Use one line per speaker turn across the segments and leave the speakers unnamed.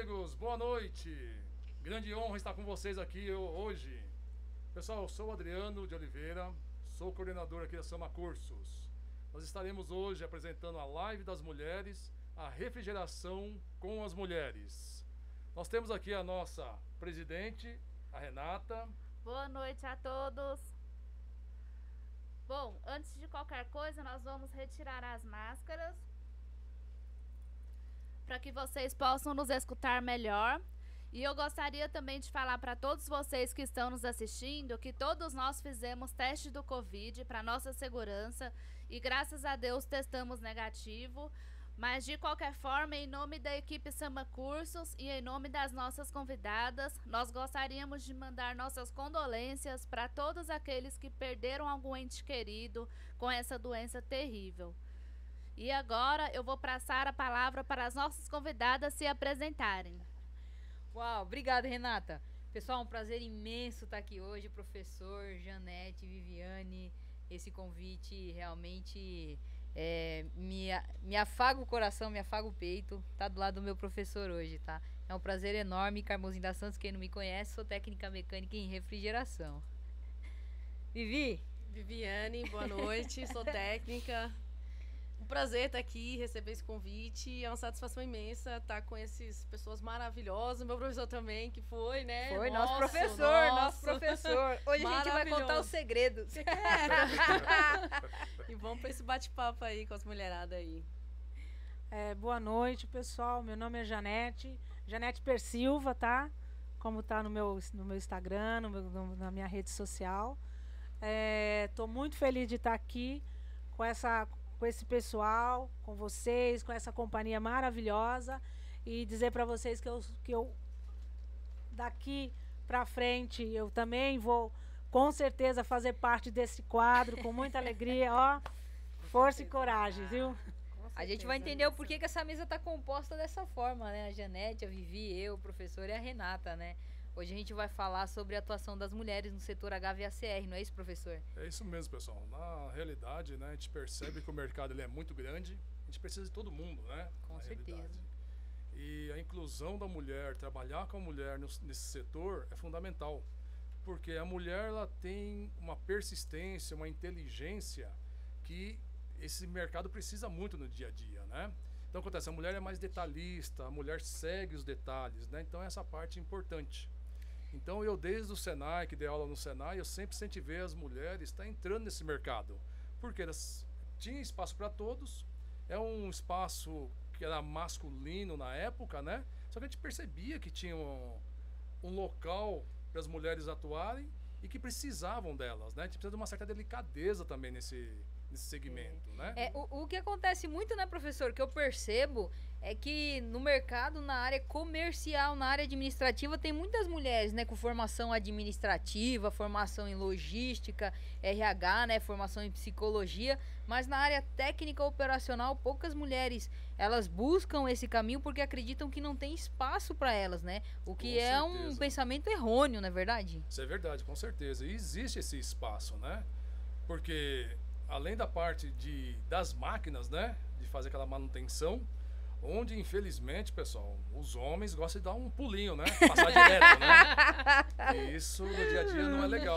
amigos, boa noite. Grande honra estar com vocês aqui hoje. Pessoal, eu sou o Adriano de Oliveira, sou coordenador aqui da Sama Cursos. Nós estaremos hoje apresentando a live das mulheres, a refrigeração com as mulheres. Nós temos aqui a nossa presidente, a Renata.
Boa noite a todos. Bom, antes de qualquer coisa, nós vamos retirar as máscaras para que vocês possam nos escutar melhor. E eu gostaria também de falar para todos vocês que estão nos assistindo que todos nós fizemos teste do Covid para nossa segurança e graças a Deus testamos negativo. Mas de qualquer forma, em nome da equipe Sama Cursos e em nome das nossas convidadas, nós gostaríamos de mandar nossas condolências para todos aqueles que perderam algum ente querido com essa doença terrível. E agora eu vou passar a palavra para as nossas convidadas se apresentarem.
Uau, obrigada, Renata. Pessoal, um prazer imenso estar aqui hoje, professor, Janete, Viviane. Esse convite realmente me afaga o coração, me afaga o peito. Tá do lado do meu professor hoje, tá? É um prazer enorme. Carmozinho da Santos, quem não me conhece, sou técnica mecânica em refrigeração.
Viviane, boa noite, sou técnica. Um prazer estar aqui, receber esse convite. É uma satisfação imensa estar com essas pessoas maravilhosas. Meu professor também, que foi, né?
Foi, nosso professor. Hoje a gente vai contar os segredos.
E vamos para esse bate-papo aí com as mulheradas aí.
Boa noite, pessoal. Meu nome é Janete Persilva, tá? Como tá no meu Instagram, na minha rede social. Tô muito feliz de estar aqui com esse pessoal, com vocês, com essa companhia maravilhosa e dizer para vocês que eu daqui para frente eu também vou com certeza fazer parte desse quadro com muita alegria, ó, força e coragem, viu?
A gente vai entender o porquê que essa mesa tá composta dessa forma, né? A Janete, a Vivi, eu, o professor e a Renata, né? Hoje a gente vai falar sobre a atuação das mulheres no setor HVACR, não é isso, professor?
É isso mesmo, pessoal. Na realidade, né, a gente percebe que o mercado ele é muito grande, a gente precisa de todo mundo, né?
Com certeza.
E a inclusão da mulher, trabalhar com a mulher nesse setor é fundamental, porque a mulher ela tem uma persistência, uma inteligência que esse mercado precisa muito no dia a dia, né? Então acontece, a mulher é mais detalhista, a mulher segue os detalhes, né? Então essa parte é importante. Então eu desde o Senai, que dei aula no Senai, eu sempre incentivei as mulheres a estar entrando nesse mercado, porque elas tinham espaço para todos, é um espaço que era masculino na época, né? Só que a gente percebia que tinha um local para as mulheres atuarem e que precisavam delas, né? A gente precisa de uma certa delicadeza também nesse segmento, né?
O que acontece muito, né, professor, que eu percebo é que no mercado, na área comercial, na área administrativa, tem muitas mulheres, né, com formação administrativa, formação em logística, RH, né, formação em psicologia, mas na área técnica operacional, poucas mulheres, elas buscam esse caminho porque acreditam que não tem espaço para elas, né? O que é um pensamento errôneo, não é verdade?
Isso é verdade, com certeza. E existe esse espaço, né? Porque além da parte das máquinas, né, de fazer aquela manutenção, onde infelizmente, pessoal, os homens gostam de dar um pulinho, né, passar direto, né, e isso no dia a dia não é legal.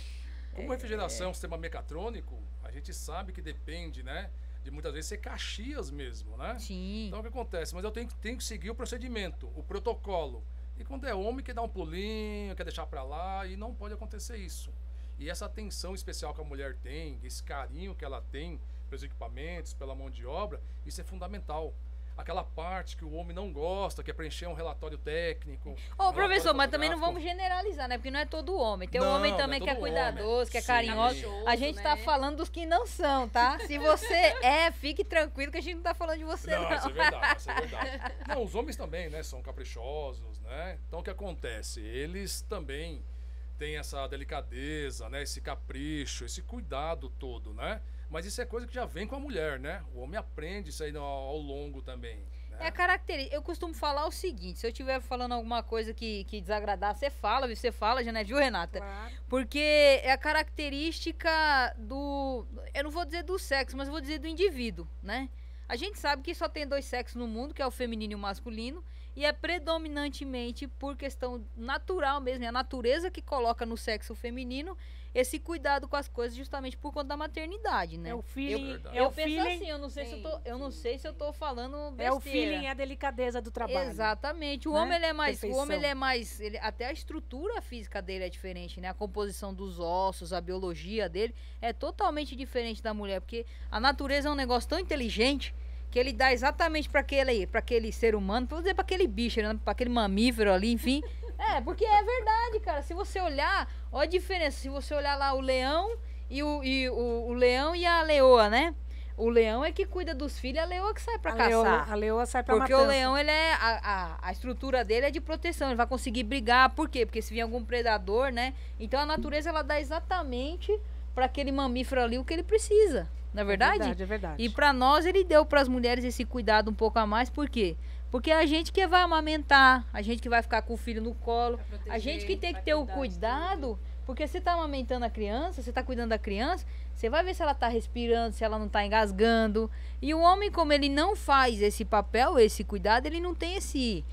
Como refrigeração é um sistema mecatrônico, a gente sabe que depende, né, de muitas vezes ser caxias mesmo, né.
Sim.
Então o que acontece? Mas eu tenho que seguir o procedimento, o protocolo, e quando é homem quer dar um pulinho, quer deixar pra lá, e não pode acontecer isso. E essa atenção especial que a mulher tem, esse carinho que ela tem pelos equipamentos, pela mão de obra, isso é fundamental. Aquela parte que o homem não gosta, que é preencher um relatório técnico.
Ô, professor, mas também não vamos generalizar, né? Porque não é todo homem. Tem um homem também que é cuidadoso, que é carinhoso. A gente tá falando dos que não são, tá? Se você fique tranquilo que a gente não tá falando de você, não.
Isso é verdade, isso é verdade. Não, os homens também, né? São caprichosos, né? Então o que acontece? Eles também tem essa delicadeza, né? Esse capricho, esse cuidado todo, né? Mas isso é coisa que já vem com a mulher, né? O homem aprende isso aí ao longo também. Né?
É a característica. Eu costumo falar o seguinte: se eu estiver falando alguma coisa que desagradar, você fala, Janete, viu, Renata?
Claro.
Porque é a característica do. Eu não vou dizer do sexo, mas eu vou dizer do indivíduo, né? A gente sabe que só tem dois sexos no mundo, que é o feminino e o masculino. e é predominantemente por questão natural mesmo, é a natureza que coloca no sexo feminino esse cuidado com as coisas justamente por conta da maternidade, né?
É o feeling,
Eu penso assim, eu não sei se eu tô falando besteira.
É o feeling, é a delicadeza do trabalho.
Exatamente. O
né?
homem ele é mais,
Perfeição.
até a estrutura física dele é diferente, né? A composição dos ossos, a biologia dele é totalmente diferente da mulher, porque a natureza é um negócio tão inteligente que ele dá exatamente para aquele ser humano, vou dizer para aquele bicho, né? Para aquele mamífero ali, enfim. Porque é verdade, cara. Se você olhar, olha a diferença. Se você olhar lá o leão o leão e a leoa, né? O leão é que cuida dos filhos, a leoa que sai pra caçar.
A leoa sai pra
Porque
matança.
o leão, ele é a estrutura dele é de proteção, ele vai conseguir brigar. Por quê? Porque se vier algum predador, né? Então a natureza ela dá exatamente para aquele mamífero ali o que ele precisa. Não é verdade?
É verdade.
E pra nós ele deu pras mulheres esse cuidado um pouco a mais, por quê? Porque a gente que vai amamentar, a gente que vai ficar com o filho no colo, a gente que tem que ter o cuidado, porque você tá amamentando a criança, você tá cuidando da criança, você vai ver se ela tá respirando, se ela não tá engasgando. E o homem, como ele não faz esse papel, esse cuidado, ele não tem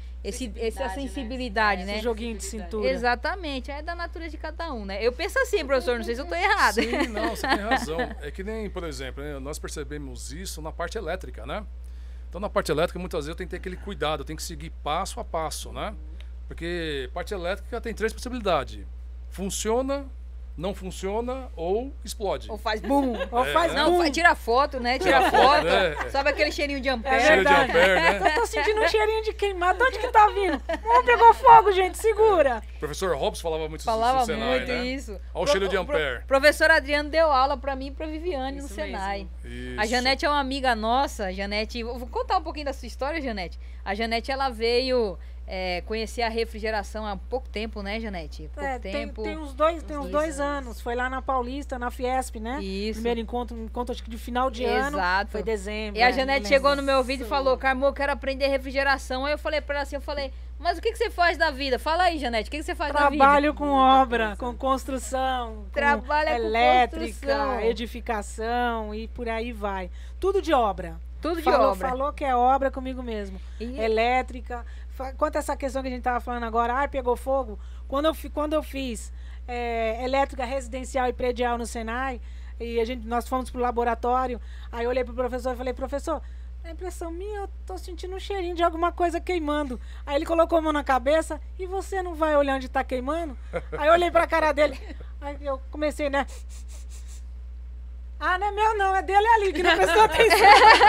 essa sensibilidade, né?
Esse joguinho de cintura.
Exatamente, é da natureza de cada um, né? Eu penso assim, professor, não sei se eu tô errada.
Sim, não, você tem razão. É que nem, por exemplo, né, nós percebemos isso na parte elétrica, né? Então, na parte elétrica, muitas vezes eu tenho que ter aquele cuidado, eu tenho que seguir passo a passo, né? Porque parte elétrica tem 3 possibilidades. Funciona, não funciona ou explode.
Ou faz boom.
Ou faz
Não,
boom.
tira foto, né? Tira foto.
É.
Sabe aquele cheirinho de ampere?
É
Cheiro de
verdade.
ampere, né?
Eu tô sentindo um cheirinho de queimado. De onde que tá vindo? Pegou fogo, gente. Segura.
O professor Robson falava muito
Falava
no Senai,
muito
né?
isso.
Olha o cheiro de ampere.
Professor Adriano deu aula pra mim e pra Viviane no
Isso
Senai.
Isso.
A Janete é uma amiga nossa. Janete, eu vou contar um pouquinho da sua história, Janete. A Janete, ela veio conhecer a refrigeração há pouco tempo, né, Janete? Pouco tempo.
Tem uns 2 anos. Foi lá na Paulista, na Fiesp, né?
Isso.
Primeiro encontro acho que de final de ano.
Exato.
Foi dezembro.
E a
não
Janete
lembro.
chegou no meu vídeo e falou, Carmo, eu quero aprender refrigeração. Aí eu falei pra ela assim, mas o que você faz da vida? Fala aí, Janete, o que você faz da vida?
Trabalho com obra, com construção,
Trabalha
com
com
elétrica,
construção.
edificação e por aí vai. Tudo de obra.
Tudo de obra.
Falou que é obra comigo mesmo.
E-
Elétrica. Quanto a essa questão que a gente tava falando agora, pegou fogo. Quando eu fiz elétrica residencial e predial no Senai, e nós fomos pro laboratório, aí eu olhei pro professor e falei, professor, a impressão minha, eu tô sentindo um cheirinho de alguma coisa queimando. Aí ele colocou a mão na cabeça, e você não vai olhar onde tá queimando? Aí eu olhei pra cara dele, aí eu comecei, né? Ah, não é meu não, é dele ali, que não prestou atenção.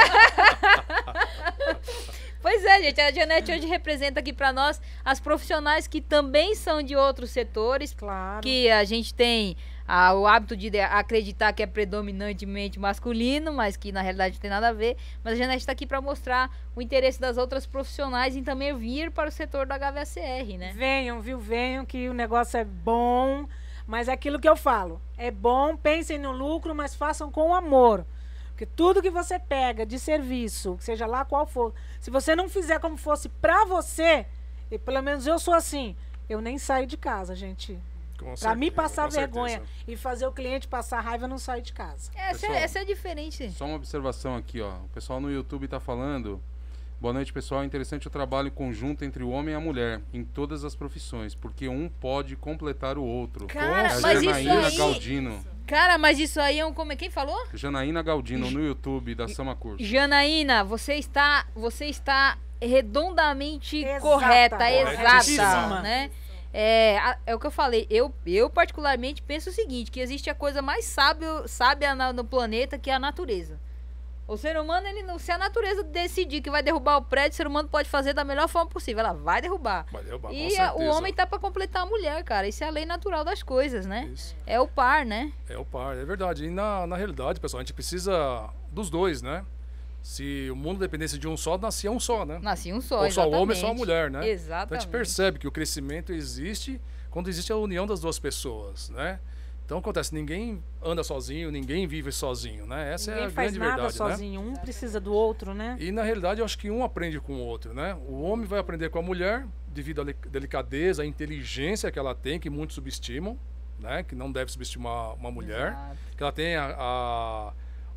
Pois é, gente, a Janete hoje representa aqui pra nós as profissionais que também são de outros setores,
Claro.
que a gente tem o hábito de acreditar que é predominantemente masculino, mas que na realidade não tem nada a ver. Mas a Janete está aqui para mostrar o interesse das outras profissionais em também vir para o setor da HVACR, né?
Venham, viu? Venham, que o negócio é bom, mas é aquilo que eu falo. É bom, pensem no lucro, mas façam com amor. Porque tudo que você pega de serviço, seja lá qual for, se você não fizer como fosse pra você, e pelo menos eu sou assim, eu nem saio de casa, gente. Pra mim passar
com
vergonha
certeza.
e fazer o cliente passar raiva, eu não saio de casa.
Pessoal,
Essa é diferente.
Só uma observação aqui, ó. O pessoal no YouTube tá falando. Boa noite, pessoal. É interessante o trabalho conjunto entre o homem e a mulher em todas as profissões, porque um pode completar o outro.
Cara,
É a
mas isso
Janaína
aí-
Galdino.
Cara, mas isso aí é um... Quem falou?
Janaína Galdino no YouTube da Sama Curso.
Janaína, você está redondamente
Exata.
correta, exata,
Corretíssima.
né? É o que eu falei, eu particularmente penso o seguinte, que existe a coisa mais sábia no planeta, que é a natureza. O ser humano, se a natureza decidir que vai derrubar o prédio, o ser humano pode fazer da melhor forma possível, ela vai derrubar.
Vai derrubar, com
E
certeza.
o homem tá pra completar a mulher, cara, isso é a lei natural das coisas, né?
Isso.
É o par, né?
É o par, é verdade. E na realidade, pessoal, a gente precisa dos dois, né? Se o mundo dependesse de um só, nascia um só, né?
Nascia um só,
Ou só o homem,
exatamente.
só a mulher, né? Então a
Exatamente.
gente percebe que o crescimento existe quando existe a união das duas pessoas, né? Então acontece, ninguém anda sozinho, ninguém vive sozinho, né? Essa é
Ninguém
a
faz
grande
nada
verdade, né?
sozinho, um precisa do outro, né?
E na realidade eu acho que um aprende com o outro, né? O homem vai aprender com a mulher devido à delicadeza, à inteligência que ela tem, que muitos subestimam, né? Que não deve subestimar uma mulher.
Exato.
Que ela tem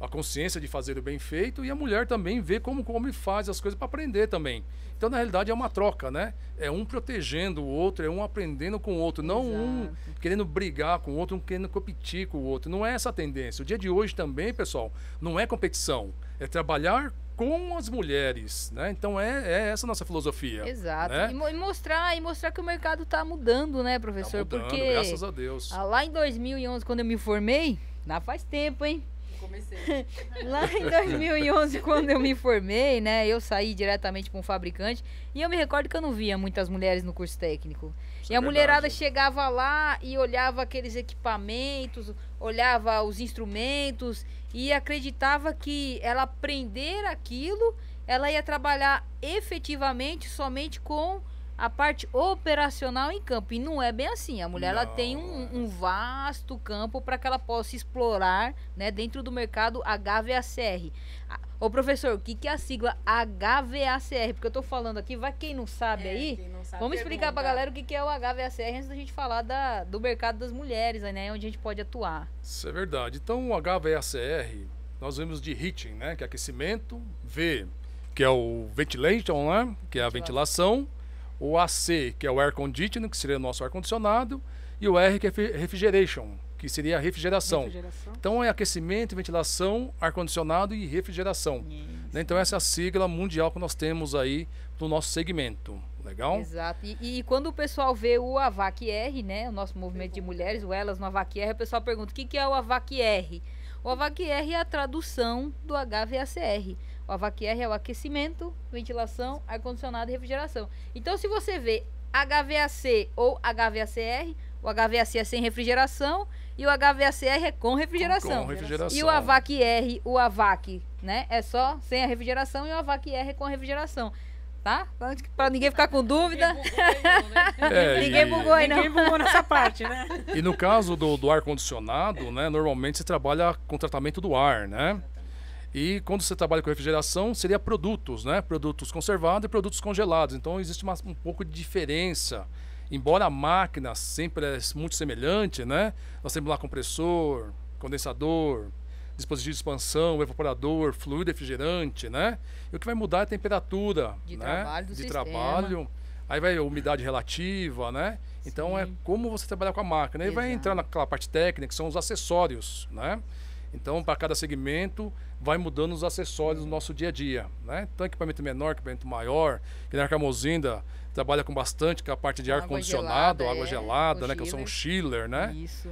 a consciência de fazer o bem feito, e a mulher também vê como o homem faz as coisas para aprender também. Então, na realidade, é uma troca, né? É um protegendo o outro, é um aprendendo com o outro, não um querendo brigar com o outro, um querendo competir com o outro. Não é essa a tendência. O dia de hoje também, pessoal, não é competição, é trabalhar com as mulheres, né? Então é essa a nossa filosofia.
Exato.
Né?
E mostrar que o mercado está mudando, né, professor?
Tá mudando,
porque
graças a Deus.
Lá em 2011, quando eu me formei, lá faz tempo, hein?
Comecei.
Lá em 2011, quando eu me formei, né, eu saí diretamente com um fabricante e eu me recordo que eu não via muitas mulheres no curso técnico.
Isso
E
é
a mulherada
verdade.
chegava lá e olhava aqueles equipamentos, olhava os instrumentos e acreditava que ela aprender aquilo, ela ia trabalhar efetivamente somente com a parte operacional em campo. E não é bem assim. A mulher ela tem um vasto campo para que ela possa explorar, né, dentro do mercado HVACR. Ô professor, o que é a sigla HVACR? Porque eu tô falando aqui, vai quem não sabe aí.
Quem não sabe,
Vamos explicar pra
pergunta.
galera o que é o HVACR antes da gente falar do mercado das mulheres, né? Onde a gente pode atuar.
Isso é verdade. Então, o HVACR, nós vemos de heating, né? Que é aquecimento. V, que é o ventilation, né? Que é a ventilação. O AC, que é o air conditioning, que seria o nosso ar-condicionado. E o R, que é refrigeration, que seria a refrigeração.
Refrigeração.
Então, é aquecimento, ventilação, ar-condicionado e refrigeração. Né? Então, essa é a sigla mundial que nós temos aí no nosso segmento. Legal?
Exato. E quando o pessoal vê o AVAC-R, né? O nosso movimento de mulheres, o Elas no AVAC-R, o pessoal pergunta, o que é o AVAC-R? O AVAC-R é a tradução do HVACR. O AVAC-R é o aquecimento, ventilação, ar-condicionado e refrigeração. Então, se você vê HVAC ou HVACR, o HVAC é sem refrigeração e o HVACR é com refrigeração.
Com refrigeração.
E o AVAC-R, o AVAC, né? É só sem a refrigeração e o AVAC-R é com refrigeração. Tá? Pra ninguém ficar com dúvida. Ninguém bugou aí, não.
Ninguém bugou nessa parte, né?
E no caso do ar-condicionado, né? Normalmente você trabalha com tratamento do ar, né? E quando você trabalha com refrigeração, seria produtos, né? Produtos conservados e produtos congelados. Então existe um pouco de diferença. Embora a máquina sempre é muito semelhante, né? Nós temos lá compressor, condensador, dispositivo de expansão, evaporador, fluido refrigerante, né? E o que vai mudar é a temperatura,
De
né?
trabalho do
de
sistema.
trabalho. Aí vai a umidade relativa, né? Então é como você trabalhar com a máquina. Aí vai
Exato.
entrar naquela parte técnica, que são os acessórios, né? Então, para cada segmento, vai mudando os acessórios do nosso dia a dia, né? Então, equipamento menor, equipamento maior, que na Carmozinda trabalha com bastante com a parte de
Água
ar-condicionado,
gelada,
água
é,
gelada,
o
né? Que são
chiller.
chiller, né?
Isso.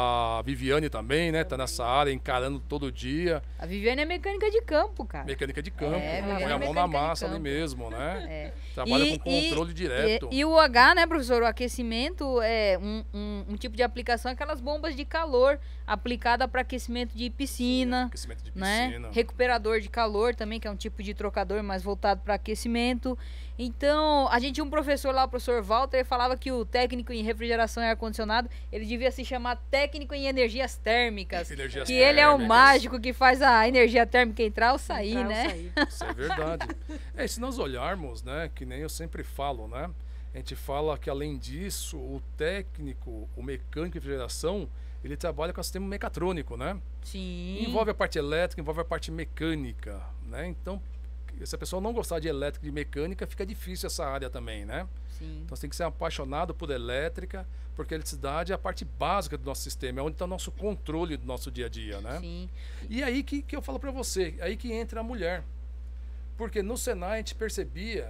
A Viviane também, né? Tá nessa área, encarando todo dia.
A Viviane é mecânica de campo, cara.
Mecânica de campo,
É,
põe
Viviane
a
é
mão na
mecânica de
massa ali
campo.
mesmo, né?
É.
Trabalha com controle direto.
E o H, né, professor? O aquecimento é um tipo de aplicação, aquelas bombas de calor aplicada para aquecimento de piscina,
Aquecimento de
né?
piscina.
Recuperador de calor também, que é um tipo de trocador mais voltado para aquecimento. Então, a gente tinha um professor lá, o professor Walter, ele falava que o técnico em refrigeração e ar-condicionado, ele devia se chamar técnico em energias térmicas.
Energias
Que ele é o
térmicas.
mágico que faz a energia térmica entrar ou sair,
Entrar ou
né?
sair.
Isso é verdade. E se nós olharmos, né, que nem eu sempre falo, né, a gente fala que além disso, o técnico, o mecânico de refrigeração, ele trabalha com o sistema mecatrônico, né?
Sim.
Envolve a parte elétrica, envolve a parte mecânica, né? Então, se a pessoa não gostar de elétrica e de mecânica, fica difícil essa área também, né?
Sim.
Então, você tem que ser apaixonado por elétrica, porque a eletricidade é a parte básica do nosso sistema, é onde está o nosso controle do nosso dia a dia, né?
Sim.
E aí que eu falo para você, aí que entra a mulher. Porque no Senai a gente percebia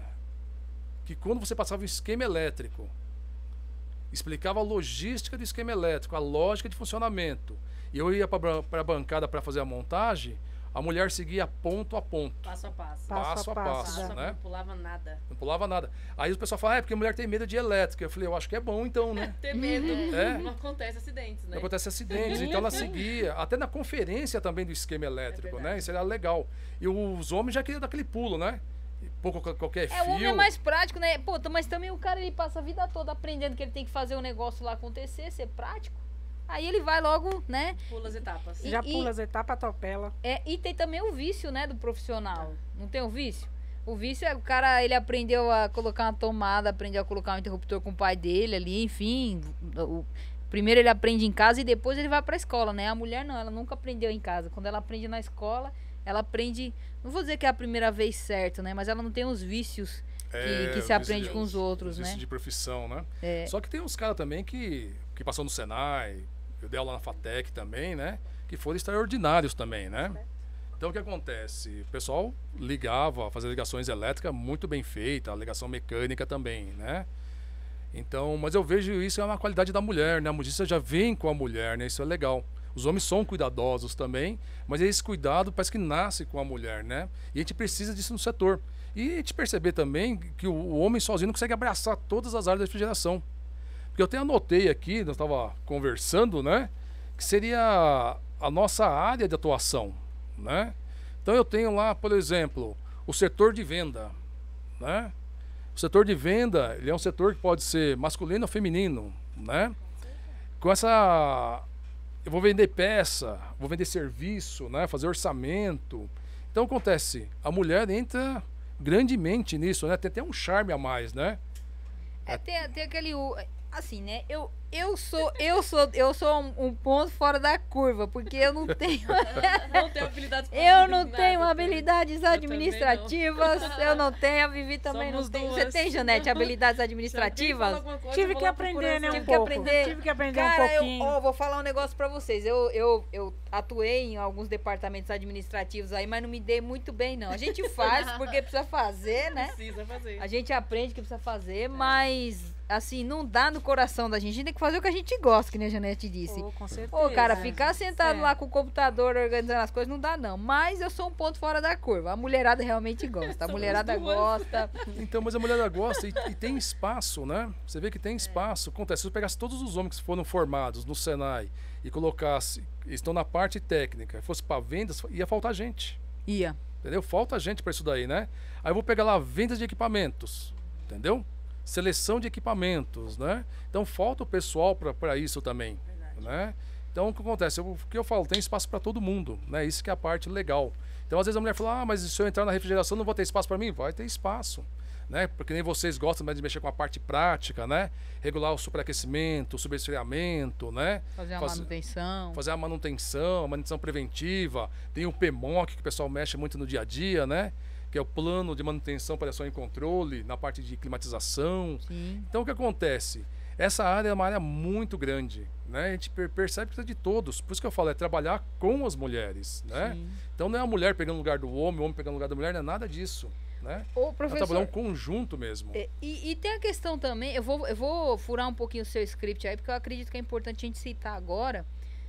que quando você passava um esquema elétrico, explicava a logística do esquema elétrico, a lógica de funcionamento, e eu ia para a bancada para fazer a montagem, a mulher seguia ponto a ponto,
Passo a passo.
passo a passo,
Passo a
né?
Não pulava nada.
Não pulava nada. Aí o pessoal fala, é porque a mulher tem medo de elétrica. Eu falei, eu acho que é bom então, né?
Ter medo.
É.
Não acontece acidentes, né?
Não acontece acidentes, então ela seguia, até na conferência também do esquema elétrico, né?
verdade.
Isso era legal. E os homens já queriam dar aquele pulo, né? Pouco qualquer
É, o homem é
fio.
mais prático, né? Pô, mas também o cara ele passa a vida toda aprendendo que ele tem que fazer o negócio lá acontecer, ser prático. Aí ele vai logo, né?
Pula as etapas.
E-
Já pula as etapas, atropela.
E tem também o vício, né, do profissional. Não tem o vício? O vício é o cara, ele aprendeu a colocar uma tomada, aprendeu a colocar um interruptor com o pai dele ali, enfim. Primeiro ele aprende em casa e depois ele vai pra escola, né? A mulher não, ela nunca aprendeu em casa. Quando ela aprende na escola, ela aprende, não vou dizer que é a primeira vez certo, né? Mas ela não tem os vícios que se aprende com os outros, né?
Vício de profissão, né?
É.
Só que tem uns caras também que passou no Senai, eu dei aula na FATEC também, né? Que foram extraordinários também, né? Então o que acontece? O pessoal ligava, fazia ligações elétricas muito bem feita, a ligação mecânica também, né? Então, mas eu vejo isso é uma qualidade da mulher, né? A mulher já vem com a mulher, né? Isso é legal. Os homens são cuidadosos também, mas esse cuidado parece que nasce com a mulher, né? E a gente precisa disso no setor. E a gente perceber também que o homem sozinho não consegue abraçar todas as áreas da refrigeração. Porque eu até anotei aqui, nós estava conversando, né? Que seria a nossa área de atuação, né? Então eu tenho lá, por exemplo, o setor de venda, né? O setor de venda, ele é um setor que pode ser masculino ou feminino, né? Com essa... Eu vou vender peça, vou vender serviço, né? Fazer orçamento. Então acontece, a mulher entra grandemente nisso, né? Tem até um charme a mais, né?
Tem aquele... Assim, né? Eu sou um ponto fora da curva, porque eu não tenho...
Não tenho habilidades
Eu não tenho habilidades administrativas, eu não tenho, a Vivi também
Somos
não tem.
duas.
Você tem, Janete, habilidades administrativas?
Tive que aprender, né, um
Tive que
pouco.
aprender.
Tive que aprender um
Cara,
pouquinho.
vou falar um negócio pra vocês. Eu atuei em alguns departamentos administrativos aí, mas não me dei muito bem, não. A gente faz porque precisa fazer, né?
Precisa fazer.
A gente aprende que precisa fazer, mas, assim, não dá no coração da gente. A gente tem que fazer o que a gente gosta, que nem a Janete disse.
Oh, com certeza.
Ô, cara, ficar sentado
É.
lá com o computador organizando as coisas não dá, não. Mas eu sou um ponto fora da curva. A mulherada realmente gosta. A
Somos
mulherada
duas.
gosta.
Então, mas a mulher gosta e tem espaço, né? Você vê que tem espaço. Acontece, se eu pegasse todos os homens que foram formados no Senai e colocasse, estão na parte técnica, fosse para vendas, ia faltar gente.
Ia.
Entendeu? Falta gente para isso daí, né? Aí eu vou pegar lá vendas de equipamentos, entendeu? Seleção de equipamentos, né? Então falta o pessoal para isso também, né? Então o que acontece? O que eu falo, tem espaço para todo mundo, né? Isso que é a parte legal. Então às vezes a mulher fala, mas se eu entrar na refrigeração não vou ter espaço para mim? Vai ter espaço, né? Porque nem vocês gostam mais de mexer com a parte prática, né? Regular o superaquecimento, o subresfriamento, né?
Fazer a manutenção.
Fazer a manutenção preventiva. Tem o PMOC, que o pessoal mexe muito no dia a dia, né? Que é o plano de manutenção, operação e controle, na parte de climatização.
Sim.
Então o que acontece? Essa área é uma área muito grande, né? A gente percebe que precisa de todos. Por isso que eu falo, é trabalhar com as mulheres, né?
Sim.
Então não é a mulher pegando o lugar do homem, o homem pegando o lugar da mulher, não é nada disso, né?
Ô,
É
professor,
trabalhar um conjunto mesmo.
e tem a questão também, eu vou furar um pouquinho o seu script aí, porque eu acredito que é importante a gente citar agora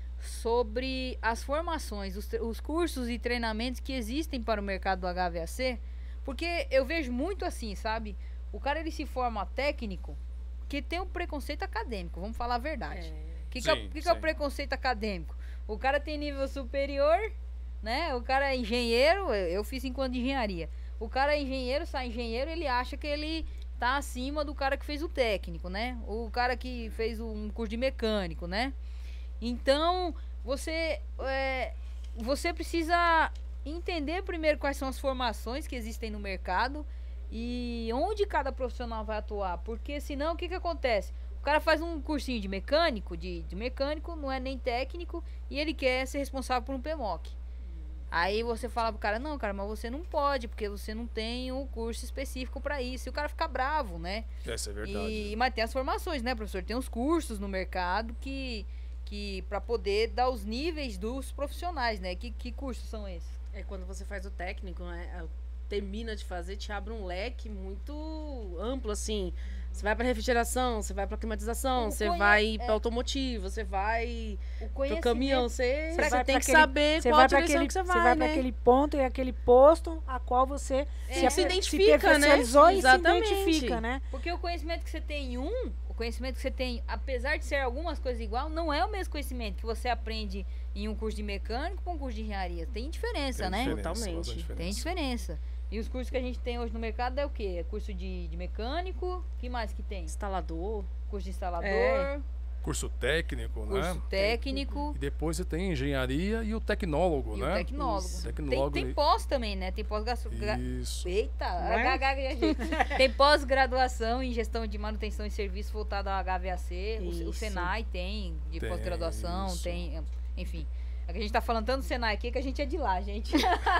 sobre as formações, os cursos e treinamentos que existem para o mercado do HVAC, porque eu vejo muito assim, sabe? O cara, ele se forma técnico, que tem um preconceito acadêmico, vamos falar a verdade. O que é o
Sim.
preconceito acadêmico? O cara tem nível superior, né? O cara é engenheiro, eu fiz 5 anos de engenharia. O cara é engenheiro, sai engenheiro, ele acha que ele tá acima do cara que fez o técnico, né? O cara que fez um curso de mecânico, né? Então, você precisa entender primeiro quais são as formações que existem no mercado e onde cada profissional vai atuar. Porque senão, o que acontece? O cara faz um cursinho de mecânico, de mecânico, não é nem técnico, e ele quer ser responsável por um PMOC. Aí você fala pro cara, não, cara, mas você não pode, porque você não tem um curso específico pra isso. E o cara fica bravo, né?
Essa é verdade.
Mas tem as formações, né, professor? Tem os cursos no mercado que para poder dar os níveis dos profissionais, né? Que cursos são esses?
É quando você faz o técnico, né? Termina de fazer, te abre um leque muito amplo, assim. Você vai para refrigeração, você vai para climatização, você vai para automotivo, você vai pro caminhão, você tem que saber qual direção que você vai,
Você vai
né?
para aquele ponto e aquele posto a qual você
se identifica, né?
especializou e se
Exatamente.
identifica, né?
Porque o conhecimento que você tem o conhecimento que você tem, apesar de ser algumas coisas igual, não é o mesmo conhecimento que você aprende em um curso de mecânico para um curso de engenharia. Tem diferença, né?
Totalmente.
Tem diferença. E os cursos que a gente tem hoje no mercado é o quê? É curso de mecânico, que mais que tem?
Instalador.
Curso de instalador.
curso técnico, né?
Curso técnico.
E depois você tem engenharia e o tecnólogo,
E
né?
o tecnólogo.
Isso. Tecnólogo
Tem pós também, né? Tem pós-graduação.
Isso.
Eita,
é?
tem pós-graduação em gestão de manutenção e serviço voltada ao HVAC. O
Isso.
Senai tem de
Tem,
pós-graduação,
isso.
tem, enfim. É que a gente tá falando tanto do Senai aqui que a gente é de lá, gente.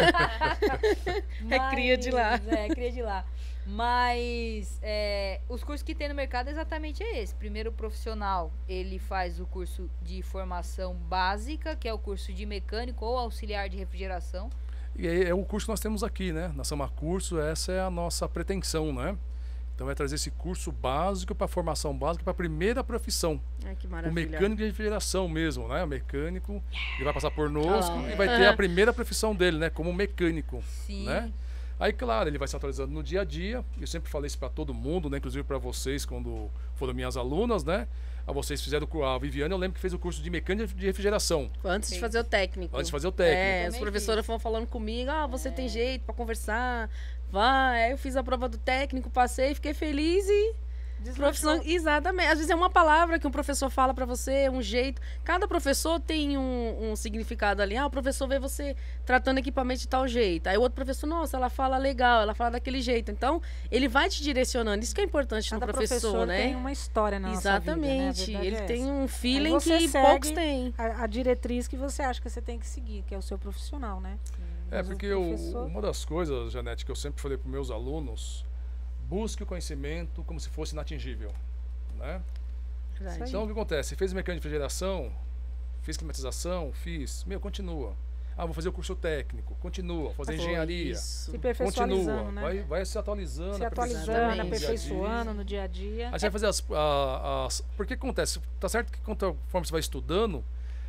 É cria de lá.
É, cria de lá. Mas os cursos que tem no mercado exatamente é esse. Primeiro, o profissional, ele faz o curso de formação básica, que é o curso de mecânico ou auxiliar de refrigeração.
E aí é o curso que nós temos aqui, né? Na Sama Curso, essa é a nossa pretensão, né? Então é trazer esse curso básico para formação básica para a primeira profissão.
Ai, que
O
maravilha.
mecânico de refrigeração mesmo, né? O mecânico, ele vai passar por nós
Ah,
e vai ter a primeira profissão dele, né? Como mecânico,
Sim.
né? Aí, claro, ele vai se atualizando no dia a dia. Eu sempre falei isso para todo mundo, né? Inclusive para vocês, quando foram minhas alunas, né? A vocês fizeram a Viviane, eu lembro que fez o curso de mecânica de refrigeração,
Antes de fazer o técnico.
antes de fazer o técnico.
É, as
Também
professoras foram falando comigo, você tem jeito pra conversar, vai. Aí eu fiz a prova do técnico, passei, fiquei feliz e... Profissão, exatamente. Às vezes é uma palavra que um professor fala pra você, um jeito. Cada professor tem um significado ali. O professor vê você tratando equipamento de tal jeito. Aí o outro professor, nossa, ela fala legal, ela fala daquele jeito. Então, ele vai te direcionando. Isso que é importante no
Cada
professor, né?
tem uma história na nossa vida, né? A
Exatamente.
verdade
Ele
é
tem
essa.
um feeling
você
que
segue
poucos têm.
a diretriz que você acha que você tem que seguir, que é o seu profissional, né?
É,
Mas o
porque
professor-
uma das coisas, Janete, que eu sempre falei para meus alunos, busque o conhecimento como se fosse inatingível, né?
Verdade.
Então, o que acontece? Fez mecânica de refrigeração, fiz climatização, fiz, continua. Vou fazer o curso técnico, continua, fazer
Foi
engenharia,
isso.
Se
continua,
aperfeiçoando, né?
vai se atualizando,
Se atualizando,
Exatamente.
aperfeiçoando no dia a dia.
Aí você vai fazer porque acontece? Tá certo que conforme você vai estudando,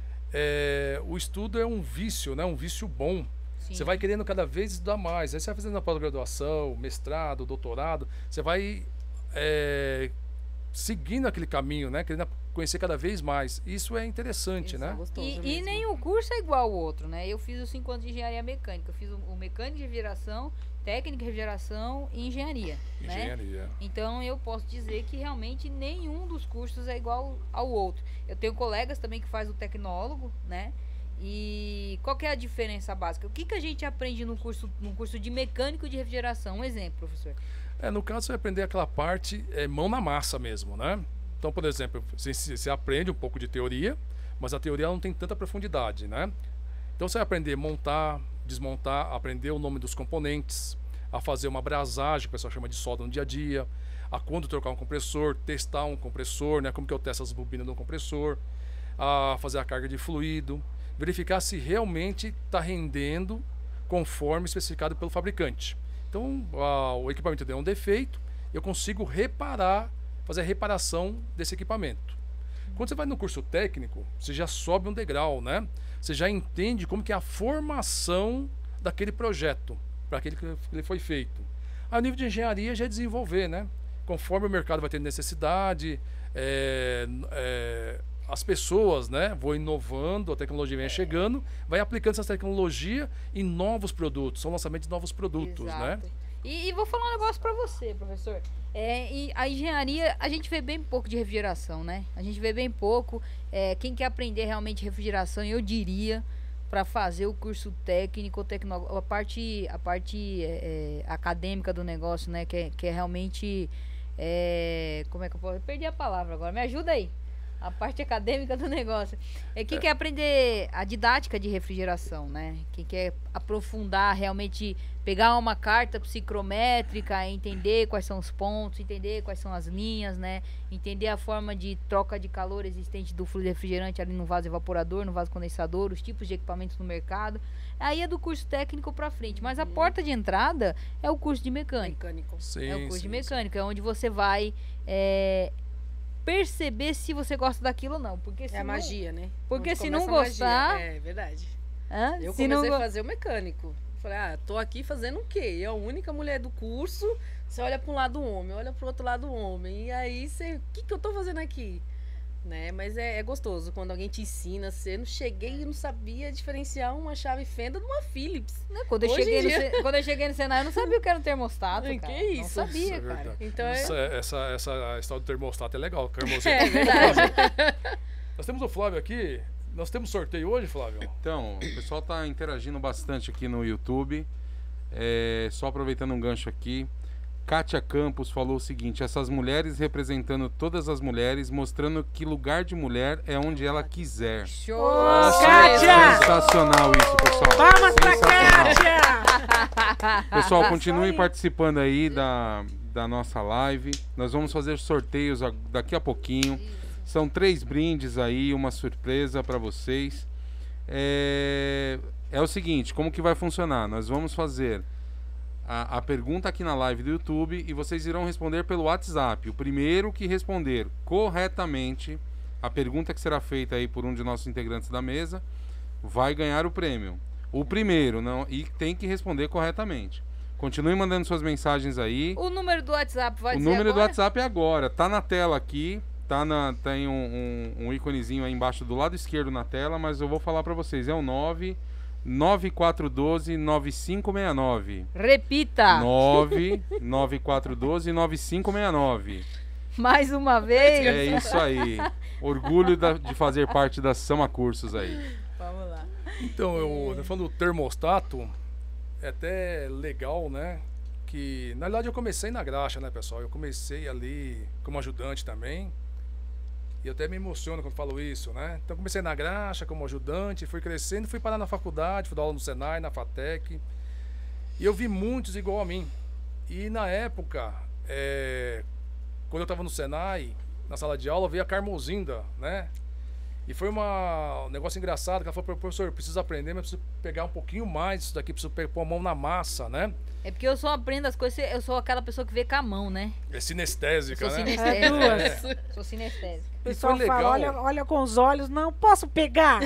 o estudo é um vício, né? Um vício bom.
Sim.
Você vai querendo cada vez estudar mais. Aí você vai fazendo a pós-graduação, mestrado, doutorado, você vai seguindo aquele caminho, né? Querendo conhecer cada vez mais. Isso é interessante, né?
Gostoso
E
mesmo.
nenhum curso é igual ao outro, né? Eu fiz os 5 anos de engenharia mecânica. Eu fiz o mecânico de refrigeração, técnico de refrigeração e engenharia. Né?
Engenharia.
Então eu posso dizer que realmente nenhum dos cursos é igual ao outro. Eu tenho colegas também que faz o tecnólogo, né? E qual que é a diferença básica? O que a gente aprende no curso de mecânico de refrigeração? Um exemplo, professor.
No caso, você vai aprender aquela parte mão na massa mesmo, né? Então, por exemplo, você aprende um pouco de teoria, mas a teoria não tem tanta profundidade, né? Então, você vai aprender a montar, desmontar, aprender o nome dos componentes, a fazer uma abrasagem, que o pessoal chama de solda no dia a dia, a quando trocar um compressor, testar um compressor, né? Como que eu testo as bobinas do compressor, a fazer a carga de fluido, verificar se realmente está rendendo conforme especificado pelo fabricante. Então, o equipamento deu um defeito, eu consigo fazer a reparação desse equipamento. Quando você vai no curso técnico, você já sobe um degrau, né? Você já entende como que é a formação daquele projeto, para aquele que ele foi feito. A nível de engenharia já é desenvolver, né? Conforme o mercado vai ter necessidade, as pessoas, né, vão inovando, a tecnologia vem chegando, vai aplicando essa tecnologia em novos produtos, são lançamentos de novos produtos, né?
Exato. E vou falar um negócio pra você, professor. E a engenharia, a gente vê bem pouco de refrigeração, né? A gente vê bem pouco. Quem quer aprender realmente refrigeração, eu diria, para fazer o curso técnico, tecnológico, a parte acadêmica do negócio, né? Que é realmente... como é que eu posso... Eu perdi a palavra agora, me ajuda aí. A parte acadêmica do negócio. Quem quer aprender a didática de refrigeração, né? Quem quer aprofundar, realmente pegar uma carta psicométrica, entender quais são os pontos, entender quais são as linhas, né? Entender a forma de troca de calor existente do fluido refrigerante ali no vaso evaporador, no vaso condensador, os tipos de equipamentos no mercado. Aí é do curso técnico pra frente. Mas a porta de entrada é o curso de mecânico.
Sim,
É o curso de
sim,
mecânico, é onde você vai perceber se você gosta daquilo ou não. Porque se
É a
não-
magia, né?
Porque
Onde
se não
começa a
gostar-
magia. É verdade.
Hã?
Eu
Se não
comecei
go-
a fazer o mecânico. Falei, tô aqui fazendo o quê? Eu, a única mulher do curso, você olha para um lado homem, olha para o outro lado homem. E aí você, o que eu tô fazendo aqui? Né? Mas é gostoso quando alguém te ensina. Você não cheguei e não sabia diferenciar uma chave fenda de uma Philips.
Não, quando eu cheguei no Senai, eu não sabia o que era um termostato,
Que
cara.
isso?
Não sabia,
Isso é
cara.
verdade.
Então
Essa história do termostato é legal.
É verdade.
Nós temos o Flávio aqui. Nós temos sorteio hoje, Flávio?
Então, o pessoal tá interagindo bastante aqui no YouTube. Só aproveitando um gancho aqui. Kátia Campos falou o seguinte: essas mulheres representando todas as mulheres, mostrando que lugar de mulher é onde ela quiser.
Show!
Kátia!
Sensacional isso, pessoal.
Palmas pra
Sensacional.
Kátia!
Pessoal, continuem participando aí da nossa live. Nós vamos fazer sorteios daqui a pouquinho. São 3 brindes aí, uma surpresa para vocês. É o seguinte, como que vai funcionar? Nós vamos fazer a pergunta aqui na live do YouTube e vocês irão responder pelo WhatsApp. O primeiro que responder corretamente a pergunta que será feita aí por um de nossos integrantes da mesa vai ganhar o prêmio. O primeiro, não, e tem que responder corretamente. Continue mandando suas mensagens aí.
O número do WhatsApp vai
O
dizer
número do
agora?
WhatsApp é agora. Tá na tela aqui. Tem um íconezinho aí embaixo do lado esquerdo na tela, mas eu vou falar para vocês. É o 99412-9569.
Repita!
99412-9569.
Mais uma vez.
É isso aí. Orgulho de fazer parte da Sama Cursos aí.
Vamos lá.
Então, falando do termostato, é até legal, né? Que, na verdade, eu comecei na graxa, né, pessoal? Eu comecei ali como ajudante também. E eu até me emociono quando falo isso, né? Então, comecei na graxa como ajudante, fui crescendo, fui parar na faculdade, fui dar aula no Senai, na FATEC. E eu vi muitos igual a mim. E na época, quando eu estava no Senai, na sala de aula, veio a Carmozinda, né? E foi um negócio engraçado, que ela falou: professor, eu preciso aprender, mas preciso pegar um pouquinho mais disso daqui, preciso pôr a mão na massa, né?
É porque eu só aprendo as coisas, eu sou aquela pessoa que vê com a mão, né?
É sinestésica,
Sou
né?
sinestésica. Sou sinestésica.
O
E
pessoal
foi
fala,
legal.
olha com os olhos, não posso pegar.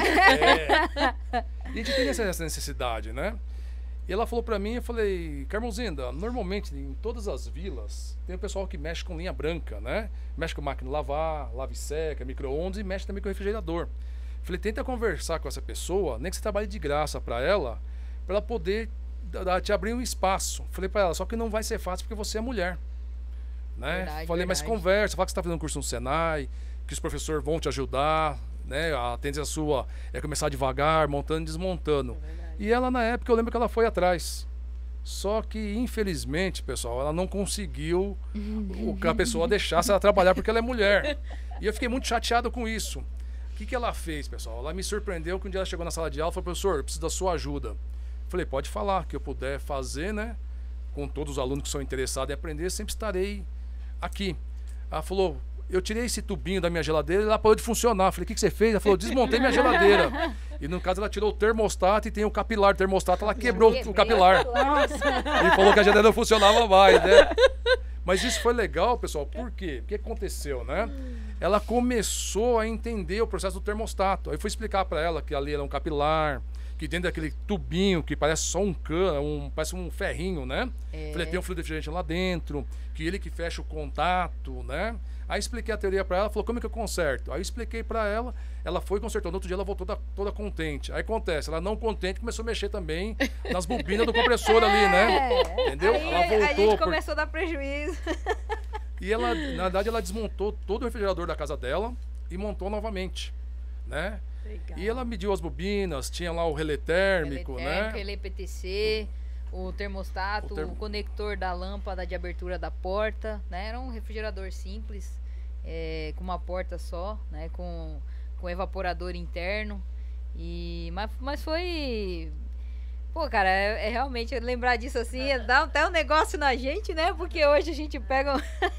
E a gente tem essa necessidade, né? E ela falou pra mim, eu falei: Carmozinda, normalmente em todas as vilas tem o pessoal que mexe com linha branca, né? Mexe com máquina de lavar, lave seca, micro-ondas e mexe também com refrigerador. Falei: tenta conversar com essa pessoa, nem que você trabalhe de graça pra ela poder te abrir um espaço. Falei pra ela: só que não vai ser fácil porque você é mulher, né?
Verdade,
Falei: mas
verdade.
conversa, fala que você tá fazendo um curso no Senai, que os professores vão te ajudar, né? A tendência sua é começar devagar, montando e desmontando. E ela, na época, eu lembro que ela foi atrás. Só que, infelizmente, pessoal, ela não conseguiu que a pessoa deixasse ela trabalhar porque ela é mulher. E eu fiquei muito chateado com isso. O que ela fez, pessoal? Ela me surpreendeu que um dia ela chegou na sala de aula e falou: professor, eu preciso da sua ajuda. Falei: pode falar, que eu puder fazer, né? Com todos os alunos que são interessados em aprender, sempre estarei aqui. Ela falou: eu tirei esse tubinho da minha geladeira e ela parou de funcionar. Falei: o que você fez? Ela falou: desmontei minha geladeira. E no caso ela tirou o termostato e tem o capilar do termostato, ela quebrou o capilar. E falou que a geladeira não funcionava mais, né? Mas isso foi legal, pessoal. Por quê? O que aconteceu, né? Ela começou a entender o processo do termostato. Aí eu fui explicar para ela que ali era um capilar, que dentro daquele tubinho que parece só um cano, parece um ferrinho, né? Falei: tem um fluido refrigerante lá dentro, que ele que fecha o contato, né? Aí expliquei a teoria para ela, falou: como é que eu conserto? Aí eu expliquei para ela, ela foi e consertou. No outro dia ela voltou toda contente. Aí acontece, ela não contente começou a mexer também nas bobinas do compressor ali, né? Entendeu?
Aí
Ela voltou.
a gente começou a dar prejuízo.
E ela, na verdade, ela desmontou todo o refrigerador da casa dela e montou novamente, né?
Legal.
E ela mediu as bobinas, tinha lá o relé térmico, né?
Relé PTC, o termostato, o conector da lâmpada de abertura da porta, né? Era um refrigerador simples, com uma porta só, né? Com evaporador interno. Mas foi... Pô, cara, realmente lembrar disso assim, dá até um negócio na gente, né? Porque hoje a gente pega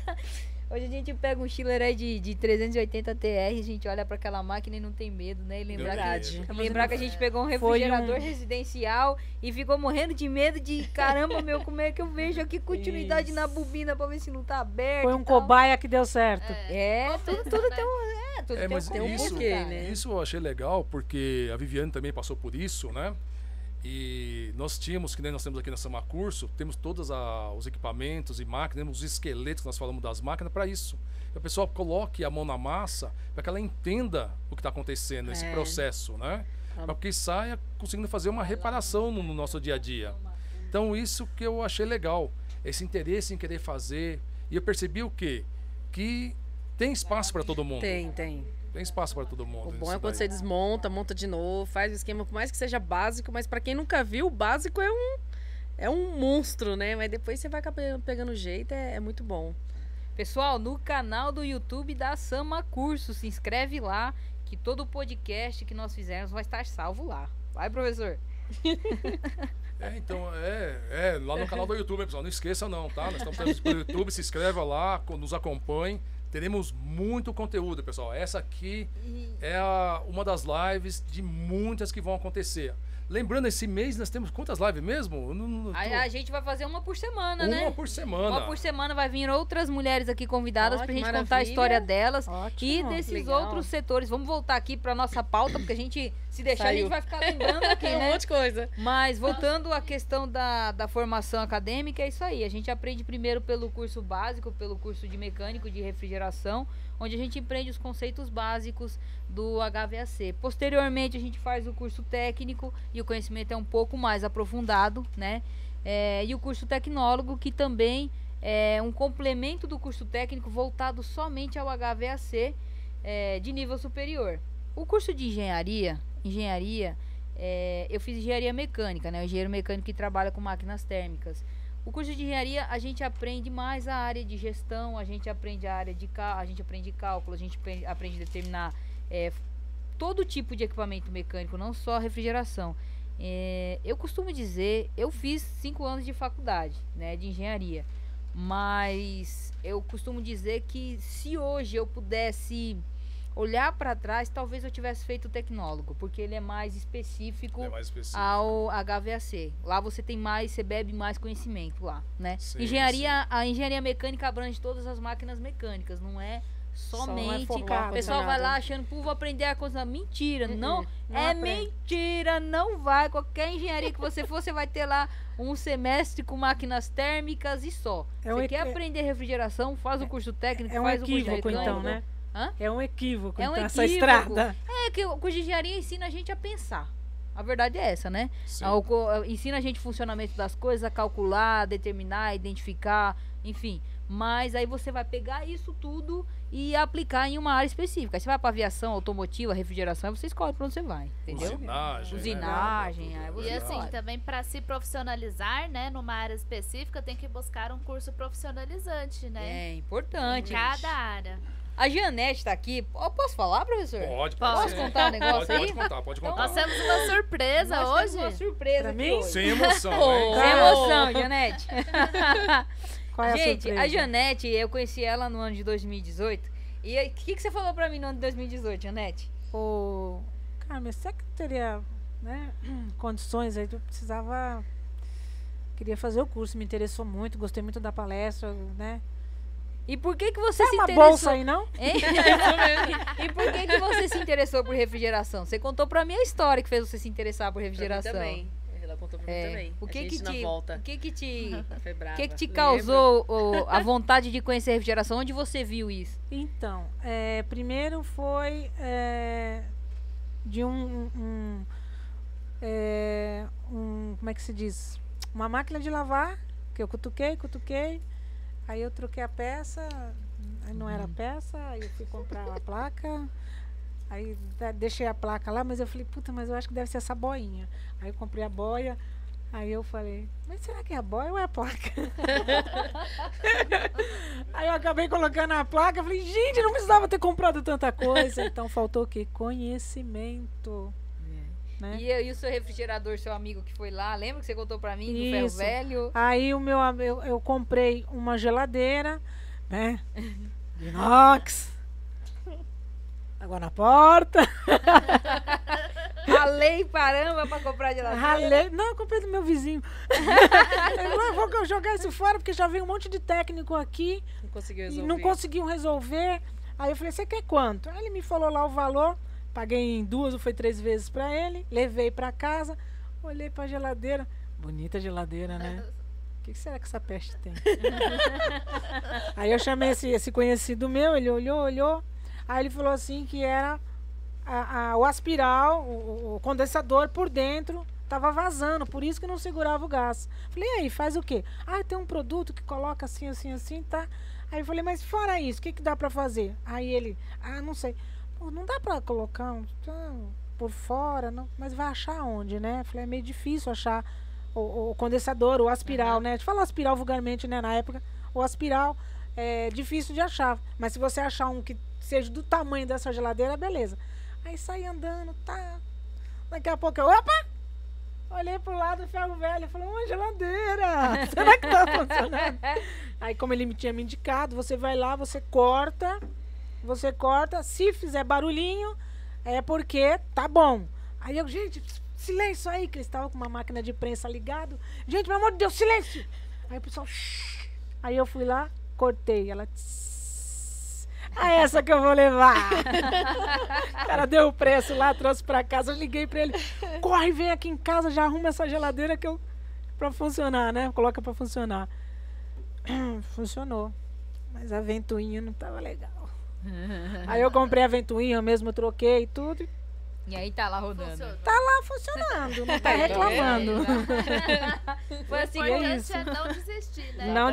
um chiller aí de 380 TR, a gente olha pra aquela máquina e não tem medo, né? E lembrar que a gente pegou um refrigerador residencial e ficou morrendo de medo de, caramba, meu, como é que eu vejo aqui continuidade na bobina pra ver se não tá aberto.
Foi um cobaia que deu certo.
Tudo tem
Mas
um
isso,
porquê, né?
isso eu achei legal, porque a Viviane também passou por isso, né? E nós tínhamos, que nem nós temos aqui na Sama Curso, temos todos os equipamentos e máquinas, os esqueletos que nós falamos das máquinas para isso. Que a pessoa coloque a mão na massa para que ela entenda o que está acontecendo, esse processo, né? Para que saia conseguindo fazer uma reparação no nosso dia a dia. Então isso que eu achei legal, esse interesse em querer fazer. E eu percebi o quê? Que tem espaço para todo mundo.
Tem.
Tem espaço para todo mundo.
O bom é quando você desmonta, monta de novo, faz o esquema, por mais que seja básico, mas para quem nunca viu, o básico é um monstro, né? Mas depois você vai pegando jeito, é muito bom.
Pessoal, no canal do YouTube da Sama Curso, se inscreve lá, que todo o podcast que nós fizermos vai estar salvo lá. Vai, professor.
Então, lá no canal do YouTube, pessoal, não esqueça não, tá? Nós estamos no YouTube, se inscreva lá, nos acompanhe. Teremos muito conteúdo, pessoal. Essa aqui é uma das lives de muitas que vão acontecer. Lembrando, esse mês nós temos quantas lives mesmo?
A gente vai fazer uma por semana, né?
Uma por semana.
Uma por semana vai vir outras mulheres aqui convidadas pra gente
maravilha.
contar a história delas.
Ótimo,
E desses
legal.
outros setores. Vamos voltar aqui pra nossa pauta, porque a gente, se deixar, a gente vai ficar lembrando aqui,
Um
né?
monte de coisa.
Mas voltando à questão da formação acadêmica, é isso aí. A gente aprende primeiro pelo curso básico, pelo curso de mecânico de refrigeração, onde a gente aprende os conceitos básicos do HVAC. Posteriormente, a gente faz o curso técnico e o conhecimento é um pouco mais aprofundado, né? E o curso tecnólogo, que também é um complemento do curso técnico voltado somente ao HVAC de nível superior. O curso de engenharia, eu fiz engenharia mecânica, né? O engenheiro mecânico que trabalha com máquinas térmicas. O curso de engenharia, a gente aprende mais a área de gestão, a gente aprende a área a gente aprende cálculo, a gente aprende a determinar todo tipo de equipamento mecânico, não só refrigeração. Eu costumo dizer, eu fiz 5 anos de faculdade, né, de engenharia, mas eu costumo dizer que se hoje eu pudesse olhar para trás, talvez eu tivesse feito tecnólogo, porque ele é mais específico, ao HVAC. Lá você tem mais, você bebe mais conhecimento lá, né?
Sim,
A engenharia mecânica abrange todas as máquinas mecânicas, não é somente.
focar
O pessoal vai lá
nada.
achando, pô, vou aprender a coisa. Mentira, não
não aprende.
mentira, não vai. Qualquer engenharia que você for, você vai ter lá um semestre com máquinas térmicas e só. Você quer aprender refrigeração, faz o curso técnico,
É um
faz o curso de
equívoco,
mecânico.
então, né?
Hã?
É um equívoco,
É um
então, essa
equívoco.
estrada.
É que o curso de engenharia ensina a gente a pensar. A verdade é essa, né?
Sim.
Ensina a gente o funcionamento das coisas, a calcular, determinar, identificar, enfim. Mas aí você vai pegar isso tudo e aplicar em uma área específica. Aí você vai para aviação, automotiva, refrigeração, aí você escolhe para onde você vai, entendeu? Usinagem, aí você
E assim,
escolhe.
também para se profissionalizar, né, numa área específica, tem que buscar um curso profissionalizante, né?
É
Em
importante.
cada área.
A Janete tá aqui. Posso falar, professor?
Pode.
Posso contar um negócio aí?
Pode contar.
Nós temos uma surpresa
Nós
hoje.
temos uma surpresa
Pra
aqui
mim?
hoje.
Sem emoção, hein?
Sem emoção, Janete.
Qual é a
Gente,
surpresa?
a Janete, eu conheci ela no ano de 2018. E o que você falou pra mim no ano de 2018, Janete?
Ô, Carmen, será que teria, né, condições aí? Eu precisava... Queria fazer o curso, me interessou muito, gostei muito da palestra, né?
E por que você
Tem
se
uma
interessou?
bolsa aí, não?
Hein? E por que você se interessou por refrigeração? Você contou pra mim a história que fez você se interessar por refrigeração.
Também. Ela contou pra mim também.
O
A
que
gente
que
na
te,
volta.
o que que te,
Foi brava.
o que que te
Lembra?
causou a vontade de conhecer a refrigeração? Onde você viu isso?
Então, primeiro foi de como é que se diz? Uma máquina de lavar, que eu cutuquei, aí eu troquei a peça, aí não era peça, aí eu fui comprar a placa, aí deixei a placa lá, mas eu falei, puta, mas eu acho que deve ser essa boinha. Aí eu comprei a boia, aí eu falei, mas será que é a boia ou é a placa? Aí eu acabei colocando a placa, falei, gente, não precisava ter comprado tanta coisa. Então faltou o quê? Conhecimento. Né?
E o seu refrigerador, seu amigo que foi lá, lembra que você contou pra mim do ferro
Isso.
velho?
Aí eu comprei uma geladeira, né? De inox. Água na porta.
Ralei caramba pra comprar geladeira.
Ralei. Não, eu comprei do meu vizinho. Eu falei, vou jogar isso fora, porque já veio um monte de técnico aqui
Não conseguiu
e
resolver.
não conseguiam resolver. Aí eu falei, você quer quanto? Aí ele me falou lá o valor, paguei em 2 ou foi 3 vezes pra ele, levei pra casa. Olhei pra geladeira. Bonita geladeira, né? O que será que essa peste tem? Aí eu chamei esse conhecido meu, ele olhou. Aí ele falou assim que era o aspiral, o condensador por dentro tava vazando, por isso que não segurava o gás. Falei, e aí, faz o quê? Ah, tem um produto que coloca assim, tá? Aí eu falei, mas fora isso, o que dá pra fazer? Aí ele, não sei. Pô, não dá pra colocar por fora, não, mas vai achar onde, né? Falei, é meio difícil achar o condensador, o aspiral, né? A gente fala aspiral vulgarmente, né, na época. O aspiral é difícil de achar, mas se você achar um que seja do tamanho dessa geladeira, beleza. Aí saí andando, tá. Daqui a pouco opa! Olhei pro lado do ferro velho e falei, uma geladeira! Será que tá funcionando? Aí, como ele me tinha me indicado, você vai lá, você corta, se fizer barulhinho, é porque tá bom. Aí eu, gente, silêncio aí, que eles estavam com uma máquina de prensa ligado. Gente, pelo amor de Deus, silêncio! Aí o pessoal, shh. Aí eu fui lá, cortei, ela... essa que eu vou levar. O cara deu o preço lá, trouxe pra casa. Eu liguei pra ele. Corre, vem aqui em casa, já arruma essa geladeira pra funcionar, né? Coloca pra funcionar. Funcionou. Mas a ventoinha não tava legal. Aí eu comprei a ventoinha, eu mesmo troquei tudo.
E aí tá lá rodando.
Tá lá funcionando, não tá reclamando.
Foi assim que é não desistir, né?
Não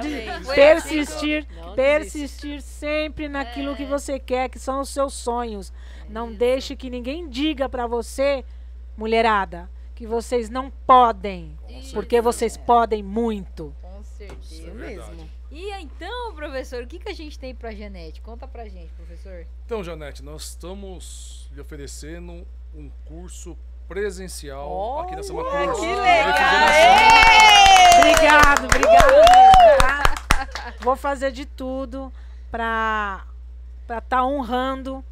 persistir sempre naquilo que você quer, que são os seus sonhos. Não deixe que ninguém diga pra você, mulherada, que vocês não podem, porque vocês podem muito.
Com certeza.
Isso é mesmo.
E então, professor, o que a gente tem pra Janete? Conta pra gente, professor.
Então, Janete, nós estamos lhe oferecendo um curso presencial aqui na Sama Curso.
Que legal!
Obrigado mesmo, tá? Vou fazer de tudo pra tá honrando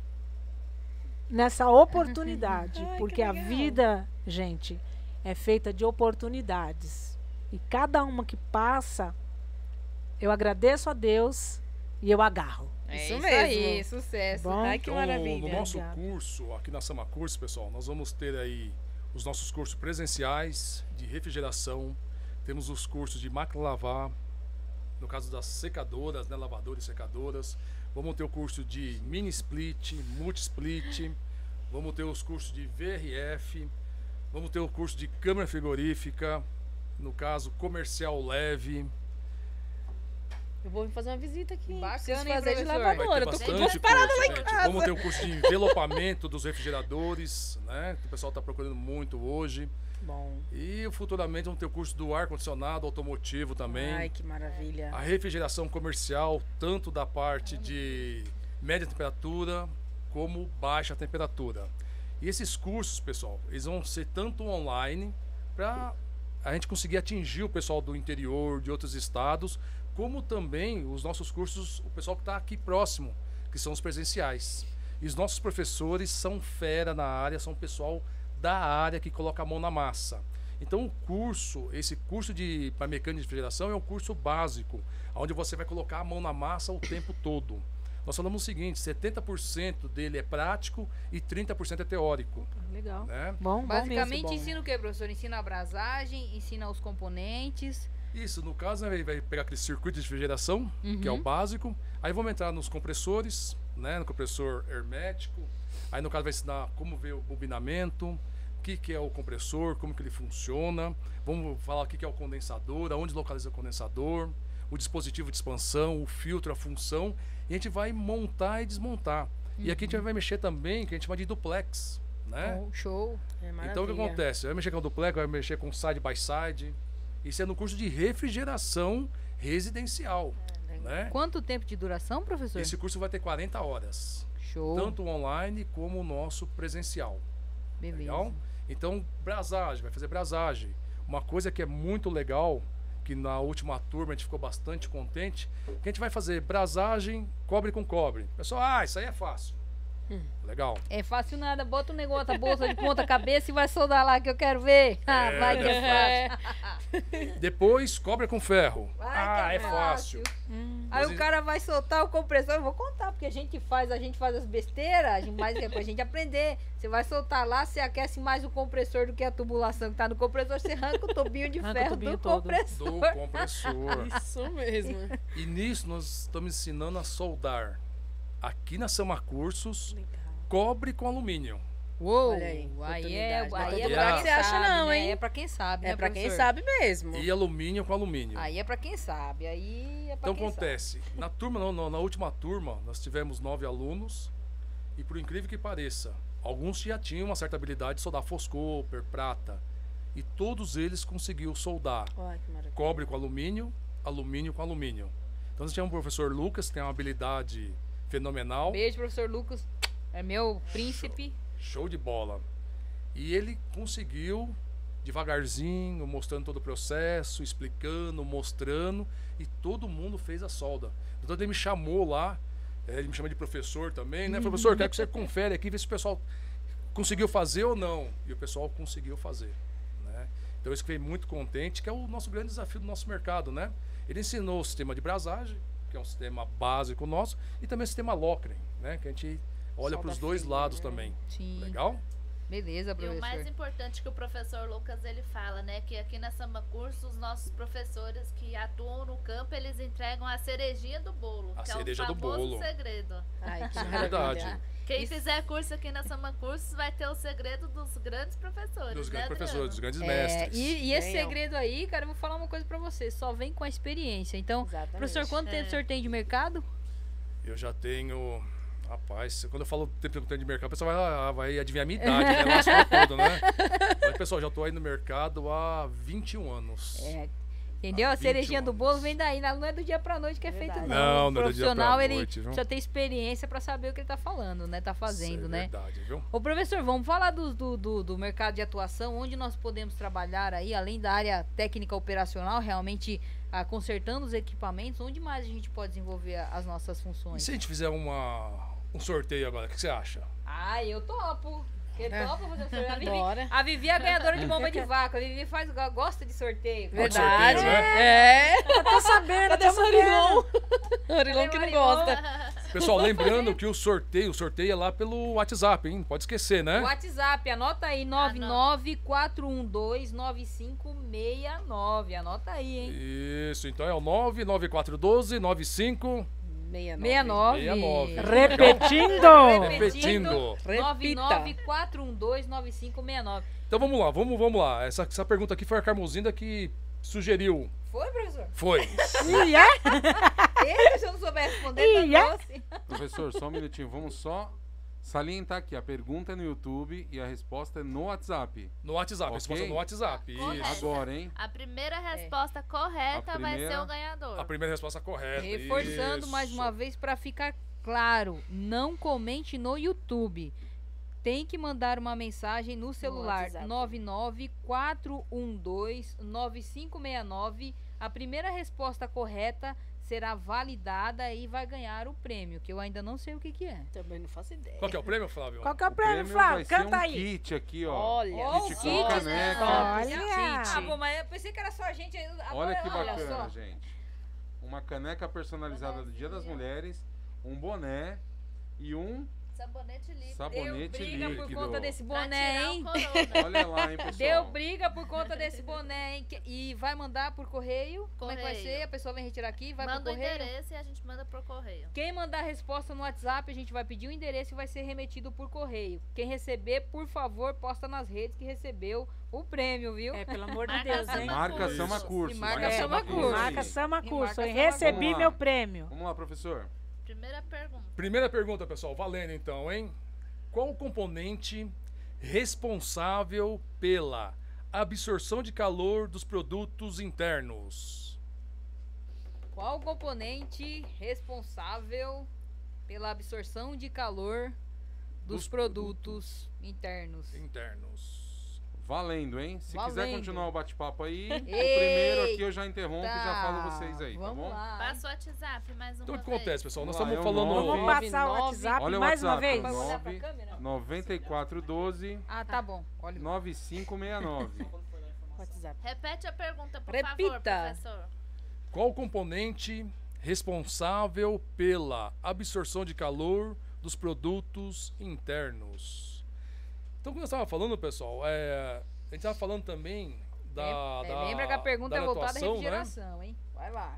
nessa oportunidade, porque a vida, gente, é feita de oportunidades. E cada uma que passa, eu agradeço a Deus e eu agarro.
Isso mesmo. Aí, sucesso.
Bom,
Ai, que
Então,
maravilha.
no nosso
Obrigada.
curso, aqui na Sama Curso, pessoal, nós vamos ter aí os nossos cursos presenciais de refrigeração, temos os cursos de máquina lavar, no caso das secadoras, né, lavadoras e secadoras, vamos ter o curso de mini split, multi split, vamos ter os cursos de VRF, vamos ter o curso de câmara frigorífica, no caso comercial leve.
Eu vou fazer uma visita aqui.
Bacana,
Preciso
hein,
fazer de
professor?
Vai
lavadora.
ter
Eu tô com
bastante
duas paradas lá em
gente.
casa.
Vamos ter o curso de envelopamento dos refrigeradores, né? Que o pessoal está procurando muito hoje.
Bom.
E futuramente vamos ter o curso do ar-condicionado automotivo também.
Ai, que maravilha.
A refrigeração comercial, tanto da parte de média temperatura como baixa temperatura. E esses cursos, pessoal, eles vão ser tanto online para a gente conseguir atingir o pessoal do interior, de outros estados, como também os nossos cursos, o pessoal que está aqui próximo, que são os presenciais. E os nossos professores são fera na área, são pessoal da área que coloca a mão na massa. Então o curso, esse curso para mecânica de refrigeração é um curso básico, onde você vai colocar a mão na massa o tempo todo. Nós falamos o seguinte, 70% dele é prático e 30% é teórico.
Legal.
Né?
Bom
Basicamente
mesmo.
ensina o que, professor? Ensina a abrasagem, ensina os componentes.
Isso, no caso, né, vai pegar aquele circuito de refrigeração, que é o básico. Aí vamos entrar nos compressores, né, no compressor hermético. Aí no caso vai ensinar como ver o bobinamento, o que é o compressor, como que ele funciona. Vamos falar o que é o condensador, aonde localiza o condensador, o dispositivo de expansão, o filtro, a função. E a gente vai montar e desmontar. E aqui a gente vai mexer também, que a gente chama de duplex, né?
Oh, show.
É
Então o que acontece? Vai mexer com o duplex, vai mexer com side by side. Isso é no curso de refrigeração residencial. Né?
Quanto tempo de duração, professor?
Esse curso vai ter 40 horas.
Show.
Tanto online como o nosso presencial.
Beleza.
Legal? Então, brasagem, vai fazer brasagem. Uma coisa que é muito legal, que na última turma a gente ficou bastante contente, que a gente vai fazer brasagem cobre com cobre. Pessoal, isso aí é fácil. Legal.
É fácil nada, bota um negócio, a bolsa de ponta cabeça e vai soldar lá que eu quero ver. Vai que é fácil.
Depois, cobre com ferro.
Vai que
é fácil.
Aí o cara vai soltar o compressor, eu vou contar, porque a gente faz as besteiras, mas é pra gente aprender. Você vai soltar lá, você aquece mais o compressor do que a tubulação que tá no compressor, você arranca o tubinho de
Arranca o
ferro
tubinho
do
todo.
compressor.
Do compressor.
Isso mesmo.
E nisso nós estamos ensinando a soldar. Aqui na Sama Cursos, cobre com alumínio.
Uou,
Olha aí,
aí é
oportunidade.
pra
Não é todo
quem
lugar que
você acha
sabe,
não,
né?
hein?
É pra quem sabe, né,
É pra quem
professor?
sabe mesmo.
E alumínio com alumínio.
Aí é pra quem sabe, aí é pra
Então
quem
acontece, na turma, na última turma, nós tivemos 9 alunos e por incrível que pareça, alguns já tinham uma certa habilidade de soldar foscouper, prata, e todos eles conseguiram soldar
Ai, que maravilha.
cobre com alumínio, alumínio com alumínio. Então nós tínhamos o professor Lucas, que tem uma habilidade fenomenal,
sabe. Beijo, professor Lucas. É meu príncipe.
show de bola. E ele conseguiu, devagarzinho, mostrando todo o processo, explicando, mostrando, e todo mundo fez a solda. Então ele me chamou lá, ele me chama de professor também, né? Professor, quero que você confere aqui, vê se o pessoal conseguiu fazer ou não. E o pessoal conseguiu fazer, né? Então isso que fiquei muito contente, que é o nosso grande desafio do nosso mercado, né? Ele ensinou o sistema de brasagem, que é um sistema básico nosso, e também o sistema Lockren, né? Que a gente olha para os dois lados também.
Sim.
Legal?
Beleza,
E
professor.
o mais importante que o professor Lucas ele fala, né, que aqui na Samba Curso os nossos professores que atuam no campo, eles entregam a cerejinha do bolo,
A
que
cereja
é
do
o famoso
bolo.
segredo.
Ai, que
É
maravilha.
verdade.
Quem fizer curso aqui na Samba Cursos vai ter o segredo dos grandes professores,
Dos
né,
grandes professores, dos
Adriano?
grandes
É,
mestres.
e esse
Venham.
segredo aí, cara, eu vou falar uma coisa pra você. Só vem com a experiência. Então,
Exatamente.
professor, quanto tempo o senhor tem de mercado?
Eu já tenho. Rapaz, quando eu falo tempo de mercado, o pessoal vai adivinhar a minha idade, né? Lascou tudo, né? Mas, pessoal, já tô aí no mercado há 21 anos.
É, entendeu?
Há
A cerejinha
21
do bolo
anos.
vem daí. Não é do dia pra noite que é feito,
Verdade.
não.
Não,
O
não é do dia pra
profissional, ele
noite, viu?
precisa ter experiência pra saber o que ele tá falando, né? Tá fazendo,
Isso é
né?
verdade, viu?
Ô, professor, vamos falar do mercado de atuação, onde nós podemos trabalhar aí, além da área técnica operacional, realmente consertando os equipamentos, onde mais a gente pode desenvolver as nossas
E
funções?
se a gente fizer um sorteio agora, o que você acha?
Ah, eu topo. Você topa, professor? A Vivi,
Bora.
a Vivi é a ganhadora de bomba de vácuo. A Vivi gosta de sorteio.
Verdade.
sorteio, né?
É.
Tô sabendo,
Cadê
tô
o
sabendo.
Marilon? Marilon que não gosta.
Pessoal, lembrando que o sorteio é lá pelo WhatsApp, hein? Pode esquecer, né?
WhatsApp, anota aí, 994129569. Anota aí, hein?
Isso, então é o 994129569.
69.
69.
Repetindo.
Repetindo.
Repita.
994129569.
Então vamos lá. Essa pergunta aqui foi a Carmozinda que sugeriu.
Foi, professor?
Foi.
E é?
Ele, se eu não souber responder,
Ih,
tá
é?
doce.
Professor, só um minutinho. Vamos só salientar aqui. A pergunta é no YouTube e a resposta é no WhatsApp.
No WhatsApp,
Ok.
resposta no WhatsApp.
Correto.
Isso.
Agora, hein?
A primeira resposta correta
A
vai ser
primeira-
o ganhador.
A primeira resposta correta.
Reforçando
isso.
mais uma vez para ficar claro, não comente no YouTube. Tem que mandar uma mensagem no celular
WhatsApp.
994129569. A primeira resposta correta será validada e vai ganhar o prêmio, que eu ainda não sei o que é.
Também não faço ideia.
Qual que é o prêmio, Flávio?
Qual que é o prêmio,
vai
Flávio?
ser
Canta
um
aí.
kit aqui, ó.
Olha.
Ó,
Kit
o
com
kit,
caneca.
Olha.
Ah, bom, mas eu pensei que era só a gente.
Olha que
Agora,
bacana,
só.
gente. Uma caneca personalizada do Dia das Mulheres, um boné e um
Sabonete líquido.
Deu
sabonete
briga
líquido.
por conta desse
Pra
boné,
tirar
hein?
o corona.
Olha lá, hein, pessoal.
Deu briga por conta desse boné, hein? E vai mandar por correio? Como é que vai
Correio.
ser? A pessoa vem retirar aqui, vai
Manda
por
o
correio?
endereço e a gente manda por correio.
Quem mandar a resposta no WhatsApp, a gente vai pedir o endereço e vai ser remetido por correio. Quem receber, por favor, posta nas redes que recebeu o prêmio, viu?
É, pelo amor de
Marca
Deus, hein?
Marca
Curso.
Sama Curso.
E marca
Marca
Sama
Sama
Curso.
Curso.
Marca
aí.
Sama
E
Curso,
marca
hein?
Sama
Recebi
Vamos lá.
meu prêmio.
Vamos lá, professor.
Primeira pergunta.
Primeira pergunta, pessoal. Valendo então, hein? Qual o componente responsável pela absorção de calor dos produtos internos?
Qual o componente responsável pela absorção de calor dos produtos internos?
Internos.
Valendo, hein? Se quiser
Valendo.
continuar o bate-papo aí, o primeiro aqui eu já interrompo e já
Tá,
falo vocês aí, tá
vamos
bom?
lá.
Passa o WhatsApp mais uma
Então o que
vez.
acontece, pessoal? Nós
Vamos lá,
estamos
é o
falando.
Vamos
9,
passar o
99.
WhatsApp
Olha o
mais uma
WhatsApp.
vez.
Vai olhar pra
9,
câmera?
9412
Ah, tá bom. Olha.
9569.
WhatsApp.
Repete a pergunta, por
Repita.
favor, professor.
Qual o componente responsável pela absorção de calor dos produtos internos. Então, como eu estava falando, pessoal, a gente estava falando também
lembra que a pergunta é voltada à
atuação,
refrigeração, hein? Vai lá.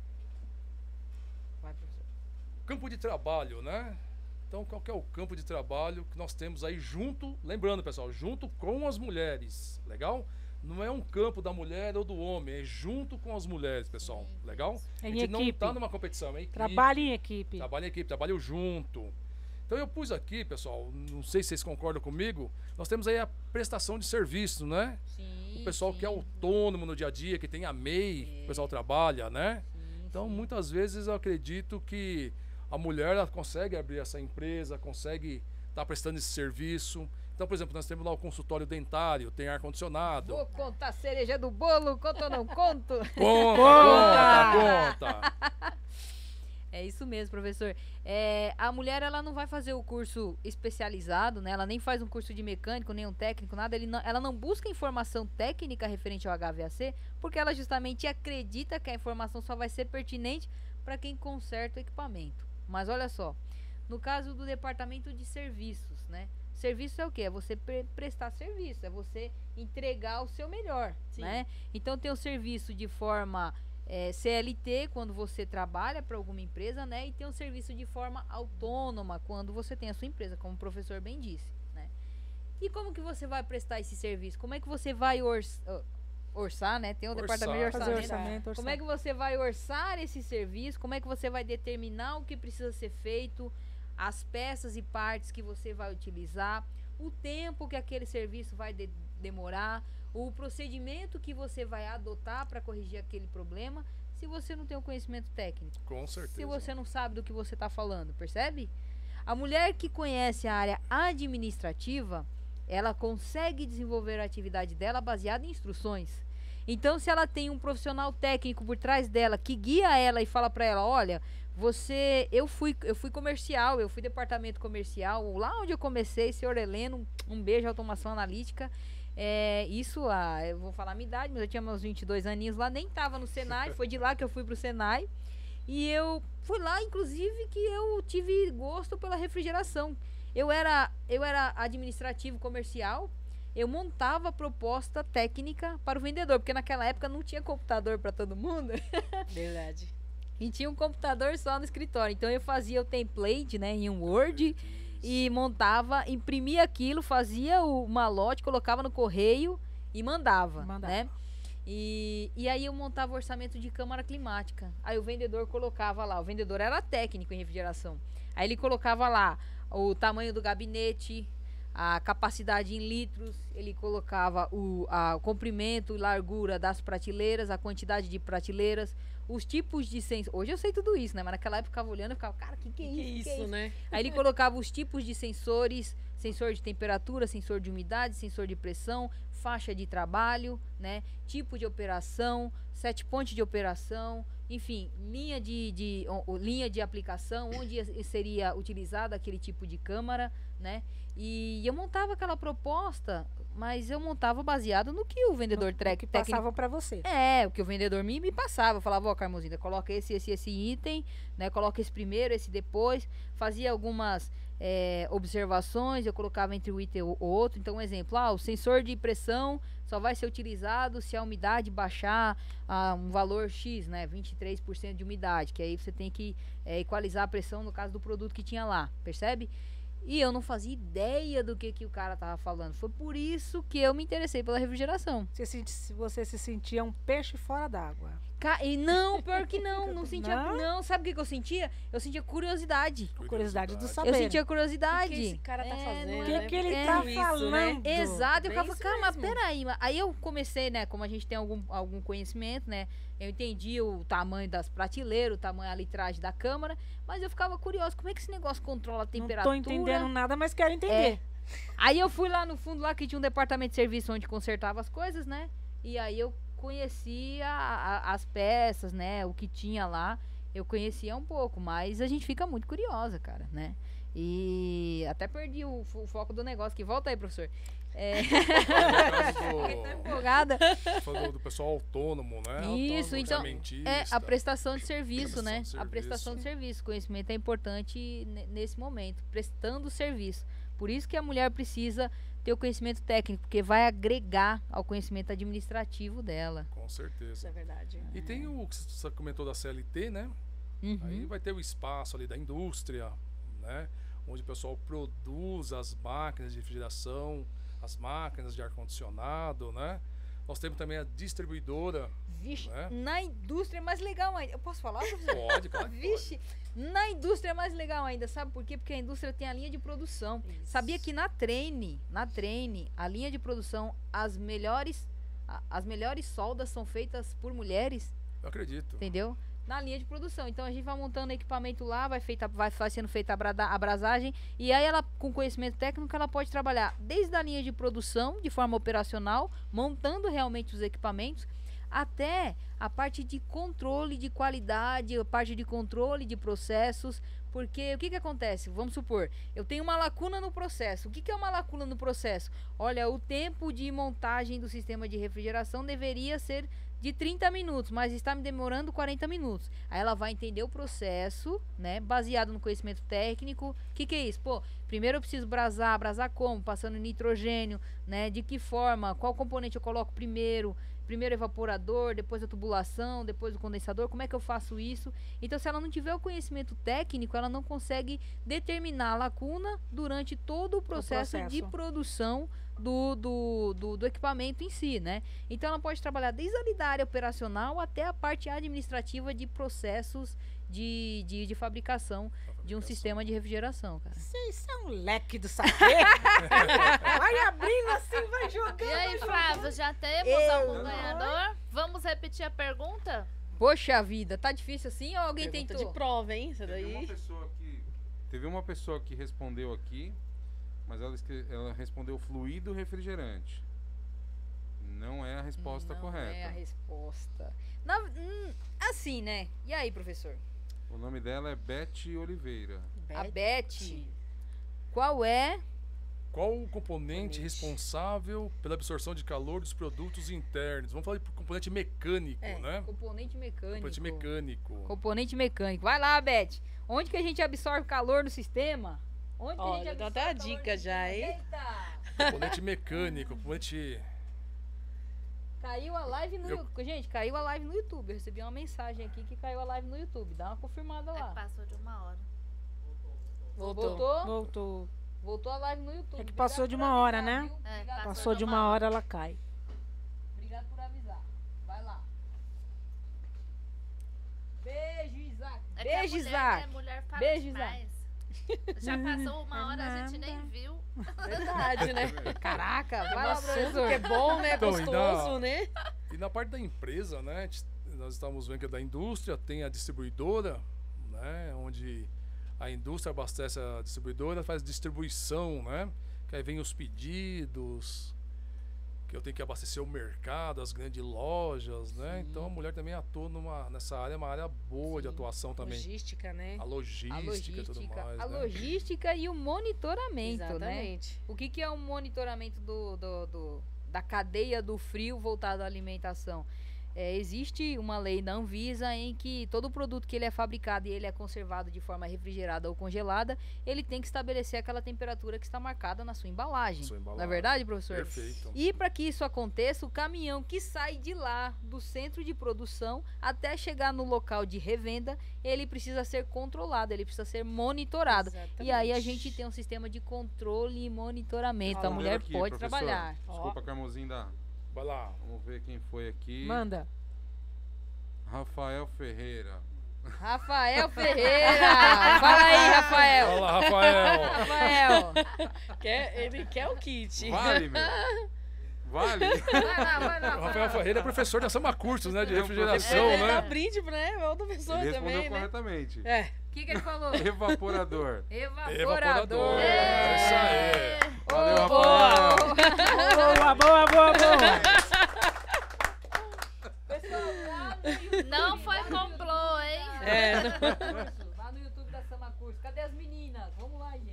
Vai, professor.
Campo de trabalho, né? Então, qual que é o campo de trabalho que nós temos aí junto, lembrando, pessoal, junto com as mulheres, legal? Não é um campo da mulher ou do homem, é junto com as mulheres, pessoal, legal?
É
A
em
gente não
equipe.
está numa competição, é equipe.
Trabalho em equipe.
Trabalho em equipe, trabalho junto. Então eu pus aqui, pessoal, não sei se vocês concordam comigo, nós temos aí a prestação de serviço, né?
Sim,
O pessoal que é autônomo no dia a dia, que tem a MEI, que o pessoal trabalha, né? Então muitas vezes eu acredito que a mulher ela consegue abrir essa empresa, consegue estar prestando esse serviço. Então, por exemplo, nós temos lá o consultório dentário, tem ar-condicionado.
Vou contar a cereja do bolo, conto ou não conto?
Conta!
É isso mesmo, professor. A mulher, ela não vai fazer o curso especializado, né? Ela nem faz um curso de mecânico, nem um técnico, nada. Ela não busca informação técnica referente ao HVAC, porque ela justamente acredita que a informação só vai ser pertinente para quem conserta o equipamento. Mas olha só, no caso do departamento de serviços, né? Serviço é o quê? É você prestar serviço, é você entregar o seu melhor, né? Então tem o serviço de forma CLT, quando você trabalha para alguma empresa, né? E tem o serviço de forma autônoma, quando você tem a sua empresa, como o professor bem disse, né? E como que você vai prestar esse serviço? Como é que você vai orçar, né? Tem o departamento de
Fazer
orçamento. Como é que você vai orçar esse serviço? Como é que você vai determinar o que precisa ser feito? As peças e partes que você vai utilizar, o tempo que aquele serviço vai demorar, o procedimento que você vai adotar para corrigir aquele problema, se você não tem o conhecimento técnico.
Com certeza.
Se você não sabe do que você está falando, percebe? A mulher que conhece a área administrativa, ela consegue desenvolver a atividade dela baseada em instruções. Então, se ela tem um profissional técnico por trás dela que guia ela e fala para ela, olha, eu fui comercial, eu fui departamento comercial, lá onde eu comecei, senhor Heleno, um beijo, automação analítica. Eu vou falar a minha idade, mas eu tinha meus 22 aninhos lá, nem tava no Senai, foi de lá que eu fui pro Senai. E eu fui lá, inclusive, que eu tive gosto pela refrigeração. Eu era administrativo comercial, eu montava proposta técnica para o vendedor, porque naquela época não tinha computador para todo mundo.
Verdade.
E tinha um computador só no escritório. Então eu fazia o template, né, em um Word e montava, imprimia aquilo, fazia o malote, colocava no correio e mandava. Né? E aí eu montava o orçamento de câmara climática. Aí o vendedor colocava lá, o vendedor era técnico em refrigeração. Aí ele colocava lá o tamanho do gabinete, a capacidade em litros, ele colocava o comprimento e largura das prateleiras, a quantidade de prateleiras, os tipos de sensores. Hoje eu sei tudo isso, né? Mas naquela época eu ficava olhando e ficava, cara, que é isso,
né?
Aí ele colocava os tipos de sensores, sensor de temperatura, sensor de umidade, sensor de pressão, faixa de trabalho, né? Tipo de operação, set point de operação, enfim, linha de aplicação, onde seria utilizado aquele tipo de câmara, né? E eu montava aquela proposta, mas eu montava baseado no que o vendedor técnico
passava para você.
O que o vendedor me passava. Eu falava, ó, Carmozinha, coloca esse item, né? Coloca esse primeiro, esse depois. Fazia algumas observações, eu colocava entre um item e o outro. Então, um exemplo, o sensor de pressão só vai ser utilizado se a umidade baixar um valor X, né? 23% de umidade, que aí você tem que equalizar a pressão no caso do produto que tinha lá, percebe? E eu não fazia ideia do que o cara tava falando. Foi por isso que eu me interessei pela refrigeração.
Você se sentia um peixe fora d'água.
E não, pior que não. Não sentia. Não, sabe o que eu sentia? Eu sentia curiosidade.
Curiosidade do
Eu
saber.
sentia curiosidade.
O que esse cara tá fazendo?
O que ele tá falando?
Né?
Exato. Eu
Bem
ficava,
isso
cara, mas
mesmo.
peraí. Aí eu comecei, né? Como a gente tem algum conhecimento, né? Eu entendi o tamanho das prateleiras, o tamanho, a litragem da câmara, mas eu ficava curiosa, como é que esse negócio controla a temperatura?
Não tô entendendo nada, mas quero entender.
Aí eu fui lá no fundo, lá que tinha um departamento de serviço onde consertava as coisas, né? E aí eu conhecia as peças, né? O que tinha lá, eu conhecia um pouco, mas a gente fica muito curiosa, cara, né? E até perdi o foco do negócio, que volta aí, professor.
Tá
Empolgada.
Falou do pessoal autônomo, né?
Isso, então, a prestação de serviço, né?
Prestação de
A prestação de serviço. Conhecimento é importante nesse momento, prestando serviço. Por isso que a mulher precisa ter o conhecimento técnico, porque vai agregar ao conhecimento administrativo dela.
Com certeza.
Isso é verdade.
E tem o que você comentou da CLT, né? Aí vai ter o espaço ali da indústria, né? Onde o pessoal produz as máquinas de refrigeração, as máquinas de ar-condicionado, né? Nós temos também a distribuidora.
Vixe,
né?
na indústria é mais legal ainda. Eu posso falar, professor?
Pode, claro.
Vixe, na indústria é mais legal ainda, sabe por quê? Porque a indústria tem a linha de produção.
Isso.
Sabia que na Treine, a linha de produção, as melhores soldas são feitas por mulheres,
Eu acredito.
entendeu? Na linha de produção. Então a gente vai montando equipamento lá, vai sendo feita a abrasagem, e aí ela, com conhecimento técnico, ela pode trabalhar desde a linha de produção, de forma operacional, montando realmente os equipamentos, até a parte de controle de qualidade, a parte de controle de processos, porque o que acontece? Vamos supor, eu tenho uma lacuna no processo. O que é uma lacuna no processo? Olha, o tempo de montagem do sistema de refrigeração deveria ser de 30 minutos, mas está me demorando 40 minutos. Aí ela vai entender o processo, né, baseado no conhecimento técnico. O que é isso? Pô, primeiro eu preciso brasar como? Passando nitrogênio, né, de que forma, qual componente eu coloco primeiro evaporador, depois a tubulação, depois o condensador, como é que eu faço isso? Então, se ela não tiver o conhecimento técnico, ela não consegue determinar a lacuna durante todo o processo de produção do equipamento em si, né? Então, ela pode trabalhar desde ali da área operacional até a parte administrativa de processos de fabricação de um sistema de refrigeração, cara.
Isso é um leque do saber. Vai abrindo assim, vai jogando.
E aí, Flávio, já temos algum ganhador? Vamos repetir a pergunta?
Poxa vida, tá difícil assim ou alguém
Pergunta
tentou?
de prova, hein? Isso
Teve
daí.
teve uma pessoa que respondeu aqui, mas ela respondeu fluido refrigerante. Não é a resposta correta.
Não é a resposta. Assim, né? E aí, professor?
O nome dela é Beth Oliveira.
A Beth. Qual é?
Qual o componente responsável pela absorção de calor dos produtos internos? Vamos falar de componente mecânico, né?
Componente mecânico.
Componente mecânico.
Componente mecânico. Vai lá, Beth. Onde que a gente absorve calor no sistema? Onde que a gente
Olha, dá
absorve
até a
calor
dica
no
já,
sistema?
hein?
Eita!
Componente mecânico, componente...
Caiu a live no YouTube. Gente, caiu a live no YouTube. Eu recebi uma mensagem aqui que caiu a live no YouTube. Dá uma confirmada lá.
Passou de 1 hora.
Voltou? Voltou a live no YouTube.
É que passou de 1 hora, né? Passou de 1 hora, ela cai.
Obrigado por avisar. Vai lá. Beijo, Isaac.
É que
Beijo,
a mulher,
Isaac.
né, mulher fala
Beijo,
demais. Já passou 1 hora, a gente nem viu.
Verdade, né?
Caraca, vai
Um
lá,
assunto
professor.
que é bom, né?
Então,
Gostoso, né?
E na parte da empresa, né? Nós estamos vendo que é da indústria, tem a distribuidora, né? Onde a indústria abastece a distribuidora, faz distribuição, né? Que aí vem os pedidos, que eu tenho que abastecer o mercado, as grandes lojas, né? Então a mulher também atua nessa área, uma área boa de atuação também.
Logística, né?
A logística e tudo mais,
a
né?
logística e o monitoramento,
Exatamente.
né? O que é o monitoramento da cadeia do frio voltado à alimentação? Existe uma lei da Anvisa em que todo produto que ele é fabricado e ele é conservado de forma refrigerada ou congelada, ele tem que estabelecer aquela temperatura que está marcada na sua embalagem. Não é verdade, professor?
Perfeito.
E para que isso aconteça, o caminhão que sai de lá, do centro de produção, até chegar no local de revenda, ele precisa ser controlado, ele precisa ser monitorado.
Exatamente.
E aí a gente tem um sistema de controle e monitoramento. A
Vamos
mulher
ver aqui,
pode
professor.
trabalhar.
Desculpa, Carmozinho da...
Vai lá.
Vamos ver quem foi aqui.
Manda.
Rafael Ferreira.
Rafael Ferreira! Fala aí, Rafael!
Fala, Rafael!
Rafael!
Ele quer o kit.
Vale, meu. Vale.
Vai lá.
O Rafael Ferreira é professor da Sama Cursos, né? De
É um
refrigeração,
Ele dá
né?
brinde pra outra pessoa
Ele respondeu
também, né?
corretamente.
É.
O que ele falou?
Evaporador.
Evaporador!
É isso aí.
Valeu,
Boa.
Rafael.
Boa.
Pessoal, lá no YouTube,
Não foi
lá no
complô, hein?
YouTube da Sama Cursos. Lá no YouTube da Sama Cursos. Cadê as meninas? Vamos lá, gente.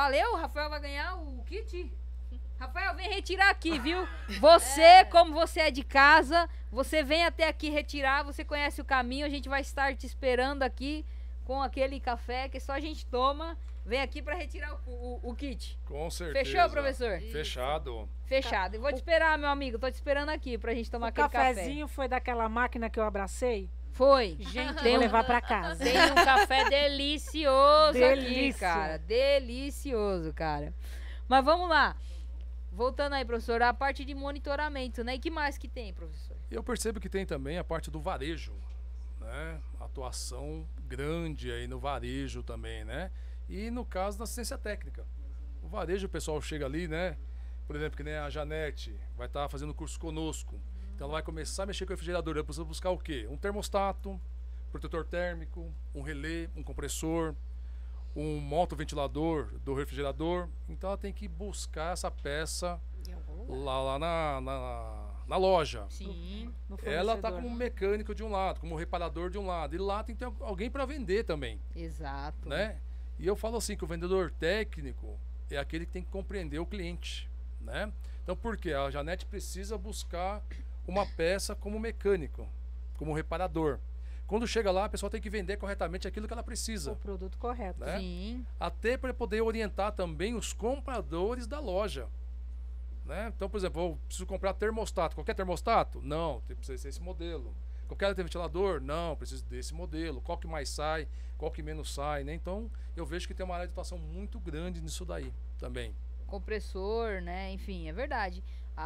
Valeu, o Rafael vai ganhar o kit. Rafael, vem retirar aqui, viu? Você, como você é de casa, você vem até aqui retirar, você conhece o caminho, a gente vai estar te esperando aqui com aquele café que só a gente toma. Vem aqui pra retirar o kit.
Com certeza.
Fechou, professor?
Fechado.
Fechado. Eu vou te esperar, meu amigo. Tô te esperando aqui pra gente tomar aquele café.
O cafezinho foi daquela máquina que eu abracei?
Foi.
Gente,
Tem
vou
um-
levar pra casa.
Tem um café delicioso aqui,
Delícia.
cara. Delicioso, cara. Mas vamos lá. Voltando aí, professor, a parte de monitoramento, né? E que mais que tem, professor?
Eu percebo que tem também a parte do varejo, né? Atuação grande aí no varejo também, né? E no caso da assistência técnica. O varejo, o pessoal chega ali, né? Por exemplo, que nem a Janete vai estar fazendo curso conosco. Então ela vai começar a mexer com o refrigerador. Ela precisa buscar o quê? Um termostato, protetor térmico, um relé, um compressor, um motoventilador do refrigerador. Então ela tem que buscar essa peça lá na loja.
Sim.
No
Ela está
fornecedor.
como mecânico de um lado, como reparador de um lado. E lá tem que ter alguém para vender também,
Exato.
né? E eu falo assim que o vendedor técnico é aquele que tem que compreender o cliente, né? Então por quê? A Janete precisa buscar uma peça como mecânico, como reparador. Quando chega lá, a pessoa tem que vender corretamente aquilo que ela precisa,
O produto correto.
né?
Sim.
Até para poder orientar também os compradores da loja, né? Então, por exemplo, eu preciso comprar termostato. Qualquer termostato? Não, precisa ser esse modelo. Qualquer ventilador? Não, preciso desse modelo. Qual que mais sai? Qual que menos sai, né? Então, eu vejo que tem uma área de atuação muito grande nisso daí também.
Compressor, né? Enfim, é verdade.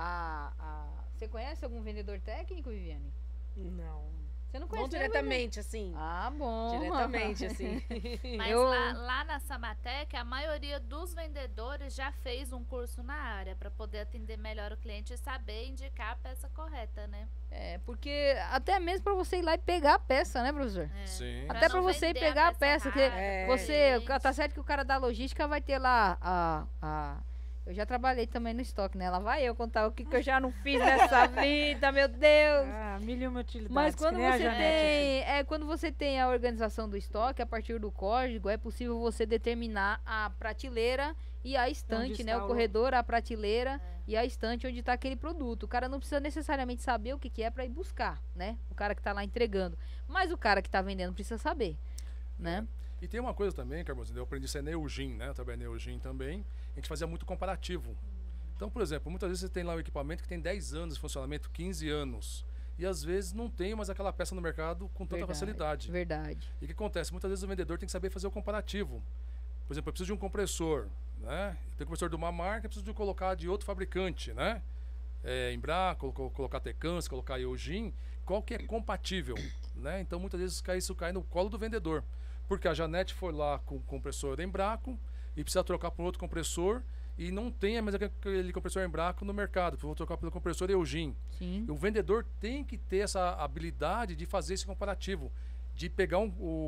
Você conhece algum vendedor técnico, Viviane?
Não.
Você não
Não
conhece nenhum
diretamente, assim.
vendedor? Ah, bom.
Diretamente, assim.
Mas
Eu-
lá na Samatec, a maioria dos vendedores já fez um curso na área para poder atender melhor o cliente e saber indicar a peça correta, né?
É, porque até mesmo pra você ir lá e pegar a peça, né, professor?
É.
Sim.
Até pra
não
você ir
vender
pegar a peça, que
errada,
você,
cliente.
tá certo que o cara da logística vai ter lá eu já trabalhei também no estoque, né? Lá vai eu contar o que eu já não fiz nessa vida, meu Deus.
Ah, mil e uma utilidades.
Mas
que
quando
nem a
você
Janete aqui.
quando você tem a organização do estoque, a partir do código, é possível você determinar a prateleira e a estante, né?
está
O
o-
corredor, a prateleira e a estante onde está aquele produto. O cara não precisa necessariamente saber o que é para ir buscar, né? O cara que está lá entregando. Mas o cara que está vendendo precisa saber, né?
E tem uma coisa também, Carmozinho, eu aprendi isso é Neogin, né? Eu trabalhei em Neogin também. A gente fazia muito comparativo. Então, por exemplo, muitas vezes você tem lá um equipamento que tem 10 anos de funcionamento, 15 anos. E às vezes não tem mais aquela peça no mercado com tanta facilidade.
Verdade.
E o que acontece? Muitas vezes o vendedor tem que saber fazer o comparativo. Por exemplo, eu preciso de um compressor, né? Eu tenho um compressor de uma marca, eu preciso de colocar de outro fabricante, né? Embraco, colocar Tecans, colocar Eugin, qual que é compatível, né? Então muitas vezes isso cai no colo do vendedor. Porque a Janete foi lá com o compressor Embraco e precisa trocar por outro compressor e não tem mais aquele compressor Embraco no mercado, vou trocar pelo compressor Eugin.
Sim.
O vendedor tem que ter essa habilidade de fazer esse comparativo, de pegar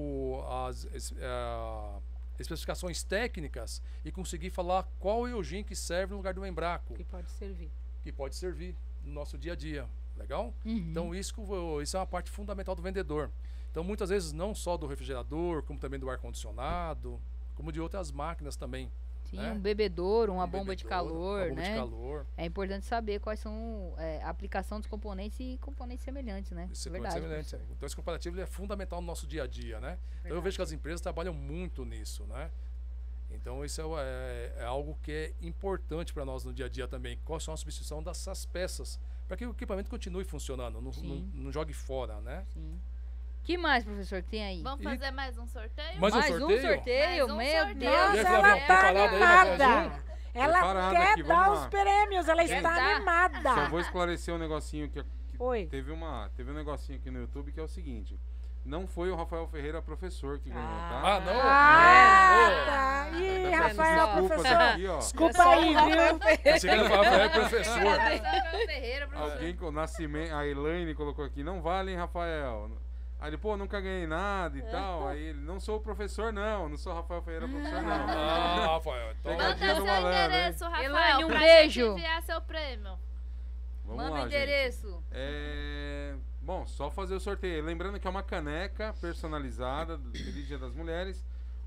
as especificações técnicas e conseguir falar qual Eugin que serve no lugar do Embraco,
Que pode servir.
que pode servir no nosso dia a dia. Legal?
Uhum.
Então isso é uma parte fundamental do vendedor. Então muitas vezes não só do refrigerador, como também do ar-condicionado, como de outras máquinas também.
Sim,
né?
um bebedouro, uma
Um
bomba de
bebedouro,
calor,
uma bomba
né?
de calor.
É importante saber quais são a aplicação dos componentes e componentes semelhantes, né?
Isso é
Verdade.
semelhante.
professor.
Então esse comparativo ele é fundamental no nosso dia a dia, né? Então eu vejo que as empresas trabalham muito nisso, né? Então isso é algo que é importante para nós no dia a dia também. Qual é a substituição dessas peças para que o equipamento continue funcionando, não jogue fora, né?
Sim. Que mais, professor, que tem aí?
Vamos
E-
fazer mais um sorteio?
Mais um
Mais
sorteio?
sorteio?
Mais um
Meu
sorteio.
Deus.
Nossa,
Quer
ela
fazer
tá
preparado aí, mais
animada. Ela
Preparada
quer
aqui,
dar
vamos
os
lá.
prêmios, ela
Quer
está
dar?
animada.
Só vou esclarecer um negocinho que
Oi.
teve um negocinho aqui no YouTube que é o seguinte. Não foi o Rafael Ferreira professor que ganhou, tá?
Ah, não?
Ah, tá. Ih,
vendo?
Rafael,
Desculpas
professor.
aqui, ó.
Desculpa aí, viu?
Pensei que ele falava, é professor.
Rafael Ferreira, professor.
Alguém com Nascimento, a Elaine colocou aqui, não vale, hein, Rafael? Aí ele, pô, nunca ganhei nada e tal. Aí ele, não sou o professor, não sou Rafael Ferreira professor, não.
Ah, Rafael. Então,
Manda
Pegadinha do
seu
malandro,
endereço, Rafael,
Elaine, um
pra
beijo.
gente enviar seu prêmio.
Vamos
Manda
lá,
o endereço.
gente. Bom, só fazer o sorteio. Lembrando que é uma caneca personalizada do Feliz Dia das Mulheres.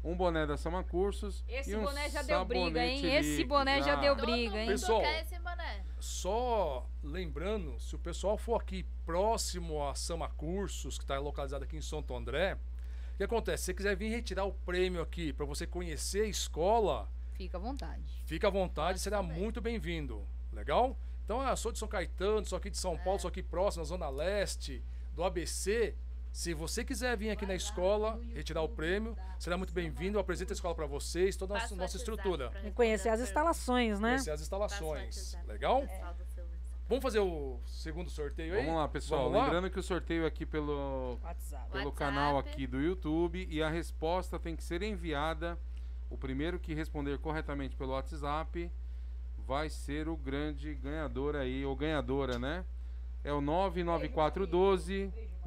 um boné da Sama Cursos
Esse
e um
boné já deu briga, hein?
sabonete
Esse boné já deu
Todo
briga, hein?
mundo
Pessoal,
quer esse boné.
Só lembrando, se o pessoal for aqui próximo a Sama Cursos, que está localizado aqui em Santo André, o que acontece? Se você quiser vir retirar o prêmio aqui para você conhecer a escola,
Fica à vontade.
fica à vontade, será muito bem-vindo. Legal? Então, eu sou de São Caetano, sou aqui de São Paulo, sou aqui próximo, na Zona Leste, do ABC. Se você quiser vir aqui na escola, retirar o prêmio, será muito bem-vindo. Eu apresento a escola para vocês, toda a
Passa o
nossa
WhatsApp
estrutura.
pra
E
responder
conhecer
as
as
perguntas.
instalações, né?
Conhecer as
Passa o
instalações.
WhatsApp.
Legal?
Pessoal do seu WhatsApp.
Vamos fazer o segundo sorteio aí?
Vamos lá, pessoal.
Vamos lá?
Lembrando que o sorteio aqui pelo
WhatsApp.
WhatsApp.
canal aqui do YouTube e a resposta tem que ser enviada. O primeiro que responder corretamente pelo WhatsApp vai ser o grande ganhador aí, ou ganhadora, né? É o 99412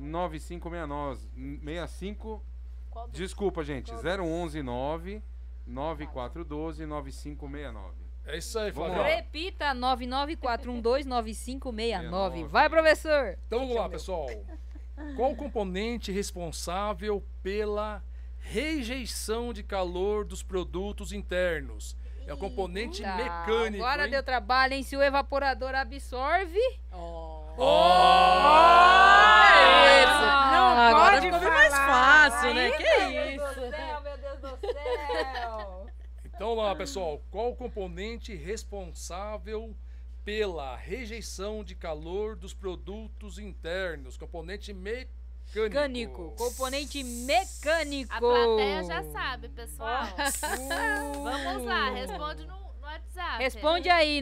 9569 Desculpa, gente. 0119 9412 9569.
É isso aí,
Vamos
Flávio.
lá.
Repita, 994129569.
69.
Vai, professor!
Então vamos lá, pessoal. Qual o componente responsável pela rejeição de calor dos produtos internos? É o componente
Tá,
mecânico.
agora
hein?
deu trabalho, hein? Se o evaporador absorve...
Não, agora
pode
ficou bem mais
falar.
fácil, né? Que isso?
Meu Deus do céu!
Então lá, pessoal, qual o componente responsável pela rejeição de calor dos produtos internos? Componente mecânico.
Mecânico, componente mecânico.
A plateia já sabe, pessoal. Vamos lá, responde no WhatsApp.
Responde aí,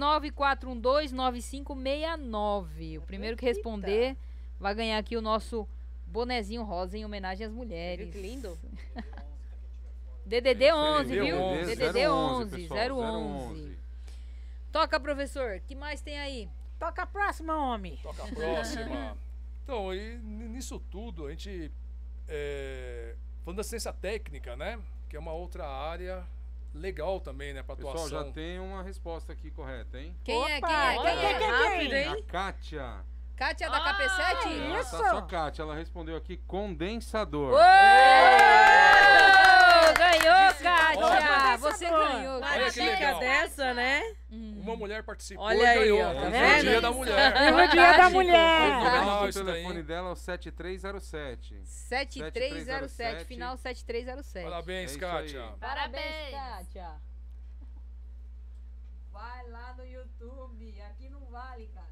994129569. O primeiro que responder vai ganhar aqui o nosso bonezinho rosa em homenagem às
Viu
mulheres.
que lindo?
DDD 11, viu?
DDD
DDD 11,
pessoal,
011. Toca, professor. Que mais tem aí?
Toca a próxima, homem.
Toca a próxima. Então, e nisso tudo, a gente. Falando da ciência técnica, né? Que é uma outra área legal também, né? Para
Pessoal,
atuação.
já tem uma resposta aqui correta, hein?
Quem é?
Opa,
Quem é? Quem é?
Rápido,
A
hein?
Kátia.
Kátia da KP7?
Ela
Isso.
tá só Kátia. Ela respondeu aqui condensador.
Ô! Ganhou, Kátia! Você ganhou.
Olha que
Kátia.
legal.
Dessa, né?
Uma mulher participou
Olha
e
aí,
ganhou.
ó, tá
Foi o
vendo?
dia da mulher.
É o dia da
Fantástico.
mulher.
Legal
O
isso
telefone
daí.
dela é o 7307.
7307, final 7307.
Parabéns,
É isso
Kátia.
aí.
Parabéns, Kátia. Vai lá no YouTube. Aqui não vale, cara.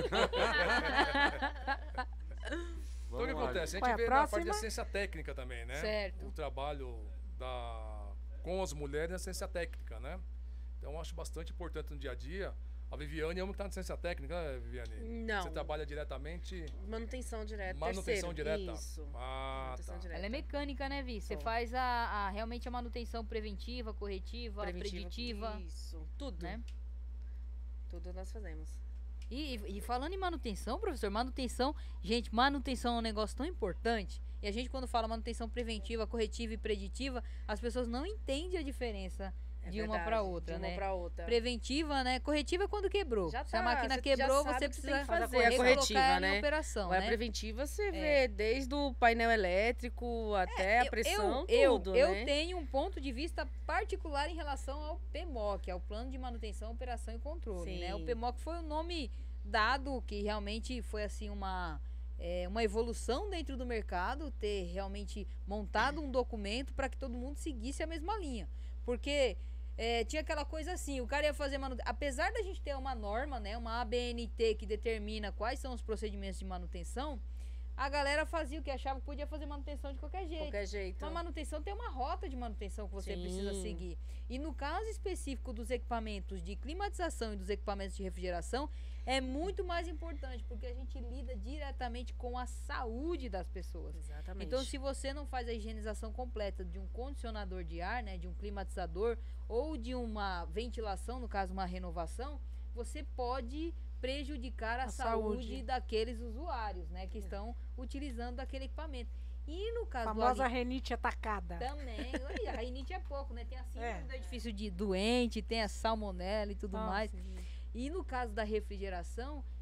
Então o que
Vamos lá,
acontece? A
Qual é
gente
a
vê na parte
próxima?
da ciência técnica também, né?
Certo.
O trabalho com as mulheres na ciência técnica, né? Então eu acho bastante importante no dia a dia. A Viviane é uma que está na ciência técnica, né, Viviane?
Não.
Você trabalha diretamente.
Manutenção direta.
Manutenção
terceiro.
direta?
Isso.
Ah,
Manutenção
tá.
direta.
Ela é mecânica, né, Vi? Você
Sou.
faz realmente a manutenção preventiva, corretiva, preditiva,
Isso. Tudo.
né?
Tudo nós fazemos.
E falando em manutenção, professor, manutenção, gente, manutenção é um negócio tão importante. E a gente, quando fala manutenção preventiva, corretiva e preditiva, as pessoas não entendem a diferença
É
de uma
verdade,
para outra,
de
né?
uma pra outra.
Preventiva, né? Corretiva é quando quebrou.
Já
Se a
tá,
máquina
você
quebrou,
já sabe
você
que você
precisa
tem que fazer a
recolocar
corretiva,
ela
né?
em operação,
Agora,
né?
a preventiva você vê desde o painel elétrico até a pressão, tudo,
eu
né?
tenho um ponto de vista particular em relação ao PMOC, ao Plano de Manutenção, Operação e Controle, né? O
Sim.
PMOC foi o nome dado que realmente foi assim uma evolução dentro do mercado, ter realmente montado um documento para que todo mundo seguisse a mesma linha. Porque tinha aquela coisa assim, o cara ia fazer manutenção. Apesar da gente ter uma norma, né, uma ABNT que determina quais são os procedimentos de manutenção, a galera fazia o que achava que podia fazer manutenção de qualquer jeito.
Qualquer jeito.
Uma manutenção tem uma rota de manutenção que você
Sim.
precisa seguir. E no caso específico dos equipamentos de climatização e dos equipamentos de refrigeração, é muito mais importante, porque a gente lida diretamente com a saúde das pessoas.
Exatamente.
Então, se você não faz a higienização completa de um condicionador de ar, né, de um climatizador ou de uma ventilação, no caso uma renovação, você pode prejudicar a saúde daqueles usuários, né, que estão utilizando aquele equipamento. E no
A
caso
famosa renite atacada.
também, olha, a rinite é pouco, né? Tem a síndrome
É.
do edifício de doente, tem a salmonela e tudo
Nossa,
mais.
gente.
E no caso da refrigeração,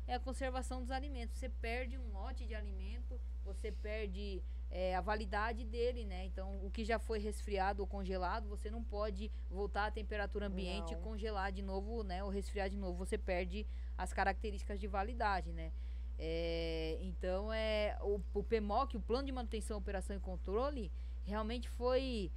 é a conservação dos alimentos. Você perde um lote de alimento, você perde a validade dele, né? Então, o que já foi resfriado ou congelado, você não pode voltar à temperatura ambiente e congelar de novo, né? Ou resfriar de novo, você perde as características de validade, né? Então, o PMOC, o Plano de Manutenção, Operação e Controle, realmente foi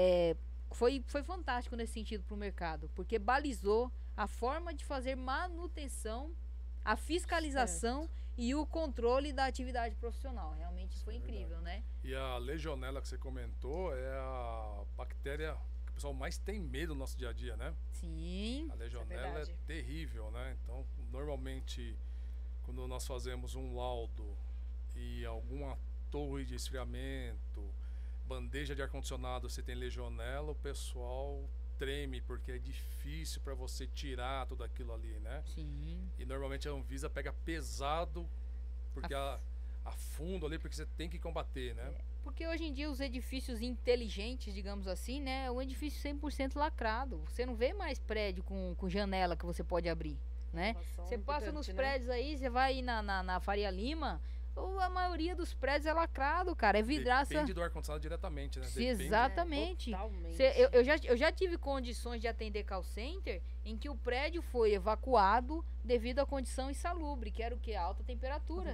fantástico nesse sentido para o mercado, porque balizou a forma de fazer manutenção, a fiscalização e o controle da atividade profissional. Realmente foi incrível, né?
E a legionela que você comentou é a bactéria que o pessoal mais tem medo no nosso dia a dia, né?
Sim.
A legionela é terrível, né? Então, normalmente, quando nós fazemos um laudo e alguma torre de esfriamento, bandeja de ar-condicionado, você tem legionela, o pessoal treme, porque é difícil para você tirar tudo aquilo ali, né?
Sim.
E normalmente a Anvisa pega pesado, porque a fundo ali, porque você tem que combater, né?
Porque hoje em dia os edifícios inteligentes, digamos assim, né? É um edifício 100% lacrado. Você não vê mais prédio com janela que você pode abrir, né? Você passa nos prédios aí, você vai aí na Faria Lima, a maioria dos prédios é lacrado, cara. É vidraça.
Depende do ar-condicionado diretamente, né?
Exatamente. Eu já tive condições de atender call center em que o prédio foi evacuado devido à condição insalubre, que era o que? Alta temperatura.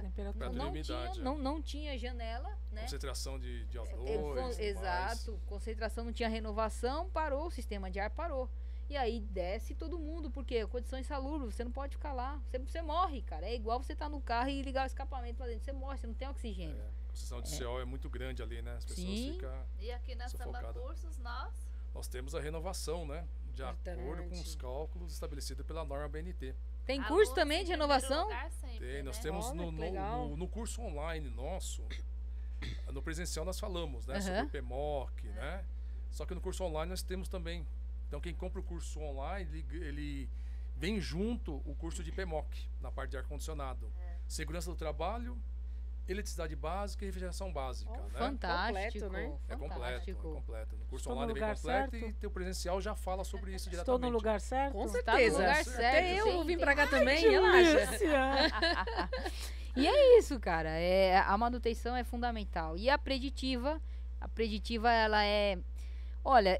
Não tinha janela, né?
Concentração de O2.
Exato. Concentração, não tinha renovação, parou, o sistema de ar parou. E aí desce todo mundo, porque condição insalubre, você não pode ficar lá. Você morre, cara. É igual você estar no carro e ligar o escapamento lá dentro. Você morre, você não tem oxigênio.
A concentração de CO é muito grande ali, né? As pessoas ficam.
E aqui na Samba Cursos, nós
temos a renovação, né? De acordo com os cálculos estabelecidos pela norma BNT.
Tem curso também de renovação?
Tem, nós temos no curso online nosso, no presencial nós falamos, né? Sobre o PMOC, né? Só que no curso online nós temos também. Então, quem compra o curso online, ele vem junto o curso de PMOC, na parte de ar-condicionado. Segurança do trabalho, eletricidade básica e refrigeração básica. Né?
Fantástico, né?
É completo. No curso online vem completo
certo?
E teu presencial já fala sobre isso diretamente.
Estou no lugar certo?
Com certeza.
Tá no lugar certo.
Até eu vim pra cá também, relaxa.
E é isso, cara. A manutenção é fundamental. E a preditiva, ela é... Olha,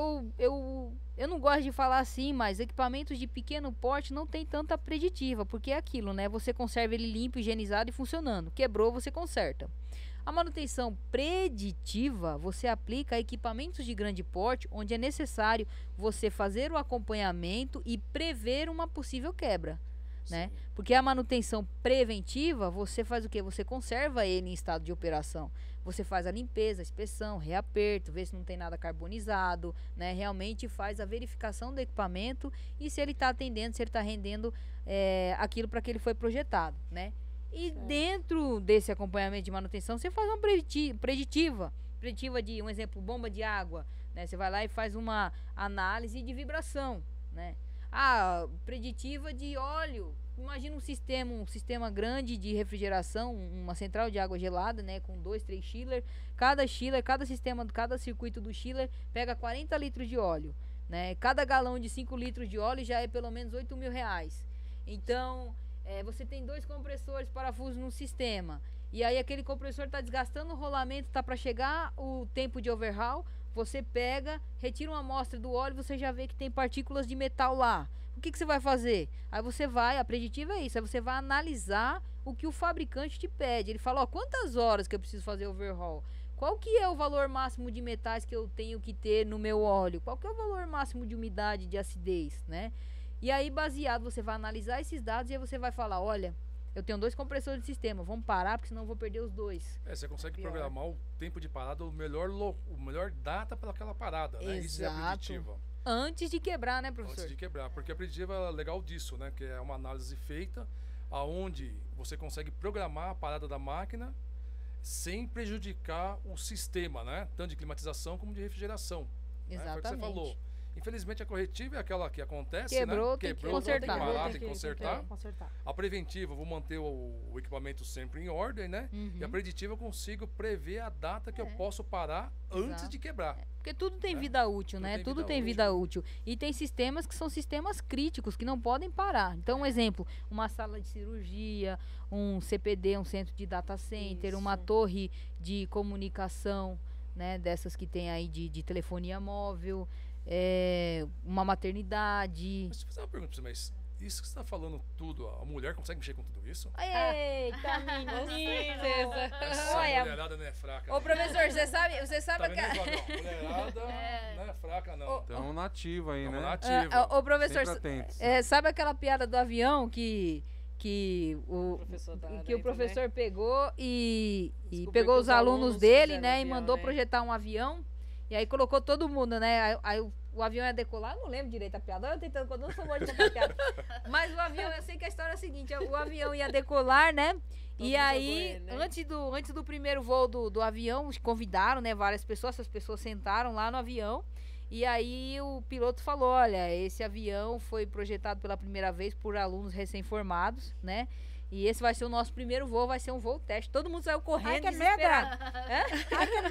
eu não gosto de falar assim, mas equipamentos de pequeno porte não tem tanta preditiva, porque é aquilo, né? Você conserva ele limpo, higienizado e funcionando. Quebrou, você conserta. A manutenção preditiva, você aplica a equipamentos de grande porte, onde é necessário você fazer o acompanhamento e prever uma possível quebra, né? Porque a manutenção preventiva, você faz o quê? Você conserva ele em estado de operação. Você faz a limpeza, a inspeção, reaperto, vê se não tem nada carbonizado, né? Realmente faz a verificação do equipamento e se ele está atendendo, se ele está rendendo aquilo para que ele foi projetado, né? E dentro desse acompanhamento de manutenção, você faz uma preditiva de, um exemplo, bomba de água, né? Você vai lá e faz uma análise de vibração, né? Preditiva de óleo. Imagina um sistema grande de refrigeração, uma central de água gelada, né, com 2, 3 chiller. Cada circuito do chiller pega 40 litros de óleo, né? Cada galão de 5 litros de óleo já é pelo menos R$8.000. Então, você tem 2 compressores, parafusos no sistema. E aí aquele compressor está desgastando o rolamento, está para chegar o tempo de overhaul. Você pega, retira uma amostra do óleo, você já vê que tem partículas de metal lá. O que você vai fazer? Aí você vai, a preditiva é isso, aí você vai analisar o que o fabricante te pede. Ele fala, quantas horas que eu preciso fazer overhaul? Qual que é o valor máximo de metais que eu tenho que ter no meu óleo? Qual que é o valor máximo de umidade, de acidez, né? E aí, baseado, você vai analisar esses dados e aí você vai falar, olha, eu tenho 2 compressores de sistema, vamos parar, porque senão eu vou perder os 2.
Você consegue programar o tempo de parada, o melhor data para aquela parada, né?
Exato.
Isso é a preditiva.
Antes de quebrar, né, professor?
Antes de quebrar, porque a preditiva é legal disso, né? Que é uma análise feita aonde você consegue programar a parada da máquina sem prejudicar o sistema, né? Tanto de climatização como de refrigeração.
Exatamente.
Foi o que você falou. Infelizmente a corretiva é aquela que acontece,
Quebrou,
né?
tem que
Quebrou,
consertar.
tem que consertar. A preventiva, eu vou manter o equipamento sempre em ordem, né? E a preditiva eu consigo prever a data que eu posso parar antes de quebrar.
Porque tudo tem vida útil, né? Tudo tem vida útil. E tem sistemas que são sistemas críticos, que não podem parar. Então, um exemplo, uma sala de cirurgia, um CPD, um centro de data center, uma torre de comunicação, né? Dessas que tem aí de telefonia móvel, uma maternidade.
Mas deixa eu fazer uma pergunta pra você, mas isso que você tá falando tudo, a mulher consegue mexer com tudo isso?
Eita, menino!
Essa mulherada não é fraca.
Ô, professor, você sabe
Tá
que...
vendo, Fabião? Mulherada não é fraca, não.
Então, nativa aí,
Tamo
né?
nativa.
Ô, professor,
Sempre atentos.
sabe aquela piada do avião que o professor pegou e
Descobriu
pegou
que
os
os
alunos
alunos
dele,
fizeram
né? E
avião,
mandou
né?
projetar um avião. E aí colocou todo mundo, né? Aí o avião ia decolar. Eu não lembro direito a piada. Eu tentando, quando eu não sou boa de contar piada. Mas o avião, eu sei que a história é a seguinte: o avião ia decolar, né? E aí,
mundo correndo,
antes do primeiro voo do avião, convidaram, né, várias pessoas. Essas pessoas sentaram lá no avião. E aí o piloto falou: olha, esse avião foi projetado pela primeira vez por alunos recém-formados, né? E esse vai ser o nosso primeiro voo, vai ser um voo teste. Todo mundo saiu correndo.
Ai, que
desesperado.
Ai, que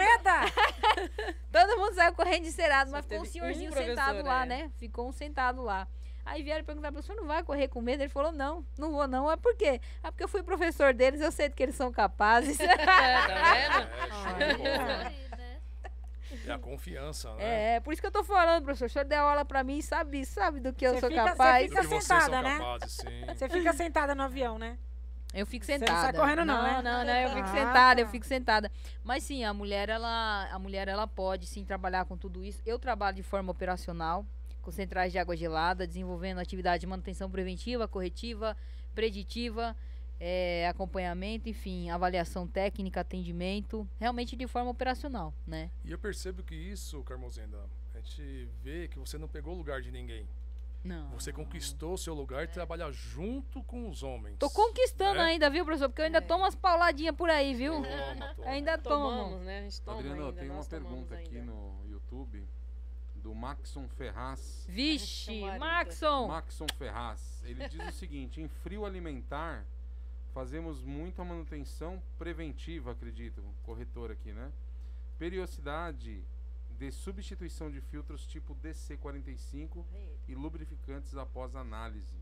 medo!
Todo mundo saiu correndo desesperado,
Só
mas ficou um
teve
senhorzinho
um professor,
sentado lá,
é.
né? Ficou um sentado lá. Aí vieram perguntar, professor, não vai correr com medo? Ele falou: não vou não. É por quê? É porque eu fui professor deles, eu sei que eles são capazes.
Tá vendo?
Show de bola. É a confiança, né?
Por isso que eu tô falando, professor. O senhor deu aula pra mim, sabe do que eu
Você
sou
fica-
capaz.
você
Do que vocês
sentada,
são
né?
capazes, sim.
Você fica sentada no avião, né?
Eu fico
Você não
sentada.
sai correndo não, né?
Não, eu fico
Ah,
sentada, eu
tá.
fico sentada. Mas sim, a mulher ela pode sim trabalhar com tudo isso. Eu trabalho de forma operacional, com centrais de água gelada, desenvolvendo atividade de manutenção preventiva, corretiva, preditiva, acompanhamento, enfim, avaliação técnica, atendimento, realmente de forma operacional, né?
E eu percebo que isso, Carmozenda, a gente vê que você não pegou o lugar de ninguém.
Não.
Você conquistou o seu lugar de trabalhar junto com os homens.
Tô conquistando
É?
ainda, viu, professor? Porque eu ainda tomo umas pauladinhas por aí, viu?
Toma.
Ainda tomo.
Tomamos, né? A gente toma
Adriano,
ainda,
tem uma
nós tomamos
pergunta aqui
ainda.
no YouTube do Maxon Ferraz.
Vixe,
Marita.
Maxon!
Maxon Ferraz. Ele diz o seguinte: em frio alimentar, fazemos muita manutenção preventiva, acredito, corretor aqui, né? Periodicidade de substituição de filtros tipo DC45 e lubrificantes após análise.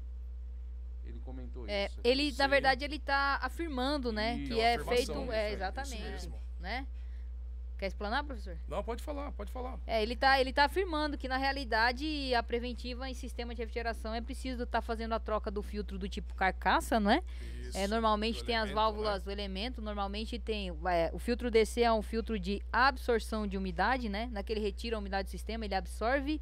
Ele comentou isso.
Ele, na
Sim.
verdade, ele tá afirmando, né?
Isso,
Que
é
é
uma
feito.
afirmação,
É,
isso
exatamente.
mesmo.
Né? Quer explanar, professor?
Não, pode falar, pode falar.
Ele tá afirmando que, na realidade, a preventiva em sistema de refrigeração é preciso estar fazendo a troca do filtro do tipo carcaça, não é?
Isso,
Normalmente
do
tem as
elemento,
válvulas
né?
do elemento, normalmente tem. O filtro DC é um filtro de absorção de umidade, né? Naquele retira a umidade do sistema, ele absorve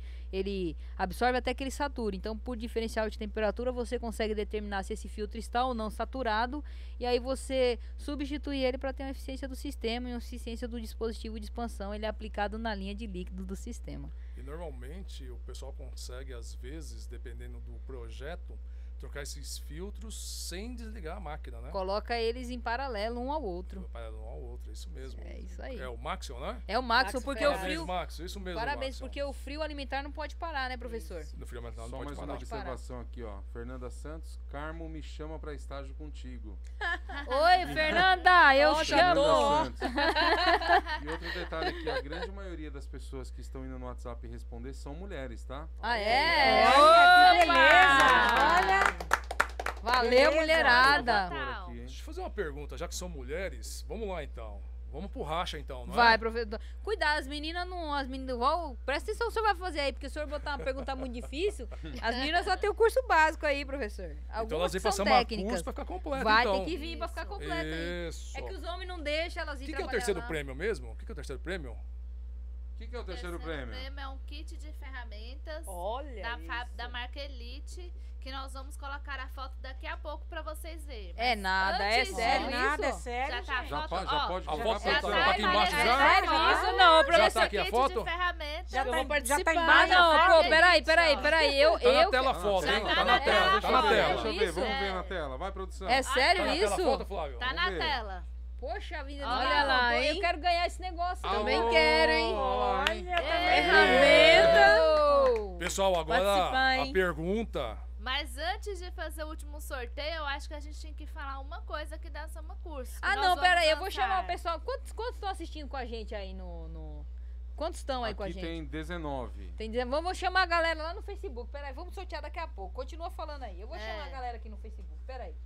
até que ele sature. Então, por diferencial de temperatura, você consegue determinar se esse filtro está ou não saturado. E aí você substitui ele para ter uma eficiência do sistema e uma eficiência do dispositivo de expansão. Ele é aplicado na linha de líquido do sistema.
E normalmente o pessoal consegue, às vezes, dependendo do projeto, trocar esses filtros sem desligar a máquina, né?
Coloca eles em paralelo um ao outro.
Para um ao outro, isso mesmo.
É isso aí.
É o Maxon, né?
É o Maxon,
Maxon
porque
Ferraz.
o frio.
Maxon, isso mesmo.
Parabéns,
Maxon.
porque o frio alimentar não pode parar, né, professor?
No frio alimentar não
Só
pode
mais
parar.
uma observação aqui, ó. Fernanda Santos, Carmo me chama para estágio contigo.
Oi, Fernanda, eu
Ó, já
chamo.
tô.
Santos. E outro detalhe aqui, a grande maioria das pessoas que estão indo no WhatsApp responder são mulheres, tá?
Ah, é?
Olha, que
Opa!
beleza! Olha!
Valeu,
Beleza.
mulherada.
Doutora aqui, hein?
Deixa eu fazer uma pergunta, já que são mulheres, vamos lá então. Vamos pro racha então, não
Vai,
é?
professor. Cuidado, as meninas não. As meninas. Presta atenção o que o senhor vai fazer aí, porque se o senhor botar uma pergunta muito difícil, as meninas só tem o curso básico aí, professor.
Então
Algumas
elas
que
vêm
são
passar uma
técnicas.
curso pra ficar completa,
Vai
então.
ter que vir pra ficar completa aí.
Isso.
É que os homens não deixam elas
O
ir
que é o
trabalhar
terceiro
lá.
prêmio mesmo? O que é o terceiro prêmio?
O que é o terceiro prêmio?
É um kit de ferramentas
Olha
da marca Elite, que nós vamos colocar a foto daqui a pouco pra vocês verem.
É
Mas
nada, é
antes
sério
disso,
Nada, é
isso?
sério,
Já tá a
gente.
Já
foto?
pode, já
Ó,
pode.
A
já
foto
vai
tá
passar.
aqui embaixo
aparecendo
já?
a
Sério
foto.
isso? Não,
Já
professor.
tá aqui a
Kit
foto?
de ferramentas.
Já
Eu
tá,
vou
já tá
participar.
embaixo.
Não,
a
pô,
foto?
peraí. Eu
Tá na tela a foto,
Já
hein?
tá
Tá
na
na tela,
tela,
tá na
foto.
tela.
Deixa eu ver,
Isso,
vamos
é.
ver na tela. Vai, produção.
É sério
Tá na tela a
isso?
foto, Flávio?
Tá
Vamos
na
ver.
tela.
Poxa vida,
Olha lá,
eu
hein?
quero ganhar esse negócio.
Também
Alô,
quero, hein?
olá, hein?
Ferramenta.
Pessoal, agora
Participar,
a
hein?
pergunta.
Mas antes de fazer o último sorteio, eu acho que a gente tinha que falar uma coisa aqui da Samba Curso. que
Ah,
nós
não,
vamos
pera aí, eu vou
lançar.
chamar o pessoal. Quantos estão assistindo com a gente aí no... Quantos estão aí com a
Aqui
gente?
tem 19.
Vamos chamar a galera lá no Facebook. Pera aí, vamos sortear daqui a pouco. Continua falando aí. Eu vou chamar a galera aqui no Facebook. Pera aí.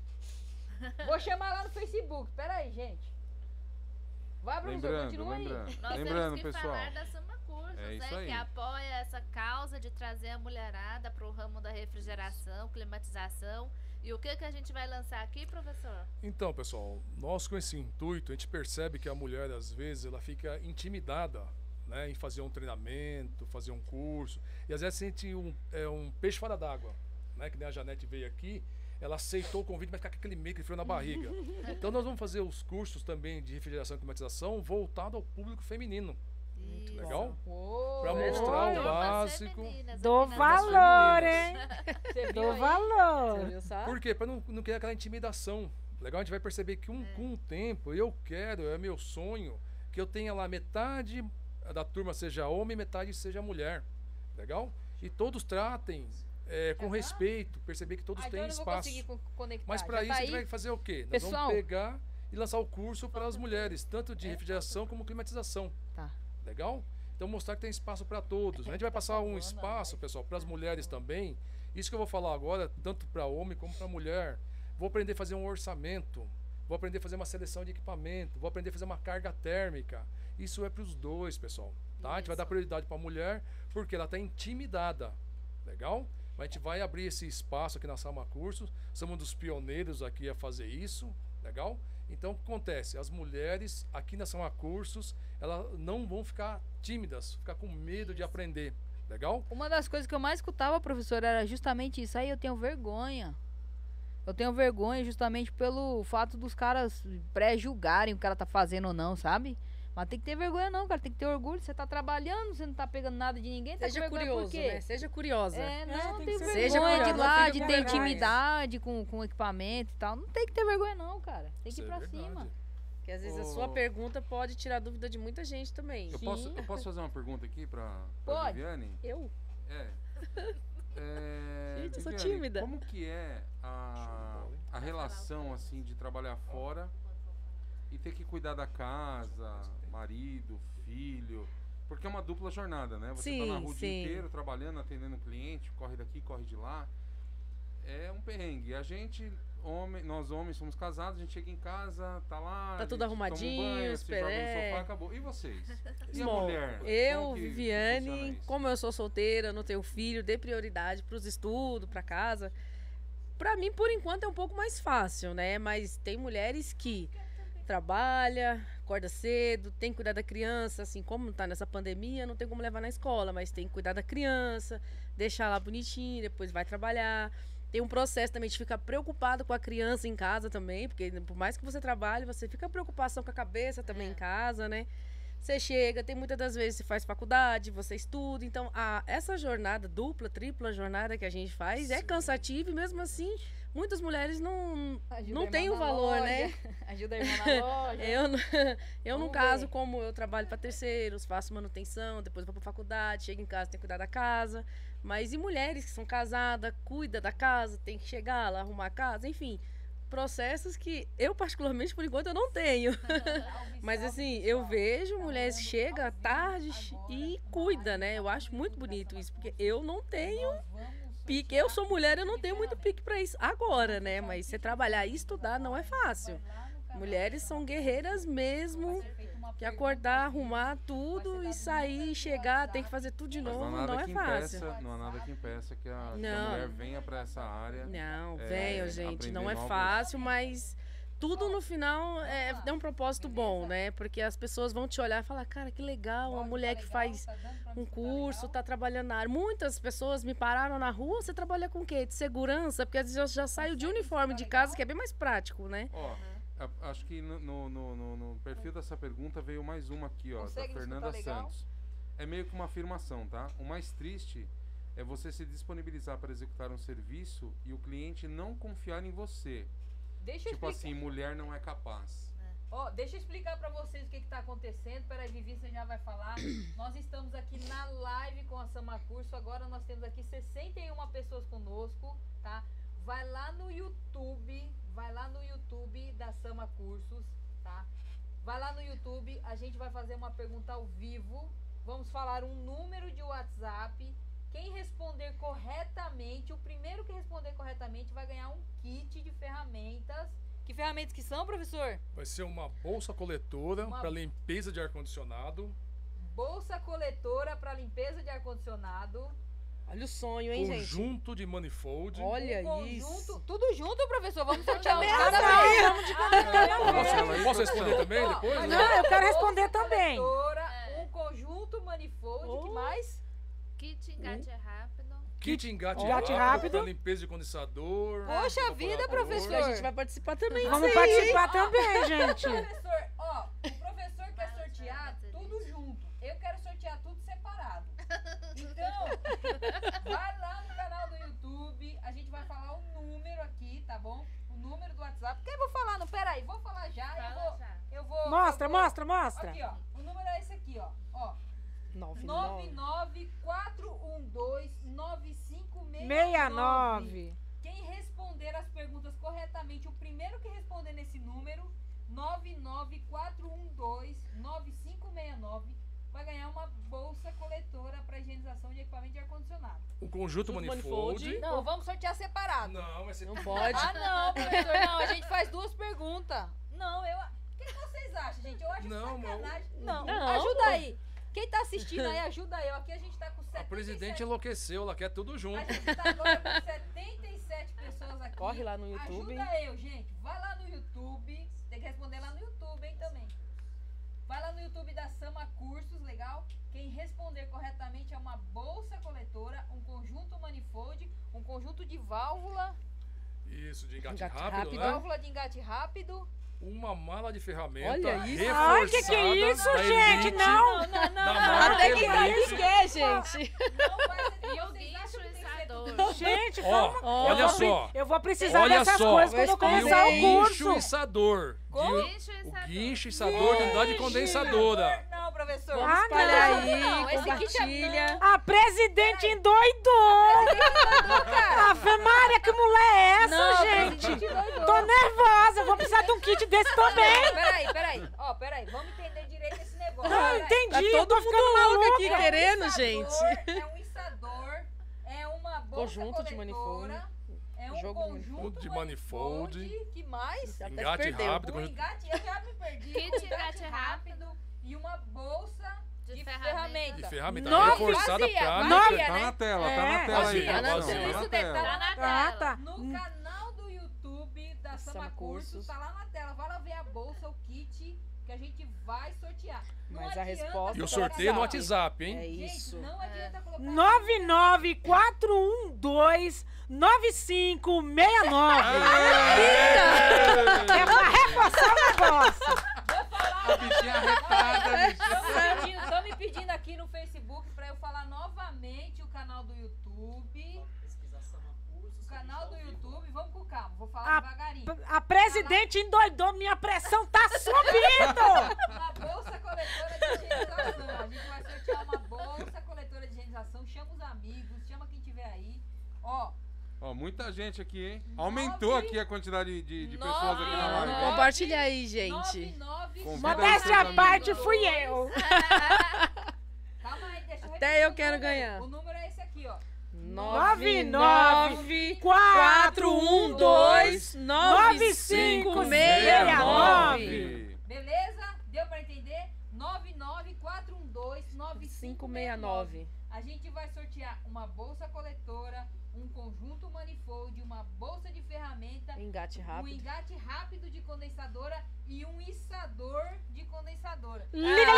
Vou chamar lá no Facebook. Pera aí, gente. Vai, professor, continua aí.
Nós
Lembrando,
temos que
pessoal.
falar da Samba Cursos,
É isso
né?
aí.
Que apoia essa causa de trazer a mulherada para o ramo da refrigeração, climatização. E o que a gente vai lançar aqui, professor?
Então, pessoal, nós com esse intuito, a gente percebe que a mulher, às vezes, ela fica intimidada, né, em fazer um treinamento, fazer um curso. E às vezes sente um peixe fora d'água, né? Que nem a Janete veio aqui, ela aceitou o convite, mas fica com aquele meio que frio na barriga. Então nós vamos fazer os cursos também de refrigeração e climatização voltado ao público feminino.
Isso.
Legal?
Uou,
Pra mostrar o
Turmas
básico.
femininas
Dou
aqui na
valor, hein?
Você viu
Dou
aí?
valor.
Você viu só?
Por quê? Para não criar aquela intimidação. Legal? A gente vai perceber que com o tempo, eu quero, é meu sonho, que eu tenha lá metade da turma seja homem, metade seja mulher. Legal? E todos tratem com respeito, perceber que todos
Então
têm
eu não vou
espaço.
conseguir conectar.
Mas para
Já
isso
tá
a gente
aí?
vai fazer o quê? Nós
Pessoal.
vamos pegar e lançar o curso para as mulheres, tanto de refrigeração como climatização.
Tá.
Legal? Então mostrar que tem espaço para todos. A gente vai passar um espaço, pessoal, para as mulheres também. Isso que eu vou falar agora, tanto para homem como para mulher. Vou aprender a fazer um orçamento. Vou aprender a fazer uma seleção de equipamento. Vou aprender a fazer uma carga térmica. Isso é para os dois, pessoal. Tá? A gente vai dar prioridade para a mulher porque ela está intimidada. Legal? A gente vai abrir esse espaço aqui na Sama Cursos. Somos um dos pioneiros aqui a fazer isso. Legal? Então, o que acontece? As mulheres aqui na Sama Cursos, elas não vão ficar tímidas, ficar com medo de aprender. Legal?
Uma das coisas que eu mais escutava, professor, era justamente isso. Aí eu tenho vergonha. Eu tenho vergonha justamente pelo fato dos caras pré-julgarem o que o cara tá fazendo ou não, sabe? Mas tem que ter vergonha não, cara. Tem que ter orgulho. Você tá trabalhando, você não tá pegando nada de ninguém. Tá
Seja
com vergonha
curioso,
por quê?
né? Seja curiosa.
Não
tem
tem
que ser
vergonha
curiosa.
de
Não
lá,
fica
de
com
ter
vergonha.
intimidade com equipamento e tal. Não tem que ter vergonha não, cara. Tem que ir
Isso
pra
é verdade.
cima.
Porque às vezes a sua pergunta pode tirar dúvida de muita gente também.
Eu posso fazer uma pergunta aqui para
Pode.
Viviane?
Eu? Gente, eu sou
Viviane,
tímida.
Como que é a relação assim de trabalhar fora e ter que cuidar da casa, marido, filho? Porque é uma dupla jornada, né? Você tá na rua o dia inteiro trabalhando, atendendo cliente, corre daqui, corre de lá. É um perrengue. A gente, nós homens somos casados, a gente chega em casa, tá lá,
Tá
a
tudo
gente
arrumadinho,
toma um banho, se joga no
esperé.
sofá, acabou. E vocês? E a
Bom,
mulher?
eu,
Como que funciona
Viviane,
isso?
como eu sou solteira, não tenho filho, dei prioridade pros estudos, pra casa. Pra mim, por enquanto, é um pouco mais fácil, né? Mas tem mulheres que trabalha, acorda cedo, tem que cuidar da criança, assim, como tá nessa pandemia, não tem como levar na escola, mas tem que cuidar da criança, deixar lá bonitinho, depois vai trabalhar. Tem um processo também de ficar preocupado com a criança em casa também, porque por mais que você trabalhe, você fica preocupação com a cabeça também em casa, né? Você chega, tem muitas das vezes você faz faculdade, você estuda, então essa jornada, dupla, tripla jornada que a gente faz é cansativa e mesmo assim muitas mulheres não têm o valor, né?
Ajuda a irmã na loja.
Eu no
Vamos
caso,
ver.
como eu trabalho para terceiros, faço manutenção, depois vou para faculdade, chego em casa, tenho que cuidar da casa. Mas e mulheres que são casadas, cuida da casa, tem que chegar lá, arrumar a casa, enfim, processos que eu particularmente por enquanto eu não tenho. Mas assim, eu vejo mulheres que chegam à tarde e cuida, né? Eu acho muito bonito isso, porque eu não tenho pique. Eu sou mulher, eu não tenho muito pique para isso agora, né? Mas você trabalhar e estudar não é fácil. Mulheres são guerreiras mesmo, que acordar, arrumar tudo e sair, chegar, tem que fazer tudo de
Mas
novo,
não há
não
nada
é
que
fácil.
impeça, não há nada que impeça que a
Não.
mulher venha para essa área.
Não,
É,
venham, gente, não é
aprender
fácil, mas tudo no final é um propósito bom, né? Porque as pessoas vão te olhar e falar, cara, que legal, uma mulher que faz um curso, tá trabalhando na área. Muitas pessoas me pararam na rua, você trabalha com o quê? De segurança? Porque às vezes eu já saio de uniforme de casa, que é bem mais prático, né?
Ó, acho que no perfil dessa pergunta veio mais uma aqui, ó, da
Consegue
Fernanda
escutar legal?
Santos. É meio que uma afirmação, tá? O mais triste é você se disponibilizar para executar um serviço e o cliente não confiar em você.
Deixa eu
Tipo
explicar.
assim, mulher não é capaz.
Ó, deixa eu explicar pra vocês o que tá acontecendo. Peraí, Vivi, você já vai falar. Nós estamos aqui na live com a Sama Curso. Agora nós temos aqui 61 pessoas conosco, tá? Vai lá no YouTube da Sama Cursos, tá? Vai lá no YouTube, a gente vai fazer uma pergunta ao vivo. Vamos falar um número de WhatsApp. Quem responder corretamente, o primeiro que responder corretamente vai ganhar um kit de ferramentas. Que ferramentas que são, professor?
Vai ser uma bolsa coletora para limpeza de ar-condicionado.
Bolsa coletora para limpeza de ar-condicionado.
Olha o sonho, hein, gente?
Conjunto de manifold.
Olha
Conjunto,
isso.
tudo junto, professor? Vamos sortear um de
Não,
cada vez.
vamos de cada vez.
Posso responder também depois?
Ó,
Não, eu quero responder também.
Coletora, um conjunto manifold, que mais?
Kit engate rápido.
Kit engate
Engate
rápido
rápido.
para limpeza de condensador.
Poxa vida, professor.
A gente vai participar também.
Vamos
disso aí.
participar também, gente.
Professor, ó, o professor quer sortear tudo junto. Eu quero sortear tudo separado. Então, vai lá no canal do YouTube, a gente vai falar o número aqui, tá bom? O número do WhatsApp. Quem eu vou falar? Não, peraí, vou falar já.
Fala já.
Eu vou.
Mostra,
eu vou-
mostra, mostra.
Aqui, ó. O número é esse aqui, ó. Ó. 994129569.
69.
Quem responder as perguntas corretamente, o primeiro que responder nesse número, 994129569, vai ganhar uma bolsa coletora para higienização de equipamento de ar-condicionado.
O conjunto
Conjunto
manifold.
manifold.
Não, vamos sortear separado.
Não, vai ser
Não pode.
Ah, não, professor, não, a gente faz duas perguntas. Não, eu... O que vocês acham, gente? Eu acho
Não,
sacanagem.
não.
Não,
Não,
ajuda
pô.
aí. Quem tá assistindo aí, ajuda eu. Aqui a gente tá com 77...
A presidente enlouqueceu, ela quer tudo junto.
A gente tá agora com 77 pessoas aqui.
Corre lá no YouTube.
Ajuda eu, gente. Vai lá no YouTube. Tem que responder lá no YouTube, hein, também. Vai lá no YouTube da Sama Cursos, legal? Quem responder corretamente é uma bolsa coletora, um conjunto manifold, um conjunto de válvula,
Isso, de engate
Engate
rápido,
rápido.
né?
válvula de engate rápido.
Uma mala de ferramenta
Olha isso.
reforçada.
Ai, que é isso,
da
gente?
Elite,
Não.
da marca
Até que
Elite.
quer, gente.
Não vai ser...
E o
vocês
guincho
acham que tem que ser
içador.
tudo?
Gente,
Ó,
calma.
olha só.
Eu vou precisar
Olha
dessas
só.
coisas quando eu começar o
E o guincho
curso.
içador.
Como?
Guincho
O
içador.
guincho içador de unidade condensadora.
Não, professor.
Vamos
Ah,
espalhar
não.
aí,
Não, esse kit é-
compartilha.
A presidente endoidou. Ave Maria, que mulher é essa,
Não,
gente?
presidente doidou.
Tô nervosa. Eu vou precisar de um kit desse também.
Peraí. Ó, peraí. Vamos entender direito esse negócio.
Não,
Peraí.
entendi.
Tá
Eu tô
todo
ficando
mundo louco
maluca.
aqui querendo,
içador,
gente.
É um içador, é uma bolsa
Conjunto de
coletora, é um
Jogo de
conjunto
de manifold.
que mais?
Até se
Engate
perdeu.
rápido.
Um engate, eu já me perdi.
Kit
Um
engate rápido.
e uma bolsa
De
de
ferramenta.
ferramenta.
De ferramenta
Nove.
reforçada
Vazia,
prática.
vazia.
Tá na tela, tá
É,
na tela aí,
vazia,
produção,
não,
tá
isso
na
deve tá
tela.
Tá na
Ah,
tela.
tá.
No canal do YouTube da Sama
Sama
Cursos,
Cursos.
tá lá na tela. Vai lá ver a bolsa, o kit que a gente vai sortear. Não
Mas a
adianta
resposta
E o
tá
sorteio no
WhatsApp.
WhatsApp, hein?
É
Gente,
isso.
não adianta colocar...
994129569. É pra reforçar o negócio.
A bichinha arretada, bicho.
Estão me pedindo aqui no Facebook pra eu falar novamente o canal do YouTube. O canal do YouTube, vamos com calma, vou falar
A-
devagarinho.
A presidente endoidou. Minha pressão tá subindo.
Uma bolsa coletora de higienização. A gente vai sortear uma bolsa coletora de higienização. Chama os amigos, chama quem tiver aí. Ó,
Ó, muita gente aqui, hein? Aumentou aqui a quantidade de pessoas aqui na
Nove.
live.
Compartilha aí, gente.
99...
Convida
Modéstia à
seus
parte,
amigos.
fui eu.
Calma aí, deixa eu
Até
repetir
eu
o
quero
número.
ganhar.
O número é esse aqui, ó.
9941295569.
Beleza? Deu pra entender? 994129569. A gente vai sortear uma bolsa coletora, um conjunto manifold, uma bolsa de ferramenta,
Engate
um
rápido.
engate rápido de condensadora e um içador de condensadora.
Liga.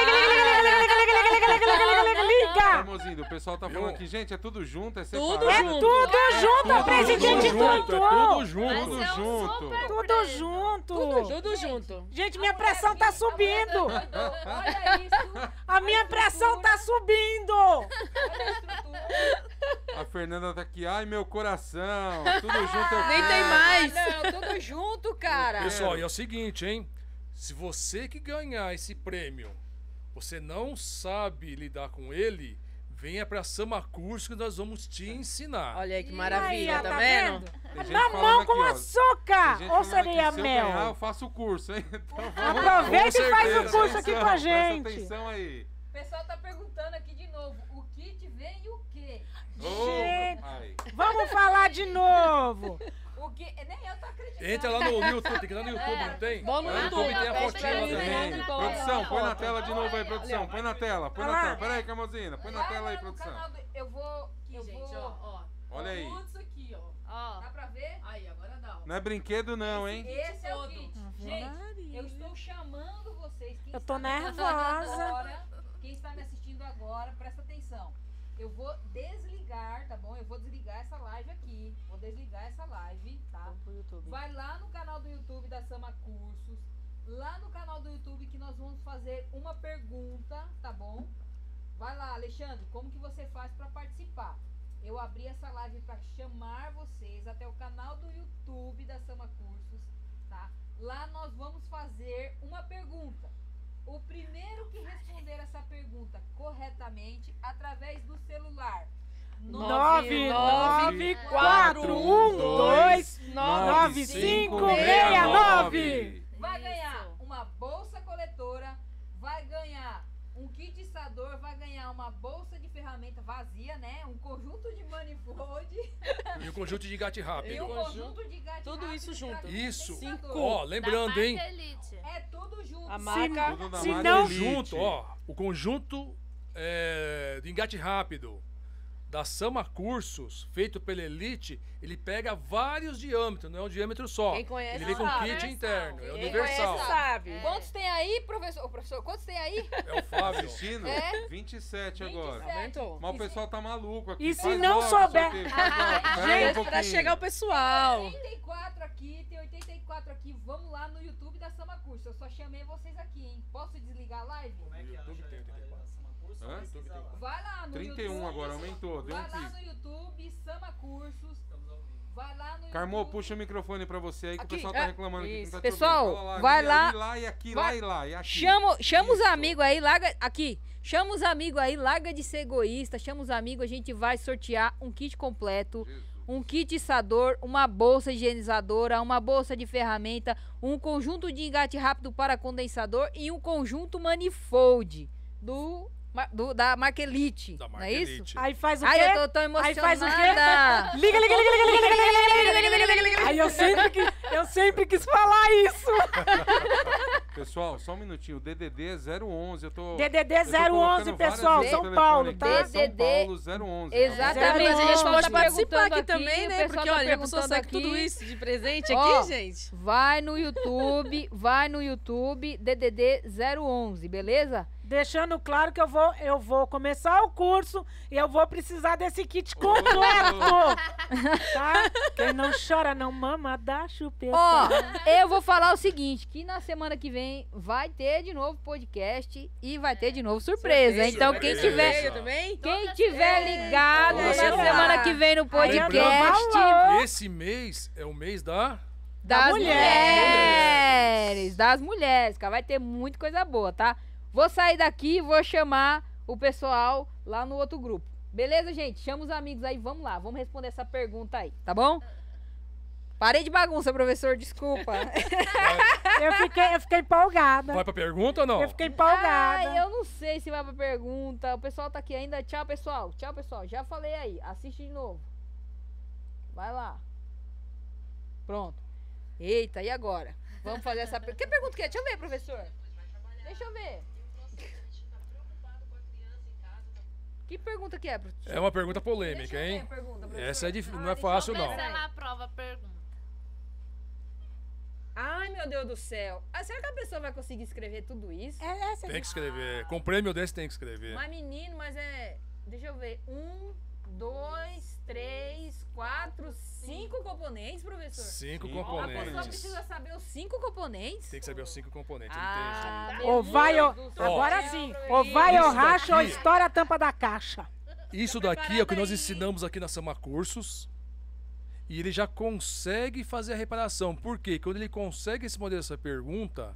Irmãozinho, o pessoal tá falando aqui, gente, é tudo junto, é separado.
Tudo junto.
Tudo junto, a presidente
junto, é
endoidou.
tudo junto.
Tudo
Vai ser um
junto.
super
Tudo
prêmio.
junto.
Tudo junto.
Gente, minha pressão tá subindo.
Olha isso.
A minha pressão tá subindo.
Olha a estrutura.
A Fernanda tá aqui, ai meu coração, tudo junto eu
Nem tem
quero.
mais.
Não, tudo junto, cara.
Pessoal, e é o seguinte, hein? Se você que ganhar esse prêmio, você não sabe lidar com ele, venha pra Sama Curso que nós vamos te ensinar.
Olha aí que
Aí,
maravilha,
ó,
tá vendo?
Tem gente
Mamão
falando
com
aqui, ó.
açúcar!
Tem gente
Ou
falando aqui,
seria
se eu
mel?
ganhar, eu faço o curso, hein? Então vamos.
Aproveita
Com
e faz o
certeza.
curso aqui com a
Presta
gente.
atenção aí.
O pessoal tá perguntando aqui de novo, o kit vem e o quê?
Ô,
Gente.
rapaz.
Vamos falar de novo.
O que? Nem eu tô acreditando.
Entra lá no YouTube, tem que ir lá no YouTube, não tem?
Vamos no
Lá
YouTube,
tem a
pede
fotinha
pra
lá
mim,
também.
né?
Produção, põe na tela de novo aí, produção. Põe na tela, põe na
Olha lá.
tela. Pera aí, Camosina. Põe na
Vai
tela aí,
lá no
produção.
canal eu vou...
Aqui,
eu
gente,
vou...
ó.
Olha aí.
Tudo isso aqui, ó.
Ó,
Dá pra ver?
Aí, agora dá, ó.
Não é brinquedo não, hein?
Esse é o
todo.
kit.
Ave
Gente,
Maria.
eu estou chamando vocês. Quem
Eu
está
tô
me assistindo
nervosa.
agora, quem está me assistindo agora, presta atenção. Eu vou desligar, tá bom? Eu vou desligar essa live aqui. Vou desligar essa live, tá?
Vamos pro YouTube.
Vai lá no canal do YouTube da Sama Cursos. Lá no canal do YouTube que nós vamos fazer uma pergunta, tá bom? Vai lá, Alexandre, como que você faz para participar? Eu abri essa live para chamar vocês até o canal do YouTube da Sama Cursos, tá? Lá nós vamos fazer uma pergunta. O primeiro que responder essa pergunta corretamente através do celular
994129569
vai
Isso.
ganhar uma bolsa coletora, vai ganhar um kitizador, vai ganhar uma bolsa de ferramenta vazia, né? Um conjunto de manifold
E o conjunto de engate
e
rápido.
um conjunto de gato
Tudo
rápido
isso junto.
pra
Isso.
condensador.
Ó, lembrando, hein?
Da marca Elite.
É tudo junto.
A marca.
Tudo da
Se
marca
não-
Elite.
Conjunto, ó. O conjunto de engate rápido da Sama Cursos, feito pela Elite, ele pega vários diâmetros, não é um diâmetro só.
Quem conhece
Ele vem com
sabe.
kit interno, é
Quem
universal.
conhece sabe.
É.
Quantos tem aí, professor? Ô, professor, quantos tem aí?
É o Fábio.
Assistindo?
É?
27 agora.
27.
Aumentou.
Mas o pessoal tá maluco aqui.
E se
Faz
não
logo
souber-
isso aqui, faz logo. Pera aí um
Gente, pra
pouquinho.
chegar o pessoal.
84 aqui, tem 84 aqui. Vamos lá no YouTube da Sama Curso. Eu só chamei vocês aqui, hein? Posso desligar a live?
No YouTube tem 84.
Hã?
YouTube tem.
Vai lá no
31
YouTube.
agora, aumentou. Deu um
Vai lá
pico.
no YouTube, Sama Cursos. Vai lá no
Carmô,
YouTube.
puxa o microfone pra você aí que
Aqui,
o pessoal tá
é,
reclamando aqui. que não tá te
Pessoal,
ouvindo. Fala
vai
ali,
lá.
ali, lá e aqui,
Vai.
lá e lá. E aqui.
Chama os
Isso.
amigos aí, larga aqui. Chama os amigos aí, larga de ser egoísta. Chama os amigos, a gente vai sortear um kit completo,
Jesus.
um kit içador, uma bolsa higienizadora, uma bolsa de ferramenta, um conjunto de engate rápido para condensador e um conjunto manifold da marca Elite.
Da
não
marca
é isso?
Elite.
Aí faz o
Ai,
quê?
eu tô tão
Aí
emocionada.
faz o quê? Liga, liga, liga, liga, liga, liga, liga, liga, liga, liga, liga. Aí eu sempre quis falar isso.
Pessoal, só um minutinho. O DDD é 011. Eu tô.
DDD
eu tô colocando
011,
várias
pessoal,
vezes o
São
telefone
Paulo,
aqui.
tá?
São Paulo 011.
Exatamente.
Mas a gente
pessoal
pode
tá
participar
perguntando
aqui também,
o
né?
pessoal
Porque,
tá
olha, a pessoa
perguntando
sabe tudo
aqui.
isso de presente
Ó,
aqui, gente.
Vai no YouTube, DDD 011, beleza?
Deixando claro que eu vou começar o curso e eu vou precisar desse kit completo. Tá? Quem não chora não mama, dá chupeta.
Ó, eu vou falar o seguinte, que na semana que vem vai ter de novo podcast e vai ter de novo surpresa.
Sorteio,
Então
vai
quem
ter
tiver,
sorteio também?
quem tiver ligado
Toda
na
semana.
semana que vem no
Aí eu
podcast
dou
Esse mês é o mês da...
das
mulheres.
das mulheres, cara, vai ter muita coisa boa, tá? Vou sair daqui e vou chamar o pessoal lá no outro grupo. Beleza, gente? Chama os amigos aí, vamos lá, vamos responder essa pergunta aí, tá bom? Parei de bagunça, professor, desculpa.
Eu fiquei empolgada.
Vai pra pergunta ou não?
Eu fiquei empolgada.
Ai, eu não sei se vai pra pergunta. O pessoal tá aqui ainda. Tchau, pessoal. Tchau, pessoal. Já falei aí. Assiste de novo. Vai lá. Pronto. Eita, e agora? Vamos fazer essa pergunta. Que pergunta que é? Deixa eu ver, professor. Deixa eu ver. Que pergunta que é, professor?
É uma pergunta polêmica,
Deixa eu ver
hein?
a pergunta, professor.
Essa é difícil, não é
deixa eu
fácil
ver
não.
se
Vê se
ela-
ela aprova a pergunta.
Ai, meu Deus do céu. Ah, será que a pessoa vai conseguir escrever tudo isso?
Essa
Tem que escrever. Com prêmio desse tem que escrever.
Mas menino, mas é... Deixa eu ver. 1, 2, 3, 4, 5 componentes, professor?
5
Cinco
A pessoa
componentes.
precisa saber os 5 componentes?
Tem que saber os 5 componentes, não
Ah,
tem
meu
Ou vai ou...
Deus do céu.
Agora sim. Ou vai ou
Isso
racha ou
daqui-
estoura a tampa da caixa.
jeito. Isso daqui é o que nós ensinamos aqui na Sama Cursos. E ele já consegue fazer a reparação. Por quê? Quando ele consegue responder essa pergunta,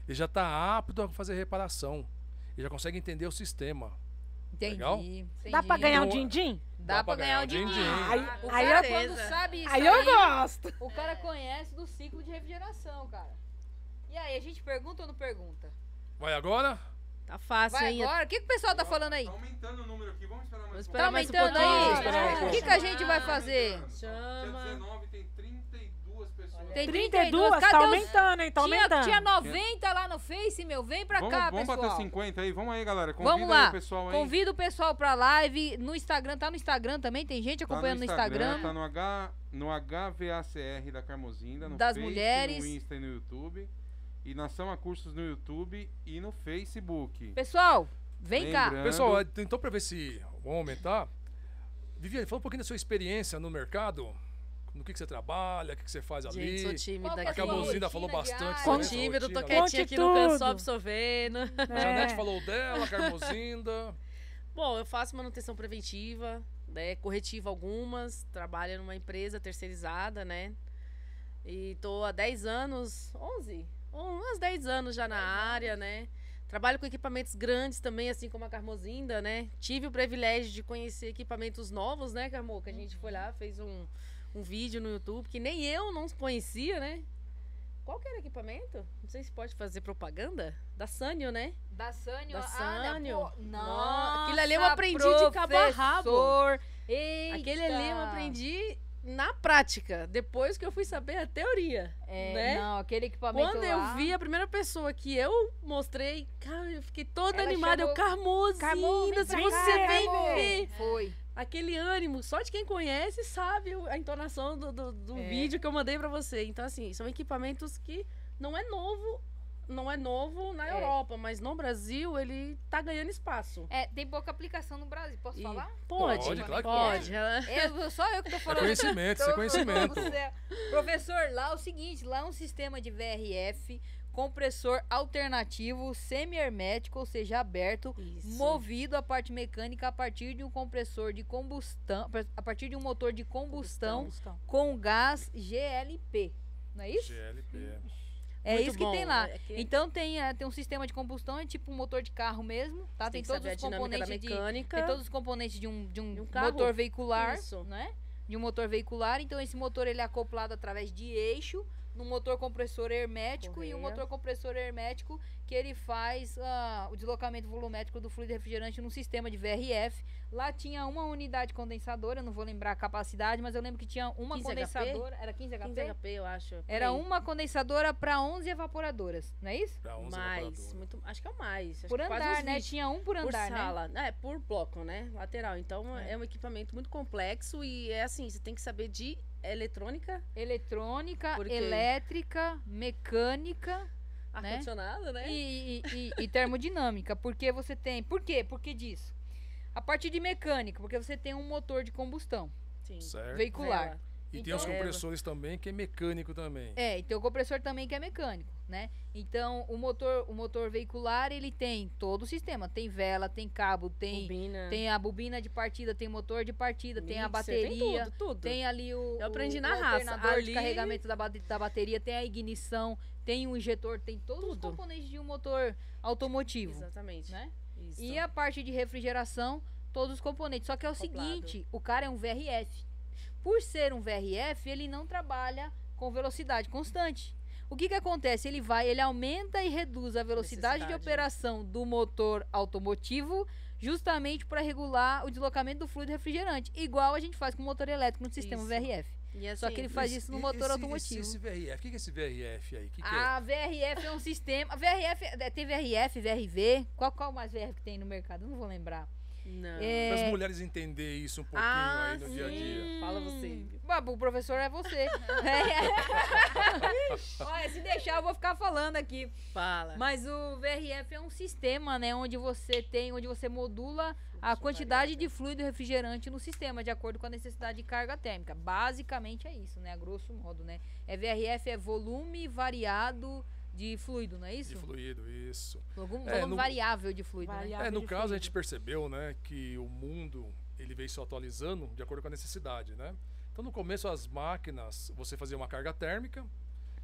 ele já está apto a fazer reparação. Ele já consegue entender o sistema.
Entendi.
Legal?
Entendi.
Dá pra ganhar um
Então,
din-din?
Dá pra ganhar o din-din. O
Aí
cara,
eu-
quando sabe isso
Aí eu gosto.
o cara conhece do ciclo de refrigeração, cara. E aí, a gente pergunta ou não pergunta?
Vai agora?
Tá fácil,
Vai
hein?
agora? O que o pessoal tá falando aí?
Tá aumentando o número aqui, vamos esperar mais
Vamos
um
esperar
Tá
mais um
aumentando
pouquinho.
aí?
Esperar um
O
pouco.
que a gente vai fazer?
Chama.
Dia 19 tem 32 pessoas.
Tem
32, tá
Cadê os-
aumentando, hein? Tá aumentando.
Tinha 90 lá no Face, meu. Vem pra cá,
Vamos
pessoal.
bater 50 aí, vamos aí, galera. Convida
Vamos
aí
lá.
o pessoal aí.
Convida o pessoal pra live. No Instagram, tá no Instagram também? Tem gente acompanhando no Instagram.
Tá no HVACR da Carmozinda, no
Das
Face,
mulheres.
no Insta e no YouTube. E nós somos a cursos no YouTube e no Facebook.
Pessoal, vem cá.
Lembrando-
Pessoal, então para ver se vamos aumentar. Viviane, fala um pouquinho da sua experiência no mercado. No que você trabalha, o que você faz ali.
Gente, sou tímida
Qual que é
A
a
aqui.
sua
Carmozinda falou
rotina
bastante.
diária?
sobre
Sou
essa
tímida, tô
rotina.
quietinha aqui no
Conte
canto,
tudo.
só absorvendo.
A Janete falou dela, a Carmozinda.
Bom, eu faço manutenção preventiva, né, corretiva algumas, trabalho numa empresa terceirizada, né? E tô há 10 anos, 11? Uns 10 anos já na área, né? Trabalho com equipamentos grandes também, assim como a Carmozinda, né? Tive o privilégio de conhecer equipamentos novos, né, Carmo? Que a gente foi lá, fez um vídeo no YouTube, que nem eu não conhecia, né? Qual que era o equipamento? Não sei se pode fazer propaganda. Da Sanyo, né?
Da Sânio.
Da Sânio.
Nossa,
Aquilo ali eu aprendi de cabo a rabo.
professor. Eita.
Aquele ali eu aprendi na prática, depois que eu fui saber a teoria,
É,
né?
Não, aquele equipamento
Quando
lá,
eu vi a primeira pessoa que eu mostrei, cara, eu fiquei toda
Ela
animada.
chamou-
Eu, Carmozinda,
vem
se
pra
você
cá,
vem
Carmo."
ver.
Foi.
Aquele ânimo, só de quem conhece sabe a entonação do
É.
vídeo que eu mandei pra você. Então, assim, são equipamentos que não é novo na
É.
Europa, mas no Brasil ele tá ganhando espaço.
É, tem pouca aplicação no Brasil. Posso
E
falar?
Pode,
Pode, claro que
pode.
Só eu que tô
É
falando.
conhecimento, isso é conhecimento.
Meu Deus do céu. Professor, lá é o seguinte, lá é um sistema de VRF, compressor alternativo, semi-hermético, ou seja, aberto,
Isso.
movido a parte mecânica a partir de um compressor de combustão, a partir de um motor de combustão com gás GLP. Não é isso?
GLP.
É
Muito
isso que
bom.
tem lá.
É que
Então tem um sistema de combustão, é tipo um motor de carro mesmo, tá?
você
Tem
que
todos
saber
os
a dinâmica da
componentes de
mecânica.
tem todos os componentes de um
carro.
motor veicular,
Isso.
né? De um motor veicular. Então esse motor ele é acoplado através de eixo num motor compressor hermético e um
Correia.
motor compressor hermético que ele faz o deslocamento volumétrico do fluido refrigerante num sistema de VRF. Lá tinha uma unidade condensadora, não vou lembrar a capacidade, mas eu lembro que tinha uma
15
condensadora, era 15 HP?
15 HP, eu acho. por
Era
aí.
uma condensadora para 11 evaporadoras, não é isso?
Pra 11
Mais,
evaporador.
muito, acho que é o mais. Acho
Por
que quase
andar,
uns
né?
20
Tinha um por andar,
por
né?
sala. Por bloco, né? Lateral. Então é um equipamento muito complexo e é assim, você tem que saber de eletrônica,
Eletrônica,
Por quê?
elétrica, mecânica, né?
ar-condicionado, né?
e termodinâmica. Porque você tem. Por quê? Por que disso? A partir de mecânica, porque você tem um motor de combustão
Sim.
Certo.
veicular.
Vela.
E tem os
Então-
compressores também, que é mecânico também.
É, e tem o compressor também que é mecânico, né? Então, o motor veicular, ele tem todo o sistema. Tem vela, tem cabo,
Bobina,
tem a bobina de partida, tem motor de partida, tem a
mixer,
bateria.
Tem tudo.
Tem ali o,
Eu aprendi
o
na raça.
alternador de
Ali-
carregamento da bateria, tem a ignição, tem o injetor, tem todos os
Tudo.
componentes de um motor automotivo,
Exatamente.
né?
Isso.
E a parte de refrigeração, todos os componentes. Só que é o
Acoplado.
seguinte, o cara é um VRF. Por ser um VRF, ele não trabalha com velocidade constante. O que acontece? Ele aumenta e reduz a velocidade de
Necessidade.
operação do motor automotivo justamente para regular o deslocamento do fluido refrigerante, igual a gente faz com o motor elétrico no sistema
Isso.
VRF.
E assim,
Só que ele faz isso no motor automotivo.
Esse VRF, o que é esse VRF aí? O que é?
A VRF é um sistema. Tem VRF, VRV. Qual mais VRF que tem no mercado? Eu não vou lembrar.
Não.
É,
Para as mulheres entenderem isso um pouquinho aí no dia a dia.
Fala você.
Babu, o professor é você. Olha, se deixar, eu vou ficar falando aqui.
Fala.
Mas o VRF é um sistema, né? Onde você modula a quantidade de fluido refrigerante no sistema, de acordo com a necessidade de carga térmica. Basicamente é isso, né? A grosso modo, né? VRF é volume variado de fluido, não é isso?
De fluido, isso.
Volume
no-
variável de fluido, né?
Variável.
No
de
caso, a
fluido.
gente percebeu, né, que o mundo ele veio se atualizando de acordo com a necessidade, né? Então, no começo, as máquinas, você fazia uma carga térmica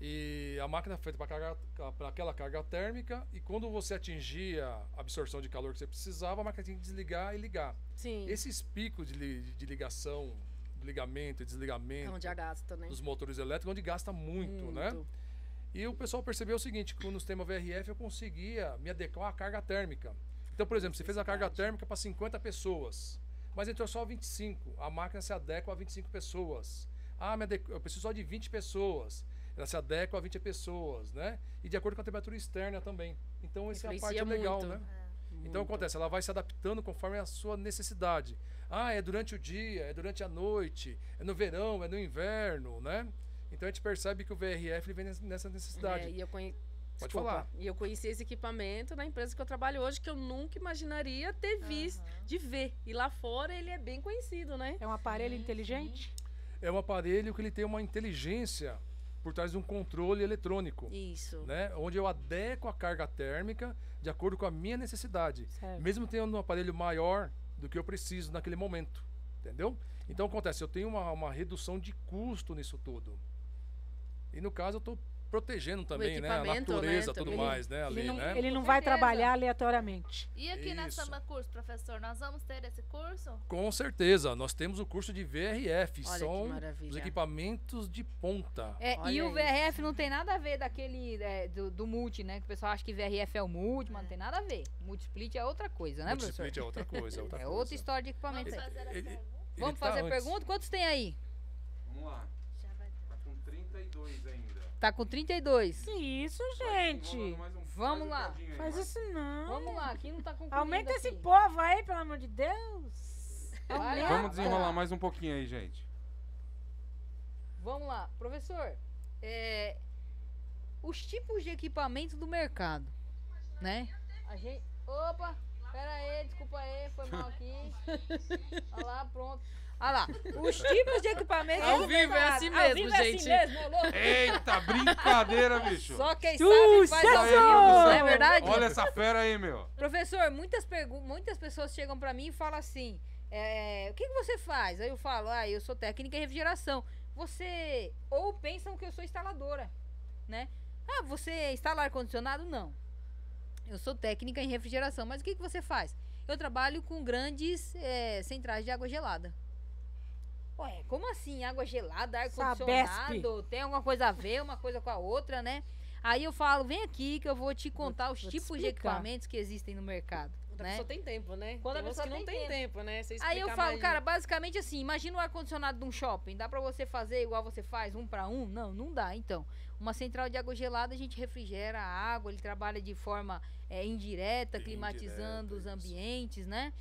E a máquina é feita para aquela carga térmica, e quando você atingia a absorção de calor que você precisava, a máquina tinha que desligar e ligar.
Sim.
Esses picos de ligação, ligamento e desligamento
É onde a gasta, né?
dos motores elétricos, onde gasta muito, né? E o pessoal percebeu o seguinte, que no sistema VRF eu conseguia me adequar à carga térmica. Então, por exemplo, você fez a carga térmica para 50 pessoas, mas entrou só 25. A máquina se adequa a 25 pessoas. Ah, eu preciso só de 20 pessoas. Ela se adequa a 20 pessoas, né? E de acordo com a temperatura externa também. Então, essa é a parte legal,
muito.
né? Então, acontece, ela vai se adaptando conforme a sua necessidade. Ah, é durante o dia, é durante a noite, é no verão, é no inverno, né? Então, a gente percebe que o VRF ele vem nessa necessidade.
E eu
Pode falar.
E eu conheci esse equipamento na empresa que eu trabalho hoje, que eu nunca imaginaria ter visto, de ver. E lá fora ele é bem conhecido, né?
É um aparelho inteligente?
É um aparelho que ele tem uma inteligência por trás de um controle eletrônico.
Isso.
Né? Onde eu adequo a carga térmica de acordo com a minha necessidade.
Certo.
Mesmo tendo um aparelho maior do que eu preciso naquele momento. Entendeu? Então acontece, eu tenho uma redução de custo nisso tudo. E no caso eu estou protegendo também, né? A
equipamento,
natureza,
né?
tudo
Ele-
mais, né? Ali, né?
Ele não
Com
vai
certeza.
trabalhar aleatoriamente.
E aqui na
Isso.
Samba Curso, professor, nós vamos ter esse curso?
Com certeza, nós temos o curso de VRF,
Olha que
são
maravilha.
os equipamentos de ponta.
É, e
Olha
o
isso.
VRF não tem nada a ver daquele do multi, né? Que o pessoal acha que VRF é o multi, mas não tem nada a ver. Multisplit é outra coisa, né, professor?
Multisplit é outra coisa, é outra
É
coisa.
outra história de equipamento.
Vamos
aí.
fazer a
ele-
pergunta?
Vamos
tá
fazer a
antes.
pergunta? Quantos tem aí?
Vamos lá.
Já vai.
Tá com 32 ainda.
Tá com 32.
Que isso,
Enrolando
gente?
mais um-
Vamos
mais um
lá.
cadinho aí,
Faz
mais.
isso não.
Vamos lá, aqui não tá concluído.
Aumenta
aqui.
esse povo aí, pelo amor de Deus.
Vai
Aumenta.
lá.
Vamos desenrolar mais um pouquinho aí, gente.
Vamos lá, professor. Os tipos de equipamento do mercado, né? A gente... Opa, pera aí, desculpa aí, foi mal aqui. Olha lá, pronto. Olha lá, os tipos de equipamento
Ao
do
vivo é
mercado.
assim
Ao
mesmo,
vivo é
gente.
assim mesmo, ô louco.
Eita, brincadeira, bicho.
Só quem sabe faz ao
Sucesso!
vivo, não é verdade?
Olha essa fera aí, meu.
Professor, muitas pessoas chegam pra mim e falam assim, o que você faz? Aí eu falo, eu sou técnica em refrigeração. Você, ou pensam que eu sou instaladora, né? Ah, você instala ar-condicionado? Não. Eu sou técnica em refrigeração, mas o que você faz? Eu trabalho com grandes centrais de água gelada. Ué, como assim? Água gelada, ar-condicionado? Tem alguma coisa a ver uma coisa com a outra, né? Aí eu falo, vem aqui que eu vou te contar os
vou te
tipos de
explicar.
equipamentos que existem no mercado.
Quando a
Né?
pessoa tem tempo, né?
Quando a
Tem uns
pessoa
que não
tem
tem tempo, né? Você
Aí eu
explicar
falo,
mais
cara, basicamente assim, imagina o ar-condicionado de um shopping. Dá pra você fazer igual você faz, 1 para 1? Não, não dá. Então, uma central de água gelada, a gente refrigera a água, ele trabalha de forma indireta, climatizando os
isso.
ambientes, né?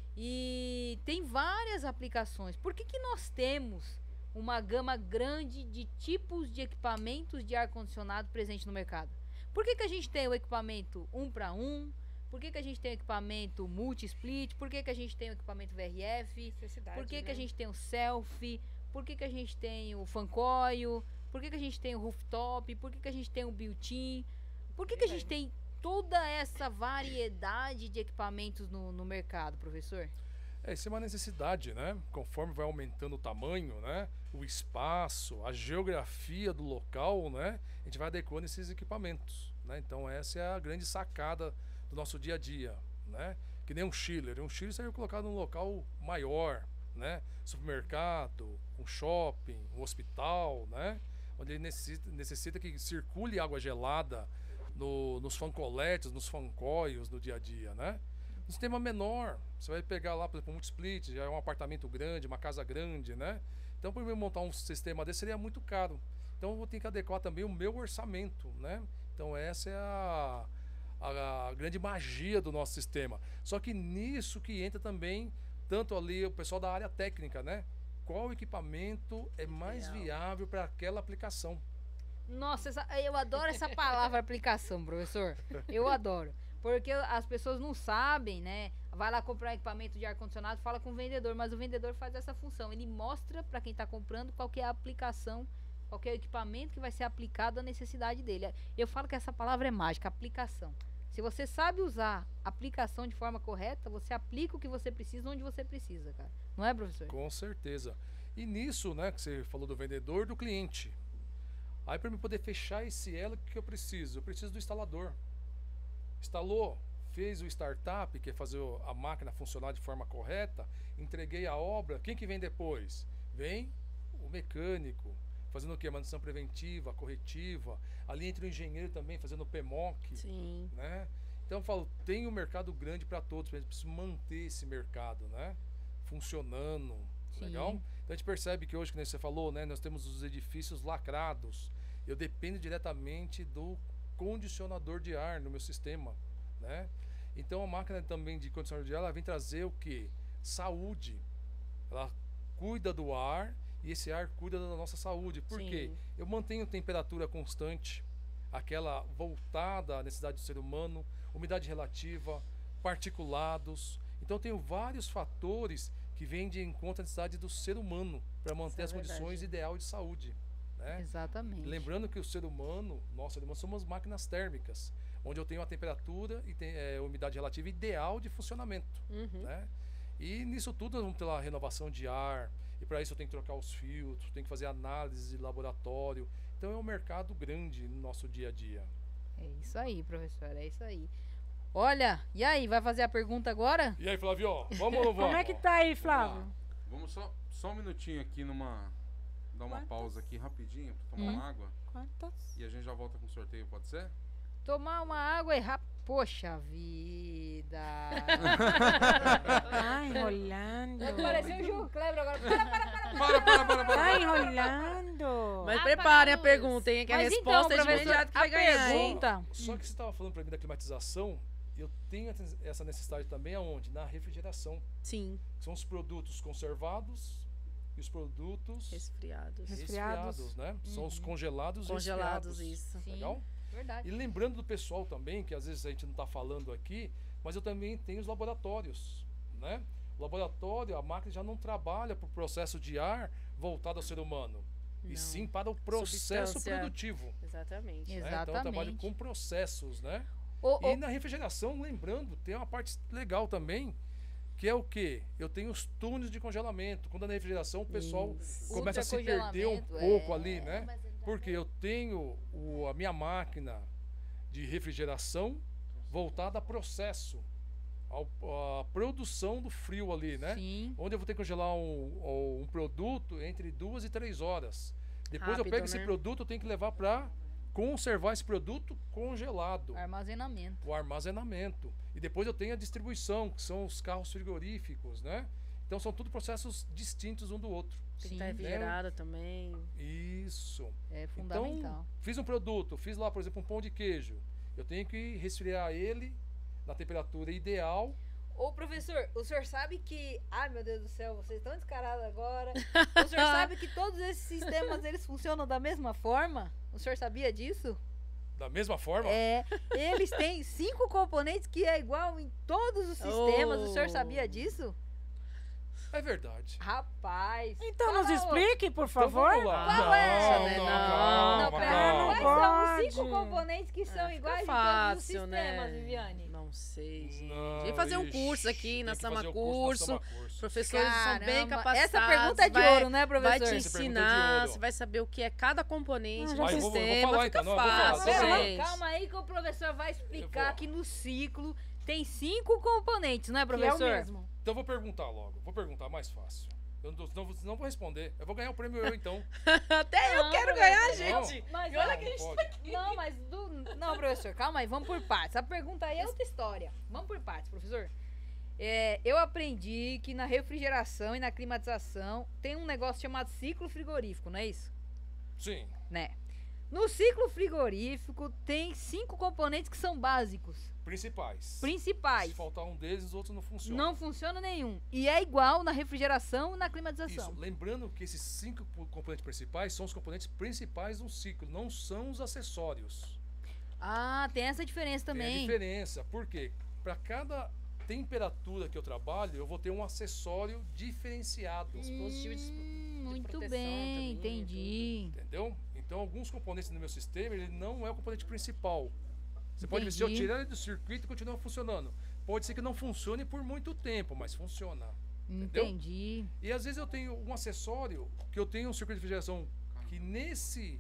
E tem várias aplicações. Por que nós temos uma gama grande de tipos de equipamentos de ar-condicionado presente no mercado? Por que a gente tem o equipamento 1 para 1? Por que a gente tem o equipamento multi-split? Por que a gente tem o equipamento VRF?
necessidade,
Por que
né?
a gente tem o selfie? Por que a gente tem o fan coil? Por que a gente tem o rooftop? Por que a gente tem o built-in? Por que a gente tem toda essa variedade de equipamentos no mercado, professor?
Isso é uma necessidade, né? Conforme vai aumentando o tamanho, né? O espaço, a geografia do local, né? A gente vai adequando esses equipamentos, né? Então essa é a grande sacada do nosso dia a dia, né? Que nem um chiller. Um chiller seria colocado num local maior, né? Supermercado, um shopping, um hospital, né? Onde ele necessita que circule água gelada nos fancoletes, nos fancoios no dia a dia, né? No sistema menor, você vai pegar lá, por exemplo, um multi-split, já é um apartamento grande, uma casa grande, né? Então, para eu montar um sistema desse seria muito caro. Então, eu vou ter que adequar também o meu orçamento, né? Então, essa é a grande magia do nosso sistema. Só que nisso que entra também, tanto ali o pessoal da área técnica, né? Qual equipamento é mais viável para aquela aplicação?
Nossa, eu adoro essa palavra aplicação, professor. Eu adoro. Porque as pessoas não sabem, né? Vai lá comprar um equipamento de ar-condicionado, fala com o vendedor, mas o vendedor faz essa função. Ele mostra para quem está comprando qual que é a aplicação, qual que é o equipamento que vai ser aplicado à necessidade dele. Eu falo que essa palavra é mágica, aplicação. Se você sabe usar aplicação de forma correta, você aplica o que você precisa onde você precisa, cara. Não é, professor?
Com certeza. E nisso, né, que você falou do vendedor, do cliente. Aí para eu poder fechar esse elo, o que eu preciso? Eu preciso do instalador. Instalou, fez o startup, que é fazer a máquina funcionar de forma correta, entreguei a obra, quem que vem depois? Vem o mecânico, fazendo o quê? Manutenção preventiva, corretiva. Ali entra o engenheiro também, fazendo o PMOC.
Sim.
Né? Então eu falo, tem um mercado grande para todos, mas a gente precisa manter esse mercado, né? Funcionando.
Sim.
Legal? Então a gente percebe que hoje, como você falou, né, nós temos os edifícios lacrados. Eu dependo diretamente do condicionador de ar no meu sistema, né? Então a máquina também de condicionador de ar, ela vem trazer o quê? Saúde. Ela cuida do ar e esse ar cuida da nossa saúde. Por quê?
Sim.
Eu mantenho temperatura constante, aquela voltada à necessidade do ser humano, umidade relativa, particulados. Então eu tenho vários fatores que vêm de encontro à necessidade do ser humano para manter
é
as condições ideais de saúde. Né?
Exatamente.
Lembrando que o ser humano, nós seres humanos somos máquinas térmicas, onde eu tenho a temperatura e umidade relativa ideal de funcionamento. Né? E nisso tudo nós vamos ter lá a renovação de ar, e para isso eu tenho que trocar os filtros, tenho que fazer análise de laboratório. Então é um mercado grande no nosso dia a dia.
É isso aí, professor, é isso aí. Olha, e aí, vai fazer a pergunta agora?
E aí, Flávio, vamos ou não vamos?
Como é que tá aí, Flávio?
Vamos só um minutinho aqui dar uma pausa aqui rapidinho pra tomar uma água.
Quantas?
E a gente já volta com o sorteio, pode ser?
Tomar uma água e Poxa vida!
Tá enrolando.
Pareceu o Gil Kleber agora.
Para.
Tá enrolando.
Mas preparem a pergunta, hein? Que a
Mas
resposta
então,
é de imediato que vai
professor,
ganhar,
a
hein?
pergunta...
Só que você estava falando para mim da climatização, eu tenho essa necessidade também aonde? Na refrigeração.
Sim,
São os produtos conservados e os produtos
resfriados.
resfriados, né? São os congelados e
Congelados,
resfriados.
isso.
Sim,
Legal?
verdade.
E lembrando do pessoal também, que às vezes a gente não está falando aqui, mas eu também tenho os laboratórios, né? O laboratório, a máquina já não trabalha para o processo de ar voltado ao ser humano, e sim para o processo
Substância.
produtivo.
Exatamente.
Né? Então eu trabalho
Exatamente.
com processos, né?
Ô,
E na refrigeração, lembrando, tem uma parte legal também, que é o quê? Eu tenho os túneis de congelamento. Quando é na refrigeração, o pessoal começa a se perder um pouco ali, né? Porque eu tenho a minha máquina de refrigeração voltada a processo, a produção do frio ali, né?
Sim.
Onde eu vou ter que congelar um produto entre 2 e 3 horas. Depois eu
Rápido,
pego esse
né?
produto, eu tenho que levar para conservar esse produto congelado.
Armazenamento.
O armazenamento. E depois eu tenho a distribuição, que são os carros frigoríficos, né? Então são tudo processos distintos um do outro.
Tem que
Sim,
estar refrigerada também.
Isso.
é fundamental.
Então, fiz um produto, fiz lá, por exemplo, um pão de queijo. Eu tenho que resfriar ele na temperatura ideal.
Ô, professor, o senhor sabe que... Ai, meu Deus do céu, vocês estão descarados agora. O senhor sabe que todos esses sistemas, eles funcionam da mesma forma? O senhor sabia disso?
Da mesma forma?
É, eles têm 5 componentes que é igual em todos os sistemas. O senhor sabia disso?
É verdade.
Rapaz.
Então nos
fala, ô.
explique, por
Então
favor.
vamos lá.
Qual é?
Não,
Não,
calma,
pera,
calma.
quais são os
Pode.
5 componentes que são
Fica
iguais em
fácil,
todos os sistemas,
né?
Viviane?
Não sei, gente.
Não,
Tem que fazer um
ixi,
curso aqui
tem
na
que fazer
Sama
o curso
Curso.
na Sama Curso.
Professores são bem
Caramba,
capacitados.
essa pergunta é de
vai-
ouro, né,
Vai
professor?
te
Essa pergunta é de
ensinar,
ouro.
você vai saber o que é cada componente
Ah,
do
já
Mas eu vou
sistema.
falar
Fica
então, não, eu vou falar.
fácil,
Pera,
gente.
calma aí que o professor vai explicar
Eu vou.
que no ciclo tem 5 componentes, não é,
Que é o
professor?
mesmo.
Então eu vou perguntar logo. Vou perguntar mais fácil. Eu não vou responder. Eu vou ganhar o prêmio eu, então.
Até eu
Não,
quero
professor,
ganhar,
não.
gente.
Mas
E olha
olha
que a gente
Pode.
Não, mas não, professor, calma aí, vamos por partes. A pergunta aí é outra história. Vamos por partes, professor. Eu aprendi que na refrigeração e na climatização tem um negócio chamado ciclo frigorífico, não é isso?
Sim.
Né? No ciclo frigorífico tem 5 componentes que são básicos,
Principais.
principais.
Se faltar um deles, os outros não funcionam.
Não funciona nenhum. E é igual na refrigeração e na climatização.
Isso. Lembrando que esses 5 componentes principais são os componentes principais do ciclo, não são os acessórios.
Ah, tem essa diferença
Tem a
também.
diferença. Por quê? Para cada temperatura que eu trabalho, eu vou ter um acessório diferenciado.
Dispositivo de
Muito
proteção
bem,
também,
entendi.
Entendeu? Então, alguns componentes no meu sistema, ele não é o componente principal. Você pode ver, se eu
Entendi.
tirar ele do circuito, continua funcionando. Pode ser que não funcione por muito tempo, mas funciona. Entendeu?
Entendi.
E às vezes eu tenho um acessório, que eu tenho um circuito de refrigeração, que nesse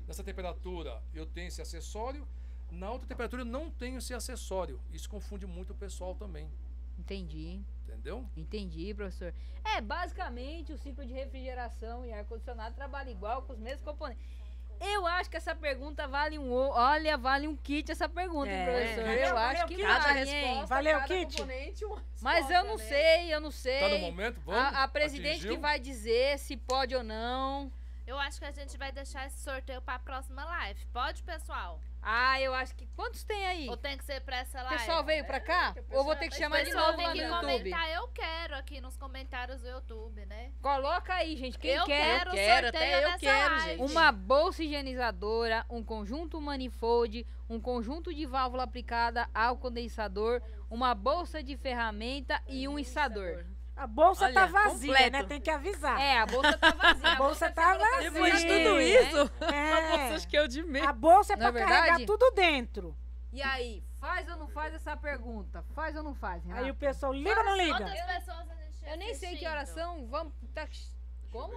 Nessa temperatura eu tenho esse acessório, na outra temperatura eu não tenho esse acessório. Isso confunde muito o pessoal também.
Entendi.
Entendeu?
Entendi, professor. Basicamente o ciclo de refrigeração e ar-condicionado trabalha igual com os mesmos componentes. Eu acho que essa pergunta vale vale um kit essa pergunta, hein, professor? Eu acho que
Cada
vale,
resposta,
hein?
Valeu,
cada
kit?
componente, uma
Mas
resposta,
eu não
né?
eu não sei.
Tá no momento? Vamos?
A presidente
Atingiu?
que vai dizer se pode ou não.
Eu acho que a gente vai deixar esse sorteio pra próxima live. Pode, pessoal?
Eu acho que... Quantos tem aí?
Ou tem que ser pra essa
O
live?
pessoal veio pra cá?
que o
Ou vou
pessoal-
ter que
O
chamar de
pessoal
novo
tem
lá no
que
YouTube?
comentar, eu quero, aqui nos comentários do YouTube, né?
Coloca aí, gente. Quem
eu
quer?
quero,
quero,
sorteio
até eu
nessa
quero,
live.
gente.
Uma bolsa higienizadora, um conjunto manifold, um conjunto de válvula aplicada ao condensador, uma bolsa de ferramenta e um içador.
A bolsa
Olha,
tá vazia,
completo.
né? Tem que avisar.
A bolsa tá vazia.
A bolsa tá vazia.
Depois de
Sim,
tudo
né?
isso,
É.
a bolsa acho que é o de menos.
A bolsa é
Não é
pra
verdade?
carregar tudo dentro.
E aí, faz ou não faz essa pergunta? Faz ou não faz, Renata?
Aí o pessoal liga ou não liga?
Quantas pessoas a gente
Eu nem sei que horas são. Vamos. Como?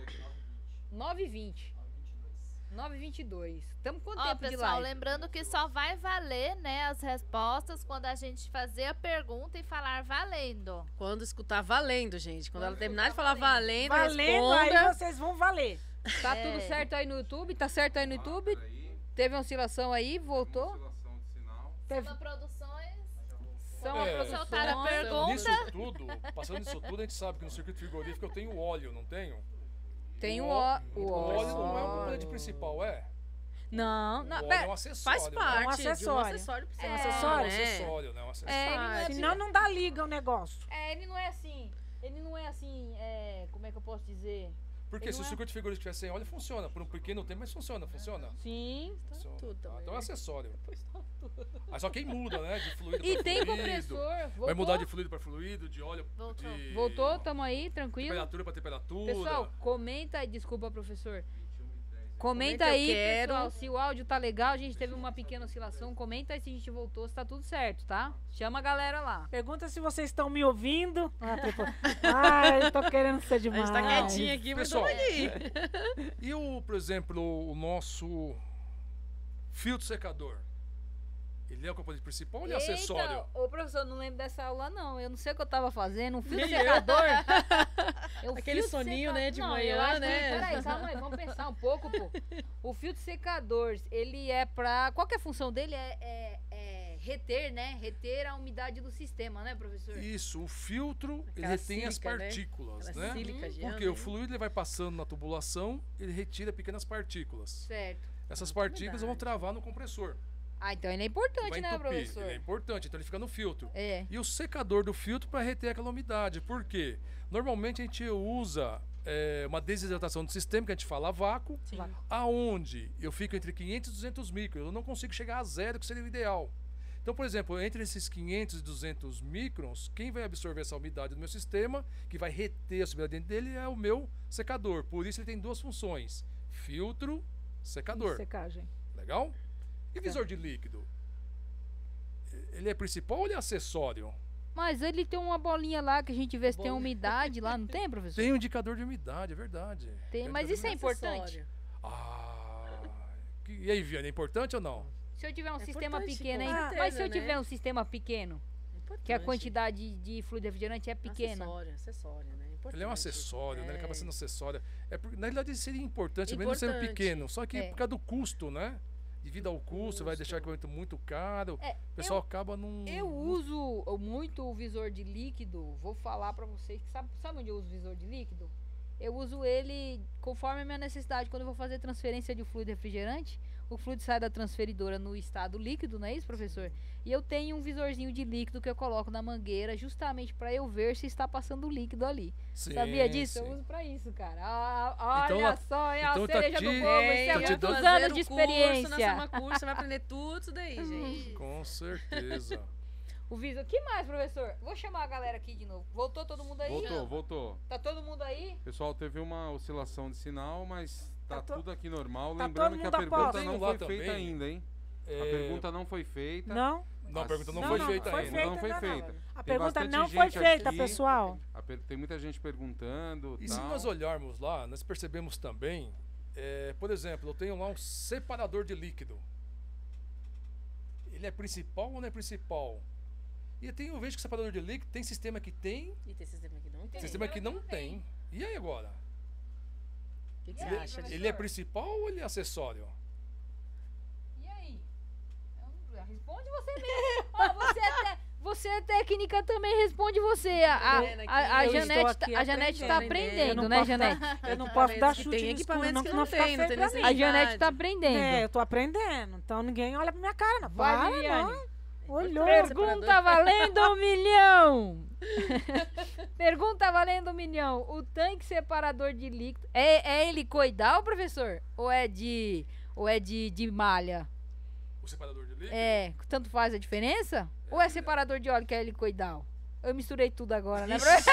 9h20. 9h22. Estamos com
Ó,
tempo de
pessoal,
live?
lembrando que só vai valer, né, as respostas quando a gente fazer a pergunta e falar valendo.
Quando escutar valendo, gente. Quando ela terminar de falar valendo,
Valendo, aí
responda.
vocês vão valer.
Tá tudo certo aí no YouTube? Tá certo aí no YouTube? Teve uma oscilação aí, voltou?
Oscilação de sinal.
São produções.
São
É.
a
Soltaram a
produção.
pergunta.
Nisso tudo, passando nisso tudo, a gente sabe que no circuito frigorífico eu tenho óleo, não tenho?
Tem o
O óleo não é o
óleo.
componente principal, é?
Não,
O
não,
óleo é
pera.
um acessório.
Faz
né?
parte
É um
de um
acessório.
acessório pra você.
É um
É um
acessório.
acessório, né? Um acessório.
ele não é
Senão não dá liga o negócio.
ele não é assim. Ele não é assim, como é que eu posso dizer?
Porque
ele
se o
não é-
circuito frigorífico estiver sem óleo, funciona. Por um pequeno tempo, mas funciona.
Sim.
Funciona.
tudo também,
Então é
né?
acessório. Aí só quem muda, né? De fluido
E
pra
tem
fluido.
compressor. Voltou?
Vai mudar de fluido para fluido, de óleo
Voltou.
de
Voltou, tamo aí, tranquilo.
temperatura para temperatura.
Pessoal, comenta aí, desculpa, professor.
Comenta,
Comenta
eu
aí,
quero.
pessoal, se o áudio tá legal, a gente teve uma pequena oscilação. Comenta aí se a gente voltou, se tá tudo certo, tá? Chama a galera lá.
Pergunta se vocês estão me ouvindo. Ai, eu tô querendo ser
A
demais.
gente tá quietinho aqui, mas
Pessoal,
tamo aqui.
E por exemplo, o nosso filtro secador? Ele é o componente principal ou ele é acessório?
Ô, professor, não lembro dessa aula, não. Eu não sei o que eu tava fazendo. Um fio secador.
Aquele soninho, né, de
Não,
manhã,
eu acho que-
né?
Peraí, calma aí, vamos pensar um pouco, pô. O filtro secador, ele é pra... Qual que é a função dele? É reter, né? Reter a umidade do sistema, né, professor?
Isso, o filtro, ele
Aquela
retém as
sílica, né?
partículas,
Aquela
né?
sílica de
Porque
ano,
o fluido ele vai passando na tubulação, ele retira pequenas partículas.
Certo.
Essas partículas vão
verdade.
travar no compressor.
Então ele é
Vai
importante, né,
entupir.
professor?
Ele é importante, então ele fica no filtro.
É.
E o secador do filtro para reter aquela umidade. Por quê? Normalmente a gente usa uma desidratação do sistema, que a gente fala a vácuo, aonde eu fico entre 500 e 200 microns. Eu não consigo chegar a zero, que seria o ideal. Então, por exemplo, entre esses 500 e 200 microns, quem vai absorver essa umidade do meu sistema, que vai reter essa umidade dentro dele, é o meu secador. Por isso ele tem duas funções: filtro, secador.
Secagem.
Legal? E visor de líquido? Ele é principal ou ele é acessório?
Mas ele tem uma bolinha lá que a gente vê se tem umidade lá, não tem, professor?
Tem um indicador de umidade, é verdade.
Tem, mas
indicador
isso é
de
importante.
E aí, Viana, é importante ou não?
Se eu tiver um
É
sistema
importante,
pequeno,
com
hein?
certeza,
Mas se eu
né?
tiver um sistema pequeno, que a
Importante.
quantidade de fluido refrigerante é pequena.
Acessório, né? Importante.
Ele é um acessório, né? Ele acaba
É.
sendo acessório. Na realidade, ele seria importante, mesmo sendo
Importante.
pequeno. Só que
É.
por causa do custo, né? Devido ao custo, vai deixar o equipamento muito caro. O pessoal acaba num...
Eu uso muito o visor de líquido. Vou falar pra vocês que sabe onde eu uso o visor de líquido? Eu uso ele conforme a minha necessidade. Quando eu vou fazer transferência de fluido refrigerante, o fluido sai da transferidora no estado líquido, não é isso, professor? E eu tenho um visorzinho de líquido que eu coloco na mangueira justamente para eu ver se está passando líquido ali.
Sim,
Sabia disso?
sim.
Eu uso pra isso, cara. Olha
Então,
só, é
então
a
tá
cereja
aqui-
do bolo. Isso é
tá te
muitos
dando-
anos de
Curso, na
experiência.
Sama Curso, você vai aprender tudo isso daí, gente.
Com certeza.
O visor. Que mais, professor? Vou chamar a galera aqui de novo. Voltou todo mundo aí?
Voltou.
Tá todo mundo aí?
Pessoal, teve uma oscilação de sinal, mas tá
Tá
tudo aqui normal.
tá
Lembrando
todo
que a
mundo a
pergunta
posto.
não
Tem lá
foi
também.
feita ainda, hein? A
É,
pergunta não foi feita.
Não?
Não, a pergunta não
Não,
foi
não,
feita
foi
ainda.
feita.
Não foi
ainda não.
feita.
A
Tem
pergunta
bastante
não foi
gente
feita,
aqui.
pessoal.
Tem muita gente perguntando.
E se
tal.
nós olharmos lá, nós percebemos também Por exemplo, eu tenho lá um separador de líquido. Ele é principal ou não é principal? E eu vejo que o separador de líquido tem sistema que tem,
E tem sistema que não tem.
sistema que não tem. E aí agora?
O que, que
E
você
aí,
acha disso?
Ele é principal ou ele é acessório?
E aí? Responde você mesmo. Ó, você é técnica também, responde você. A
Eu
Janete,
estou aqui
a Janete tá
aprendendo.
aprendendo, né, Janete?
Eu não posso dar
que
chute
tem
no
equipamentos
escuro,
que
não
não
fica
tem, não
feio
tem
pra mim.
A Janete tá
necessidade.
aprendendo.
É, eu tô aprendendo. Então ninguém olha pra minha cara, não.
Vai,
Para,
Liliane.
não. Olhou.
Pergunta valendo 1 milhão. Pergunta valendo 1 milhão. O tanque separador de líquido é helicoidal, professor? Ou é de malha?
O separador de líquido?
É, tanto faz a diferença? Ou é separador de óleo que é helicoidal? Eu misturei tudo agora, né,
Ixi.
professor?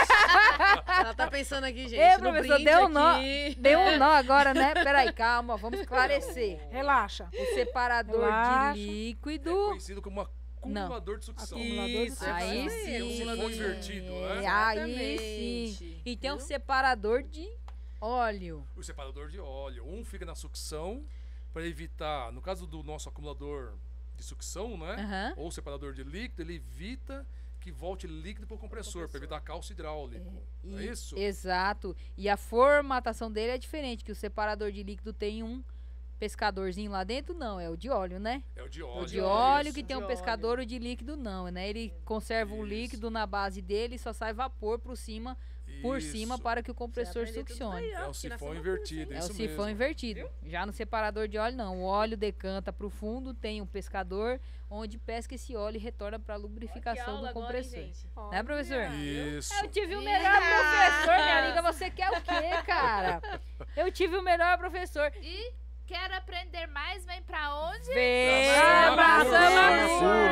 Ela tá pensando aqui, gente.
Ei,
no
professor,
brinde
deu um nó.
aqui.
Deu um nó agora, né? Peraí, calma, vamos esclarecer.
Relaxa.
O separador
Relaxa.
de
É
líquido.
conhecido como acumulador de sucção.
Acumulador de
Isso,
sucção.
Aí
isso
sim.
mesmo,
Um sifão invertido, né?
Aí sim.
Exatamente.
E tem um
Viu?
separador de óleo.
O separador de óleo. Um fica na sucção para evitar, no caso do nosso acumulador de sucção, né?
Aham.
Ou separador de líquido, ele evita que volte líquido para o compressor, para evitar calço hidráulico. Não é isso?
Exato. E a formatação dele é diferente, que o separador de líquido tem um pescadorzinho lá dentro, não, é o de óleo, né?
É o de
O
óleo.
de óleo
isso.
que tem
De
um
óleo.
pescador, o de líquido não, né? Ele conserva o
Isso.
líquido na base dele e só sai vapor por cima
Isso.
para que o compressor
Você aprendeu tudo
succione.
aí, ó,
É o
aqui
sifão
nessa
invertido,
É o
isso
sifão
mesmo.
invertido. Já no separador de óleo, não. O óleo decanta para o fundo, tem um pescador, onde pesca esse óleo e retorna para a lubrificação do compressor. Né, professor?
Isso.
Eu tive o melhor professor, minha amiga. Você quer o quê, cara? Eu tive o melhor professor.
E quer aprender mais? Vem pra onde?
Vem
Pra
Sama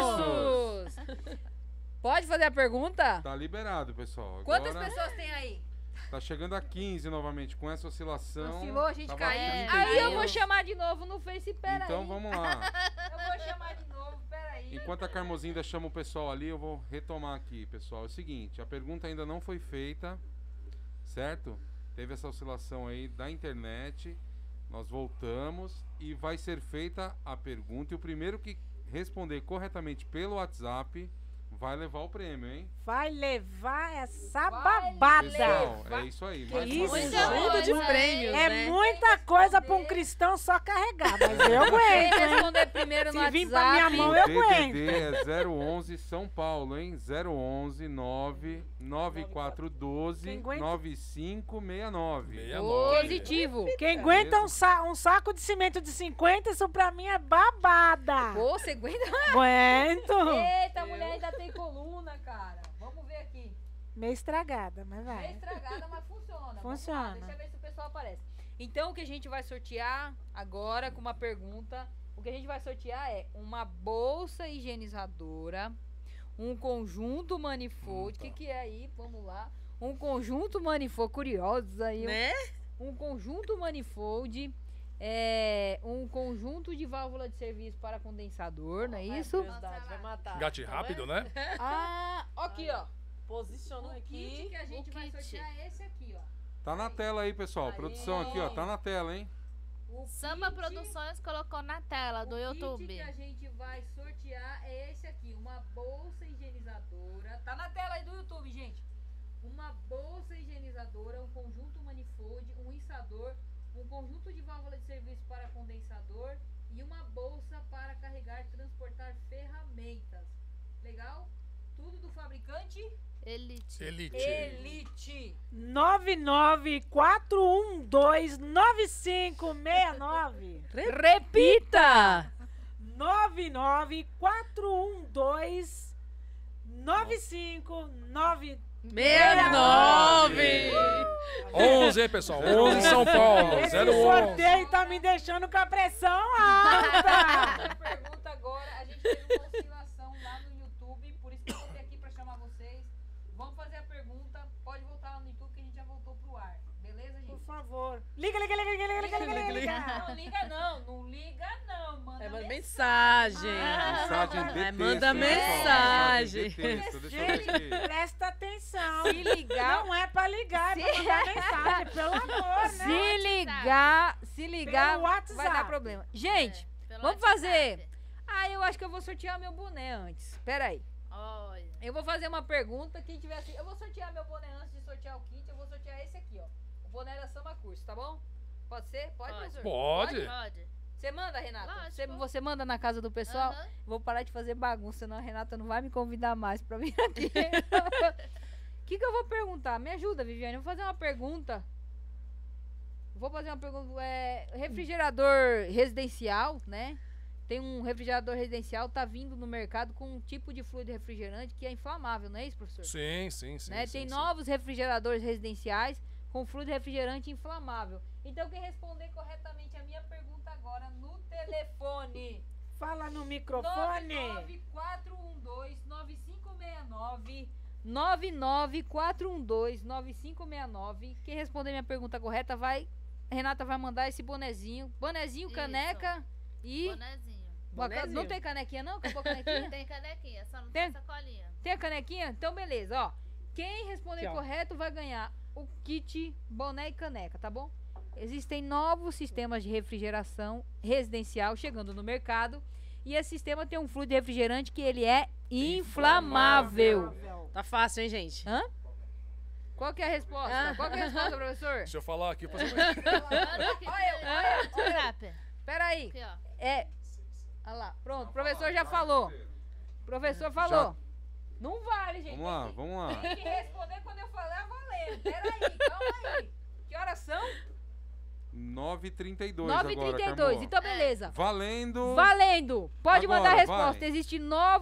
Cursos.
Cursos. Pode fazer a pergunta?
Tá liberado, pessoal.
Quantas
Agora
pessoas tem aí?
tá chegando a 15 novamente. Com essa oscilação.
Oscilou, a gente
tava
caiu.
32.
Aí eu vou chamar de novo no Face, peraí.
Então vamos lá.
Eu vou chamar de novo, peraí.
Enquanto a Carmozinda chama o pessoal ali, eu vou retomar aqui, pessoal. É o seguinte, a pergunta ainda não foi feita, certo? Teve essa oscilação aí da internet. Nós voltamos e vai ser feita a pergunta. E o primeiro que responder corretamente pelo WhatsApp vai levar o prêmio, hein?
Vai levar essa
Vai
babada.
Pessoal, é isso aí. Mais uma
isso?
vez,
Muita
ó.
Conjunto de
coisa,
prêmios,
É
né?
muita coisa pra um cristão só carregar, mas eu aguento,
Quem
hein?
responder primeiro no
Se vir pra minha
WhatsApp...
mão,
O
eu
DDD
aguento.
é 011 São Paulo, hein? 011 99412
Quem aguenta?
9569.
69.
Positivo.
Quem aguenta um saco de cimento de 50, isso pra mim é babada.
Pô, você aguenta?
Aguento.
Eita, a mulher ainda tem coluna, cara. Vamos ver aqui.
Meio estragada, mas
É
vai.
estragada, mas funciona. Vamos lá,
Funciona.
deixa eu ver se o pessoal aparece. Então, o que a gente vai sortear agora com uma pergunta. O que a gente vai sortear é uma bolsa higienizadora, um conjunto manifold. O que é aí? Vamos lá. Um conjunto manifold. Curiosos aí.
Né?
Um conjunto manifold. Um conjunto de válvula de serviço para condensador, não é isso?
Curiosidade, vai matar.
Engate
Tá
rápido,
vendo?
né?
Ah, aqui, ó.
Posiciona
O kit
aqui.
que a gente
o
vai
kit.
sortear é esse aqui, ó.
Tá na tela aí, pessoal.
Aí.
Produção aqui, ó. Tá na tela, hein?
O
Samba
kit-
Produções colocou na tela do
O
YouTube.
kit que a gente vai sortear é esse aqui, uma bolsa higienizadora. Tá na tela aí do YouTube, gente. Uma bolsa higienizadora, um conjunto manifold, um içador, um conjunto de válvula de serviço para condensador e uma bolsa para carregar e transportar ferramentas. Legal? Tudo do fabricante
Elite.
Elite.
Elite.
994129569.
Repita!
994129569.
69!
11, hein, pessoal? 11 em São Paulo.
Esse
011.
sorteio tá me deixando com a pressão alta.
A pergunta agora, a gente teve uma oscilação lá no YouTube, por isso que eu voltei aqui pra chamar vocês. Vamos fazer a pergunta, pode voltar lá no YouTube que a gente já voltou pro ar. Beleza,
Por
gente?
favor. Liga.
Não liga não, manda
É
mensagem.
Mensagem de texto.
manda
hein, pessoal?
mensagem.
De texto. Deixa eu ver
Gente,
aqui.
presta atenção.
Se ligar,
Não é pra ligar, é pra mandar mensagem, pelo amor, né?
Se ligar,
Pelo WhatsApp.
vai dar problema. Gente,
Pelo
vamos
WhatsApp.
fazer. Ah, eu acho que eu vou sortear meu boné antes. Pera aí.
Olha.
Eu vou fazer uma pergunta. Quem tiver assim, eu vou sortear meu boné antes de sortear o kit. Eu vou sortear esse aqui, ó. O boné da Sama Curso, tá bom? Pode ser? Pode,
Pode.
professor?
Pode.
Pode.
Você manda, Renata?
Lógico.
Você manda na casa do pessoal?
Aham.
Vou parar de fazer bagunça, senão a Renata não vai me convidar mais pra vir aqui. O que eu vou perguntar? Me ajuda, Viviane. Eu vou fazer uma pergunta. Vou fazer uma pergunta. Refrigerador residencial, né? Tem um refrigerador residencial, tá vindo no mercado com um tipo de fluido refrigerante que é inflamável, não é isso, professor?
Sim.
Né?
sim,
Tem
sim.
novos refrigeradores residenciais com fluido refrigerante inflamável. Então, quem responder corretamente a minha pergunta agora no telefone...
Fala no microfone.
99412-9569. 99412-9569. Quem responder minha pergunta correta vai... Renata vai mandar esse bonezinho. Bonezinho,
Isso.
caneca e...
Bonezinho.
Bonezinho.
Não tem canequinha não? Acabou a canequinha?
Tem canequinha, só não
Tem?
tem sacolinha.
Tem a canequinha? Então, beleza, ó. Quem responder
Aqui, ó.
correto vai ganhar o kit boné e caneca, tá bom? Existem novos sistemas de refrigeração residencial chegando no mercado. E esse sistema tem um fluido de refrigerante que ele é inflamável.
Tá fácil, hein, gente?
Hã? Qual que é a resposta? Qual que é a resposta, professor?
Deixa eu falar aqui.
Olha aqui.
Olha,
WhatsApp.
Peraí.
Aqui, ó.
Olha lá, pronto, o professor já falou. O professor falou. Não vale, gente.
Vamos lá.
Tem que responder quando eu falar valendo. Peraí, calma aí. Que horas são?
9h32 agora,
9h32.
Carmô.
Então, beleza.
Valendo.
Valendo! Pode
Agora,
mandar a resposta.
vai.
Existem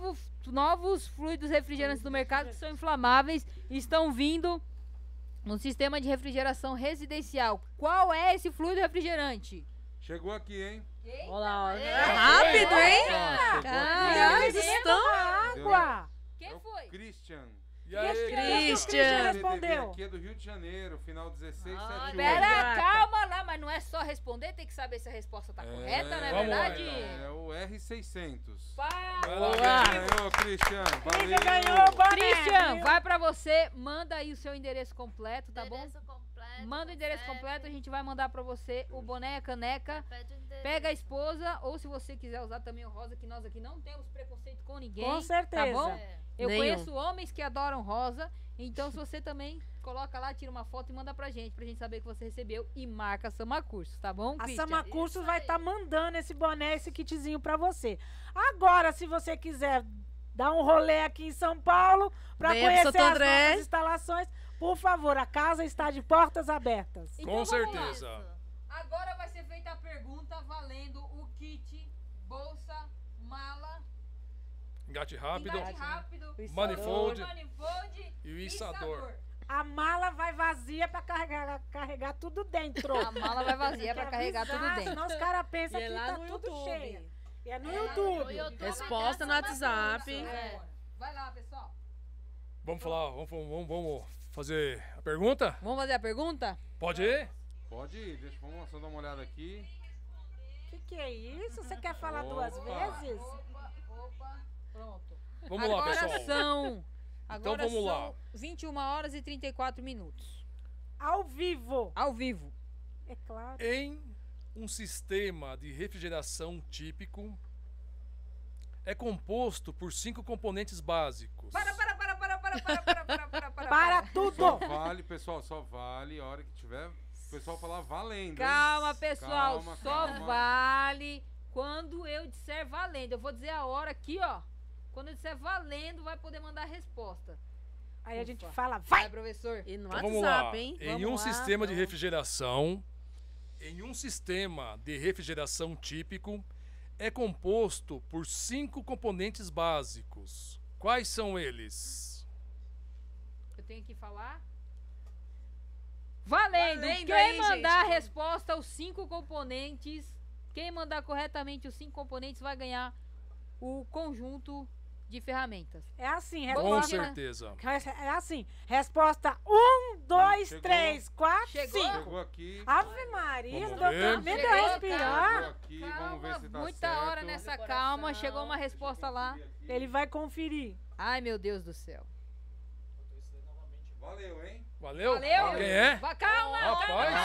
novos fluidos refrigerantes no mercado que são inflamáveis e estão vindo no sistema de refrigeração residencial. Qual é esse fluido refrigerante?
Chegou aqui, hein?
Olha lá,
É.
rápido, hein?
Chegou
Caraca,
aqui.
Eles estão...
Água.
Quem
É o
foi?
Christian.
E aí,
Christian.
respondeu.
Aqui é do Rio de Janeiro, final 1678.
Pera, calma lá, mas não é só responder, tem que saber se a resposta tá correta, não é
vamos lá,
verdade?
então.
É o R600.
Vai lá,
Ganhou, Christian.
Christian
Valeu.
ganhou o boné,
Christian,
viu?
vai pra você, manda aí o seu endereço completo, tá bom?
Endereço completo,
Manda o endereço
CEP,
completo, a gente vai mandar pra você o boné e a caneca.
pede o endereço.
Pega a esposa, ou se você quiser usar também o rosa, que nós aqui não temos preconceito com ninguém.
Com certeza.
Tá bom?
É.
Eu
Nenhum.
conheço homens que adoram rosa, então se você também coloca lá, tira uma foto e manda pra gente saber que você recebeu e marca Sama Cursos, tá bom,
A
Christian?
Sama Cursos
Isso
vai
aí.
estar mandando esse boné, esse kitzinho pra você. Agora, se você quiser dar um rolê aqui em São Paulo pra
Venha pro
conhecer
Santo
as
André.
nossas instalações, por favor, a casa está de portas abertas.
Então
Com
vamos lá.
certeza.
Agora vai ser feita a pergunta valendo o kit, bolsa, mala,
Engate rápido.
engate rápido,
Manifold
manifold
e o içador.
A mala vai vazia pra carregar tudo dentro.
A mala vai vazia pra
Quer
carregar tudo
avisar,
dentro.
Senão os caras pensam
E é
que
lá
tá
no
tudo
YouTube.
cheio. E é no
É,
YouTube.
no YouTube.
Resposta no
é Sama
WhatsApp.
Cursos, é.
Vai lá, pessoal.
Vamos falar, vamos fazer a pergunta?
Vamos fazer a pergunta?
Pode ir?
Pode ir, vamos lá, só dar uma olhada aqui.
Que é isso? Você quer falar
Opa.
duas vezes?
Opa, pronto.
Vamos lá,
Agora
pessoal.
são... Agora
vamos lá.
são 21 horas e 34 minutos.
Ao vivo.
Ao vivo.
É claro.
Em um sistema de refrigeração típico, é composto por 5 componentes básicos.
Para
Para tudo.
Só vale, pessoal, só vale a hora que tiver. O pessoal falar valendo. hein?
Calma, pessoal.
Calma,
Só
calma.
vale quando eu disser valendo. Eu vou dizer a hora aqui, ó. Quando eu disser valendo, vai poder mandar a resposta.
Aí a gente
Ufa.
fala,
Vai,
vai.
professor.
E no
Então vamos lá.
WhatsApp, hein?
Em
Vamos
um
lá,
sistema de
vamos.
refrigeração, típico, é composto por 5 componentes básicos. Quais são eles?
Eu tenho que falar? Valendo!
Valendo
Quem
aí,
mandar a
gente.
resposta aos 5 componentes, quem mandar corretamente os 5 componentes vai ganhar o conjunto de ferramentas.
É assim,
Com
resposta.
certeza.
É assim. Resposta 1, 2,
Chegou.
3, 4,
Chegou?
5.
Chegou aqui.
Ave Maria,
Vamos
não
ver.
deu nem
Chegou,
pra
Chegou
respirar.
aqui, vamos ver se tá
muita
certo.
hora nessa calma. Chegou uma resposta lá.
Ele vai conferir.
Ai, meu Deus do céu.
Valeu, hein?
Valeu?
Valeu.
Quem é?
Calma,
Rapaz.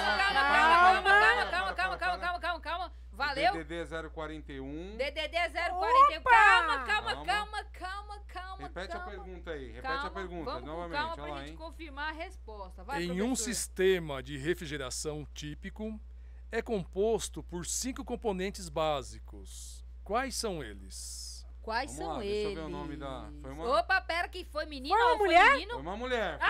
calma. Valeu.
DDD 041.
DDD 041. Calma.
Repete a pergunta aí. Repete
Calma,
a pergunta
vamos com
novamente.
calma
Olha
pra
lá,
gente
hein?
confirmar a resposta. Vai,
Em um
professor.
sistema de refrigeração típico, é composto por 5 componentes básicos. Quais são eles?
Quais
Vamos
são
lá,
eles?
deixa eu ver o nome da. Foi uma,
Opa, pera, que foi menino
Foi uma
ou foi
mulher?
menino?
foi uma mulher.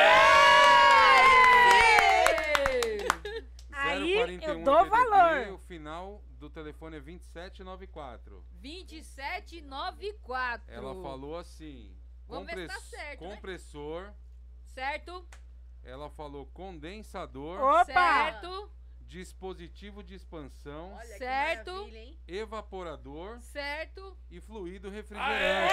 Aí
041
eu dou
DDD,
valor.
O final do telefone é 2794.
2794.
Ela falou assim.
Vamos ver se tá certo, né?
compressor.
Certo?
Ela falou condensador.
Opa!
Certo?
Dispositivo de expansão.
Olha que
Certo.
maravilha, hein?
Evaporador
Certo?
e fluido refrigerante.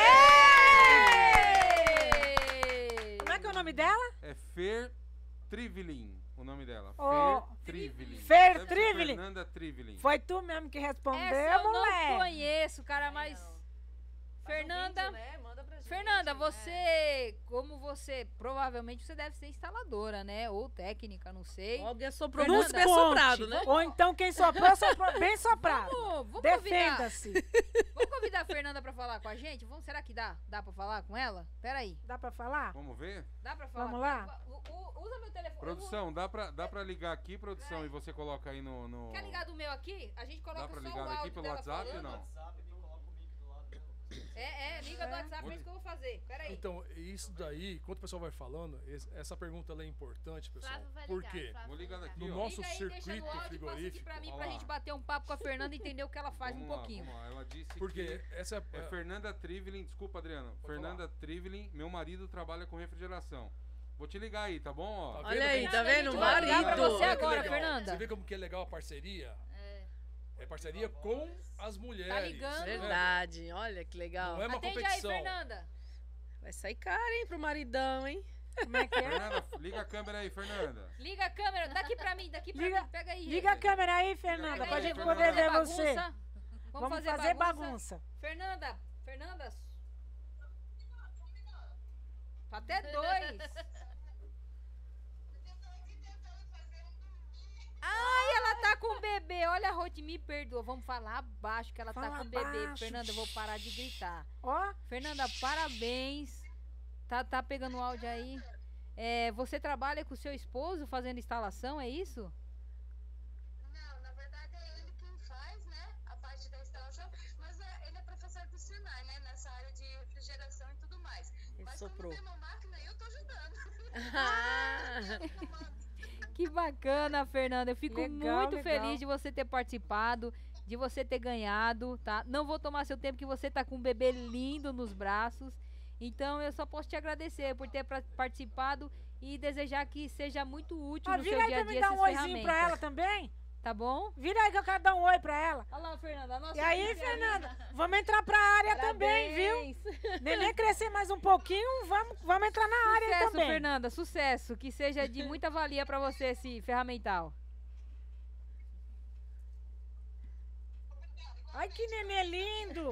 Como é que é o nome dela?
É Fer Trivelin, o nome dela.
Ô,
Fer Trivelin.
Fer
Deve ser
Trivelin.
Fernanda Trivelin.
Foi tu mesmo que respondeu,
Essa eu não
mulher.
conheço, cara, mas...
Faz um
Fernanda...
vídeo, né? Manda pra gente.
Fernanda, você, como você, provavelmente você deve ser instaladora, né? Ou técnica, não sei.
Alguém soprou
Fernanda,
muito bem soprado, né?
Ou então quem soprou, soprou bem soprado.
Vamos
Defenda-se.
Vamos convidar a Fernanda pra falar com a gente? Será que dá? Dá pra falar com ela? Pera aí.
Dá pra falar?
Vamos ver?
Dá pra falar?
Vamos lá?
Usa meu telefone.
Produção, dá pra ligar aqui, produção, e você coloca aí no...
Quer ligar do meu aqui? A gente coloca
Dá pra
só
ligar
o
daqui
áudio
pelo
dela
WhatsApp ou
falando.
não?
Liga do WhatsApp, é isso que eu vou fazer. Pera aí.
Então, isso daí, enquanto o pessoal vai falando, essa pergunta ela é importante, pessoal.
Flávio vai
Por
ligar,
quê?
Flávio
Vou ligar
vai
daqui,
No
ó.
nosso
Liga aí, deixa no
circuito
áudio e passa aqui
frigorífico,
pra mim
Olha
pra
lá.
gente bater um papo com a Fernanda e entender o que ela faz
Vamos
um
lá,
pouquinho.
vamos lá. Ela disse
porque
que...
essa
É Fernanda Trivelin, desculpa, Adriano. Fernanda Trivelin, meu marido trabalha com refrigeração. Vou te ligar aí, tá bom? Ó?
Tá
Olha
vendo
aí,
como-
tá vendo?
Vou ligar pra
Marido.
você
Olha que
agora,
legal.
Fernanda.
Você vê como que é legal a parceria? É parceria com as mulheres.
Tá ligando?
né?
Verdade, olha que legal.
Não é uma
Atende
competição.
aí, Fernanda.
Vai sair caro, hein, pro maridão, hein?
Como é que é?
Fernanda, liga a câmera aí, Fernanda.
Liga a câmera, daqui pra mim,
Liga-
mim. Pega aí,
Liga a
gente.
câmera aí, Fernanda,
Pega
pra
aí,
gente
Fernanda.
poder ver
bagunça.
você.
Vamos
fazer bagunça.
Fernanda. Tá até dois. Ai, ela tá com o bebê. Olha, Ruth, me perdoa. Vamos falar abaixo que ela tá
Fala
com o bebê.
baixo.
Fernanda, eu vou parar de gritar.
Ó,
Fernanda, parabéns. Tá pegando o áudio aí. Você trabalha com o seu esposo fazendo instalação, é isso?
Não, na verdade é ele quem faz, né, a parte da instalação, mas ele é professor do Senai, né, nessa área de refrigeração e tudo mais.
Ele
Mas
soprou.
como tem uma máquina, eu tô ajudando.
Ah,
Que bacana, Fernanda. Eu fico
Legal,
muito
legal.
feliz de você ter participado, de você ter ganhado, tá? Não vou tomar seu tempo, que você tá com um bebê lindo nos braços. Então, eu só posso te agradecer por ter participado e desejar que seja muito útil no seu
vira aí
dia a
pra
dia
me dar
essas
um oizinho
ferramentas.
pra ela também.
Tá bom?
Vira aí que eu quero dar um oi pra ela.
Olha lá, Fernanda. Nossa,
E aí,
que
Fernanda, vamos entrar pra área também, viu? Neném crescer mais um pouquinho, vamos entrar na área
Sucesso,
também.
Fernanda, sucesso. Que seja de muita valia pra você esse ferramental.
Ai, que neném lindo.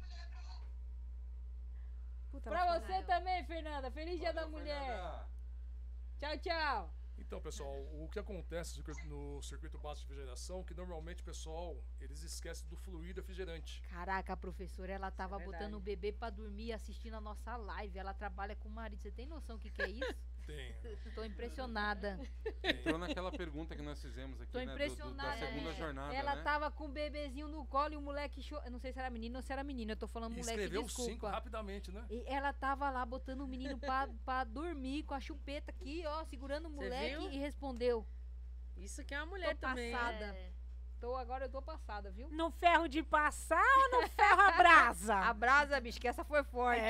Puta,
Pra
ela
você também, Fernanda. Feliz Dia da Mulher.
Fernanda.
Tchau, tchau.
Então, pessoal, o que acontece no circuito básico de refrigeração é que normalmente o pessoal, eles esquecem do fluido refrigerante.
Caraca, a professora, ela tava
É verdade.
botando o bebê pra dormir assistindo a nossa live. Ela trabalha com o marido. Você tem noção do que é isso?
Tem.
Tô impressionada.
Entrou naquela pergunta que nós fizemos aqui,
Tô
né? Da
impressionada.
segunda jornada,
Ela
né?
tava com o bebezinho no colo e o moleque eu não sei se era menino ou se era menina. Eu tô falando
E
moleque,
escreveu os 5
desculpa.
rapidamente, né?
E ela tava lá botando o menino pra dormir com a chupeta aqui, ó, segurando o
Você
moleque
viu?
e respondeu.
isso que é uma mulher
Tô
também.
passada. Agora eu tô passada, viu?
No ferro de passar ou no ferro a brasa?
A brasa, bicho, que essa foi forte.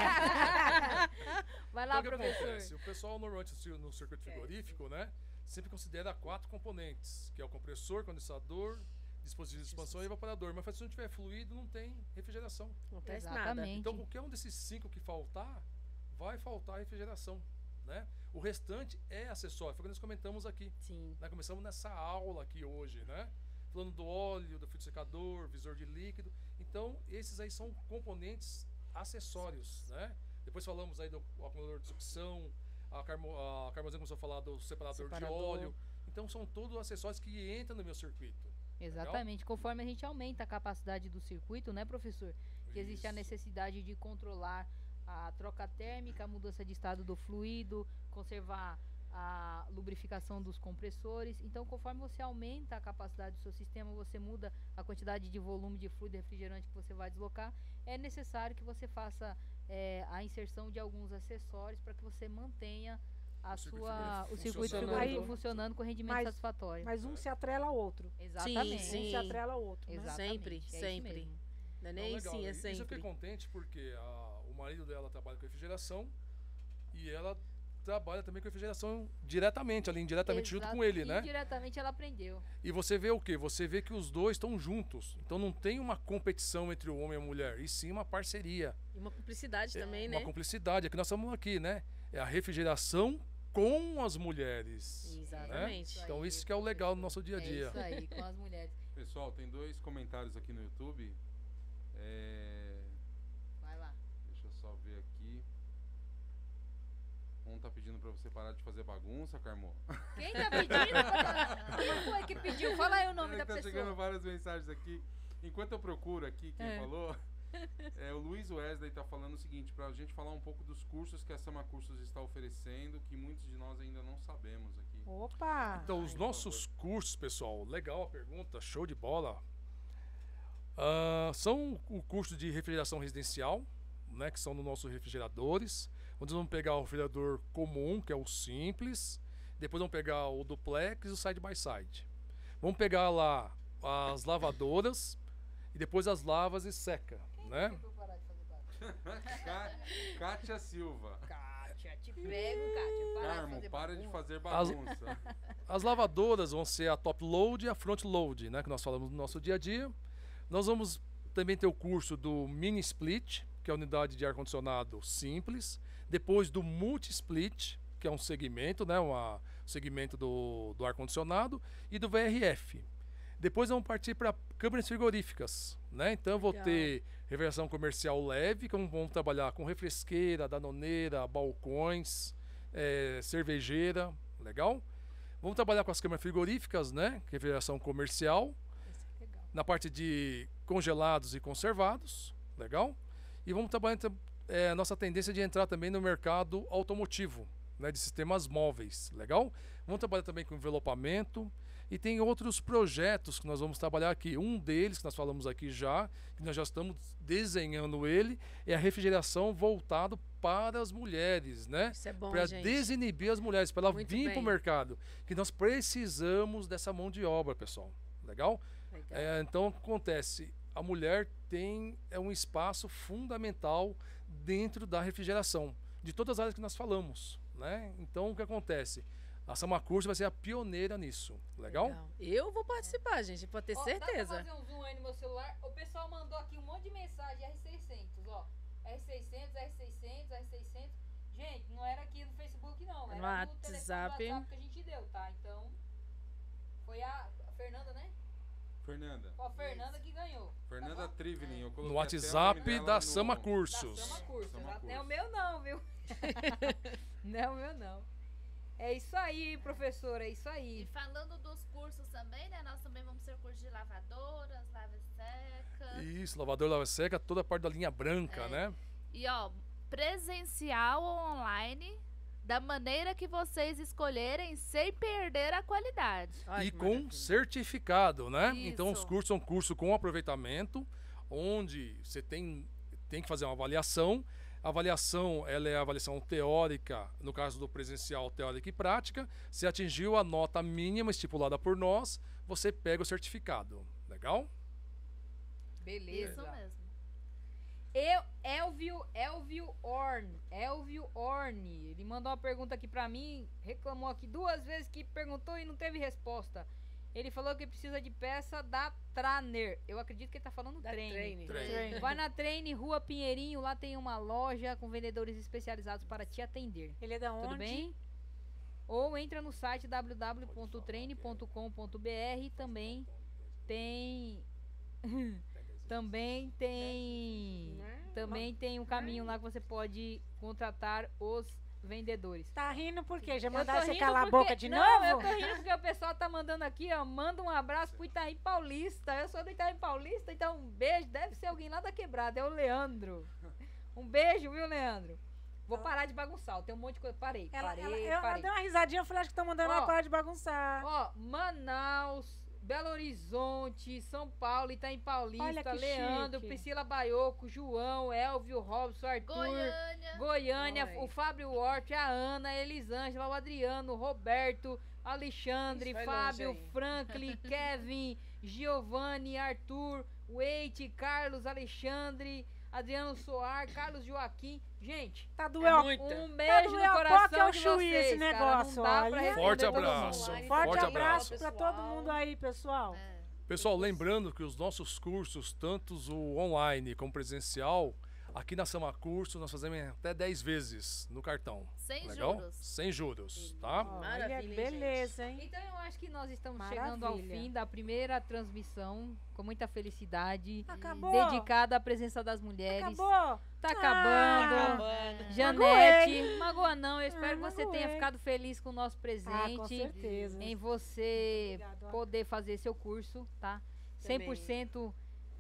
Vai lá,
Então, o que
professor.
acontece? O pessoal normalmente no circuito frigorífico, né, sempre considera 4 componentes, que é o compressor, condensador, dispositivo de expansão e evaporador. Mas se não tiver fluido, não tem refrigeração.
Não acontece nada.
Exatamente.
Então, qualquer um desses 5 que faltar, vai faltar refrigeração, né? O restante é acessório, foi o que nós comentamos aqui.
Sim.
Nós começamos nessa aula aqui hoje, né? Falando do óleo, do filtro secador, visor de líquido. Então, esses aí são componentes acessórios, né? Depois falamos aí do acumulador de sucção, A Carmozinha começou a falar do separador de
Separador.
óleo. Então são todos acessórios que entram no meu circuito.
Exatamente. Conforme a gente aumenta a capacidade do circuito, né, professor? Que existe a
Isso.
necessidade de controlar a troca térmica, a mudança de estado do fluido, conservar a lubrificação dos compressores. Então, conforme você aumenta a capacidade do seu sistema, você muda a quantidade de volume de fluido refrigerante que você vai deslocar. É necessário que você faça a inserção de alguns acessórios para que você mantenha o circuito
funcionando.
frigorífico funcionando com rendimento
Mas-
satisfatório.
Mas um se atrela ao outro.
Exatamente.
Sim.
Um se atrela ao outro. Né?
Exatamente.
Sempre,
é isso
sempre.
mesmo.
Não é
Não,
nem
legal,
sim, é
Isso eu fiquei
sempre.
contente porque o marido dela trabalha com refrigeração e ela trabalha também com refrigeração diretamente, ali indiretamente junto com ele, né?
Indiretamente ela aprendeu.
E você vê o quê? Você vê que os dois estão juntos. Então não tem uma competição entre o homem e a mulher, e sim uma parceria.
E uma cumplicidade também, né?
Uma cumplicidade. É que nós estamos aqui, né? É a refrigeração com as mulheres.
Exatamente.
Né? Então isso que é o legal do nosso dia a dia.
É isso aí, com as mulheres.
Pessoal, tem 2 comentários aqui no YouTube.
Vai lá.
Deixa eu só ver aqui. Um tá pedindo pra você parar de fazer bagunça, Carmo.
Quem tá pedindo? Quem foi que pediu? Fala aí o nome da
Tá
pessoa.
chegando várias mensagens aqui. Enquanto eu procuro aqui quem falou, o Luiz Wesley tá falando o seguinte, pra gente falar um pouco dos cursos que a Sama Cursos está oferecendo, que muitos de nós ainda não sabemos aqui.
Opa!
Então, os
por
nossos cursos, pessoal, legal a pergunta, show de bola. São o curso de refrigeração residencial, né, que são nos nossos refrigeradores, onde nós vamos pegar o refrigerador comum, que é o simples, depois vamos pegar o duplex e o side by side. Vamos pegar lá as lavadoras e depois as lavas e seca, né?
Kátia Silva.
Kátia, te pego, Kátia.
Carmo, para de fazer
As-
bagunça.
As lavadoras vão ser a top load e a front load, né, que nós falamos no nosso dia a dia. Nós vamos também ter o curso do mini split, que é a unidade de ar-condicionado simples. Depois do multi split, que é um segmento, né, um segmento do ar-condicionado. E do VRF. Depois vamos partir para câmaras frigoríficas, né? Então eu vou
Legal.
ter refrigeração comercial leve, que vamos trabalhar com refresqueira, danoneira, balcões, cervejeira, legal? Vamos trabalhar com as câmaras frigoríficas, né? Refrigeração comercial. Na parte de congelados e conservados, legal? E vamos trabalhar a nossa tendência de entrar também no mercado automotivo, né, de sistemas móveis, legal? Vamos trabalhar também com envelopamento e tem outros projetos que nós vamos trabalhar aqui. Um deles que nós falamos aqui já, que nós já estamos desenhando ele, é a refrigeração voltado para as mulheres, né?
Isso é bom,
Para
gente.
desinibir as mulheres, para ela
Muito
vir para o
bem.
mercado. Que nós precisamos dessa mão de obra, pessoal. Legal?
Legal.
Então, o que acontece? A mulher tem um espaço fundamental dentro da refrigeração, de todas as áreas que nós falamos, né? Então, o que acontece? A Sama Cursos vai ser a pioneira nisso, legal?
Eu vou participar, gente, pode ter
Ó,
certeza.
Dá pra fazer um zoom aí no meu celular? O pessoal mandou aqui um monte de mensagem R600, ó. R600, R600, R600. Gente, não era aqui no Facebook, não.
No
Era no
WhatsApp.
telefone do WhatsApp que a gente deu, tá? Então, foi a Fernanda, né?
Fernanda.
Foi a Fernanda que ganhou.
Fernanda Trivelin. Eu coloquei
No
até o
WhatsApp
nome dela
da
no-
Sama
Da
Cursos.
Sama Curso.
Sama
Não é
Curso.
o meu não, viu? Não é o meu não. É isso aí, professora, é isso
E
aí.
falando dos cursos também, né? Nós também vamos ter curso de lavadoras, lava e seca.
Isso, lavador, lava seca, toda a parte da linha branca, né?
E ó, presencial ou online, da maneira que vocês escolherem, sem perder a qualidade.
Ai,
E
que
com
maravilha.
certificado, né?
Isso.
Então os cursos são cursos com aproveitamento, onde você tem que fazer uma avaliação. A avaliação, ela é a avaliação teórica, no caso do presencial, teórica e prática. Se atingiu a nota mínima estipulada por nós, você pega o certificado. Legal?
Beleza.
Isso mesmo.
Elvio Orne, ele mandou uma pergunta aqui pra mim, reclamou aqui 2 vezes que perguntou e não teve resposta. Ele falou que precisa de peça da Traner. Eu acredito que ele tá falando
Da
Trainer.
Trainer.
Vai na Trainer, Rua Pinheirinho, lá tem uma loja com vendedores especializados para te atender.
Ele é da onde?
Tudo bem? Ou entra no site www.treine.com.br, também tem também tem um caminho lá que você pode contratar os vendedores.
Tá rindo por quê? Já
Eu tô
mandaram você
rindo
calar a
porque-
boca de
não,
novo?
eu tô rindo porque o pessoal tá mandando aqui, ó. Manda um abraço pro Itaim Paulista. Eu sou do Itaim Paulista, então um beijo. Deve ser alguém lá da quebrada, é o Leandro. Um beijo, viu, Leandro? Vou parar de bagunçar, tem um monte de coisa. Parei,
Ela
parei.
deu uma risadinha, eu falei, acho que estão mandando ela
Ó.
parar de bagunçar.
Ó, Manaus, Belo Horizonte, São Paulo, Itaim
Olha
Paulista,
que
Leandro,
chique.
Priscila Baioco, João, Elvio, Robson, Arthur,
Goiânia.
Goiânia,
Oi.
o Fábio Hort, a Ana, a Elisângela, o Adriano, o Roberto, Alexandre,
Isso vai
Fábio,
longe aí.
Franklin, Kevin, Giovanni, Arthur, Weite, Carlos, Alexandre, Adriano Soar, Carlos Joaquim. Gente,
Tá
É
doendo.
muita.
um beijo
doendo
no
a
coração
boca, é o
de
chuí
vocês,
esse
cara.
negócio,
Não dá pra
olha.
responder
Forte
todo
abraço.
mundo.
Forte
Forte
abraço pra
pessoal.
todo mundo aí, pessoal.
É.
Pessoal, lembrando que os nossos cursos, tanto o online como presencial, aqui na Sama Curso nós fazemos até 10 vezes no cartão.
Sem
Legal?
juros.
Sem juros, tá?
Maravilha,
Olha,
hein,
beleza, hein?
Então eu acho que nós estamos chegando ao
Maravilha.
fim da primeira transmissão, com muita felicidade,
Acabou.
dedicada à presença das mulheres.
Acabou.
Tá acabando.
Acabando.
Janete, magoa não, eu espero que você
magoei.
tenha ficado feliz com o nosso
Ah, com
presente,
certeza.
em você
Obrigado, ó.
poder fazer seu curso, tá?
Também.
100%,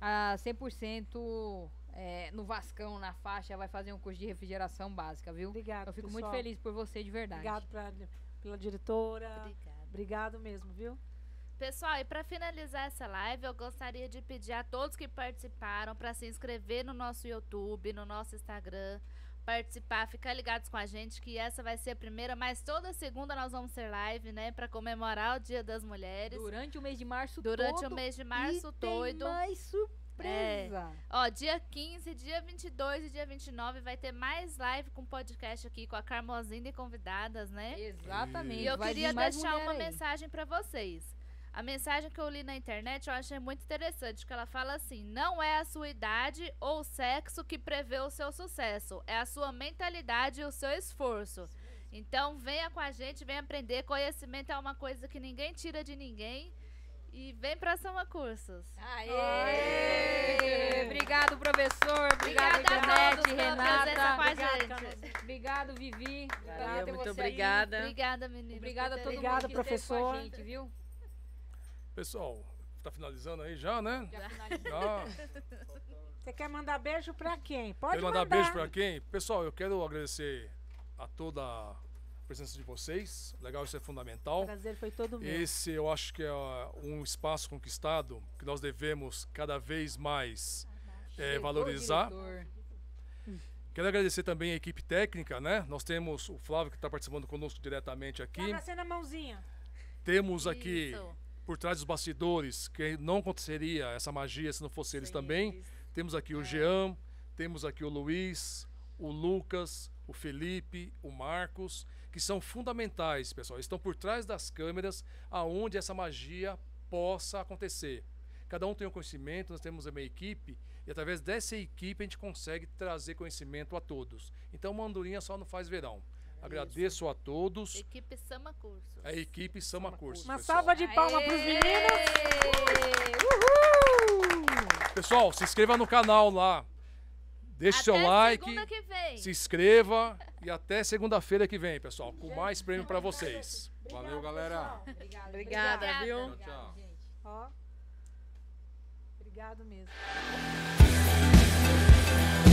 100% no Vascão, na faixa, vai fazer um curso de refrigeração básica, viu?
Obrigado,
Eu fico
pessoal.
muito feliz por você, de verdade.
Obrigado pela diretora.
Obrigada.
Obrigado mesmo, viu?
Pessoal, e para finalizar essa live, eu gostaria de pedir a todos que participaram para se inscrever no nosso YouTube, no nosso Instagram, participar, ficar ligados com a gente, que essa vai ser a primeira, mas toda segunda nós vamos ter live, né, para comemorar o Dia das Mulheres.
Durante o mês de março
Durante
todo,
o mês de março
e
todo.
tem mais surpresa.
Ó, dia 15, dia 22 e dia 29 vai ter mais live com podcast aqui com a Carmozinda e convidadas, né?
Exatamente.
E eu
vai
queria
vir mais
deixar
mulher
uma
aí.
mensagem pra vocês. A mensagem que eu li na internet eu achei muito interessante, que ela fala assim: não é a sua idade ou sexo que prevê o seu sucesso, é a sua mentalidade e o seu esforço. Então venha com a gente, venha aprender. Conhecimento é uma coisa que ninguém tira de ninguém. E vem pra Sama Cursos.
Aê! Obrigado, professor. Obrigado,
Obrigada a
Janete,
todos pela presença
Renata.
com a
Obrigado,
gente.
Obrigado, Vivi.
Valeu,
ter
muito
você aí.
obrigada.
Obrigada, meninas.
Obrigada a
por
todo
terem
mundo
Obrigado,
que esteve com a
professor.
gente, viu?
Pessoal, tá finalizando aí já, né?
Já finalizou.
Já.
Você quer mandar beijo pra quem? Pode
Quero mandar beijo pra quem? Pessoal, eu quero agradecer a toda a presença de vocês. Legal, isso é fundamental.
O prazer foi todo meu.
Esse eu acho que é um espaço conquistado que nós devemos cada vez mais
Chegou,
valorizar.
diretor.
Quero agradecer também a equipe técnica, né? Nós temos o Flávio que está participando conosco diretamente aqui.
Tá nascendo a mãozinha.
Temos aqui
Isso.
por trás dos bastidores, que não aconteceria essa magia se não fosse eles também. Temos aqui o Jean, temos aqui o Luiz, o Lucas, o Felipe, o Marcos, que são fundamentais, pessoal. Estão por trás das câmeras, aonde essa magia possa acontecer. Cada um tem um conhecimento, nós temos uma equipe, e através dessa equipe a gente consegue trazer conhecimento a todos. Então, uma andorinha só não faz verão. Agradeço a todos.
Equipe Sama Cursos.
A equipe Sama Cursos.
Uma
pessoal.
salva de palmas pros meninos.
Uhul!
Pessoal, se inscreva no canal lá. Deixe seu
Até
like,
segunda que vem.
se inscreva e até segunda-feira que vem, pessoal, com mais prêmio para vocês.
Valeu, galera.
Obrigada,
Obrigada.
viu?
Tchau.
Ó. Obrigado mesmo.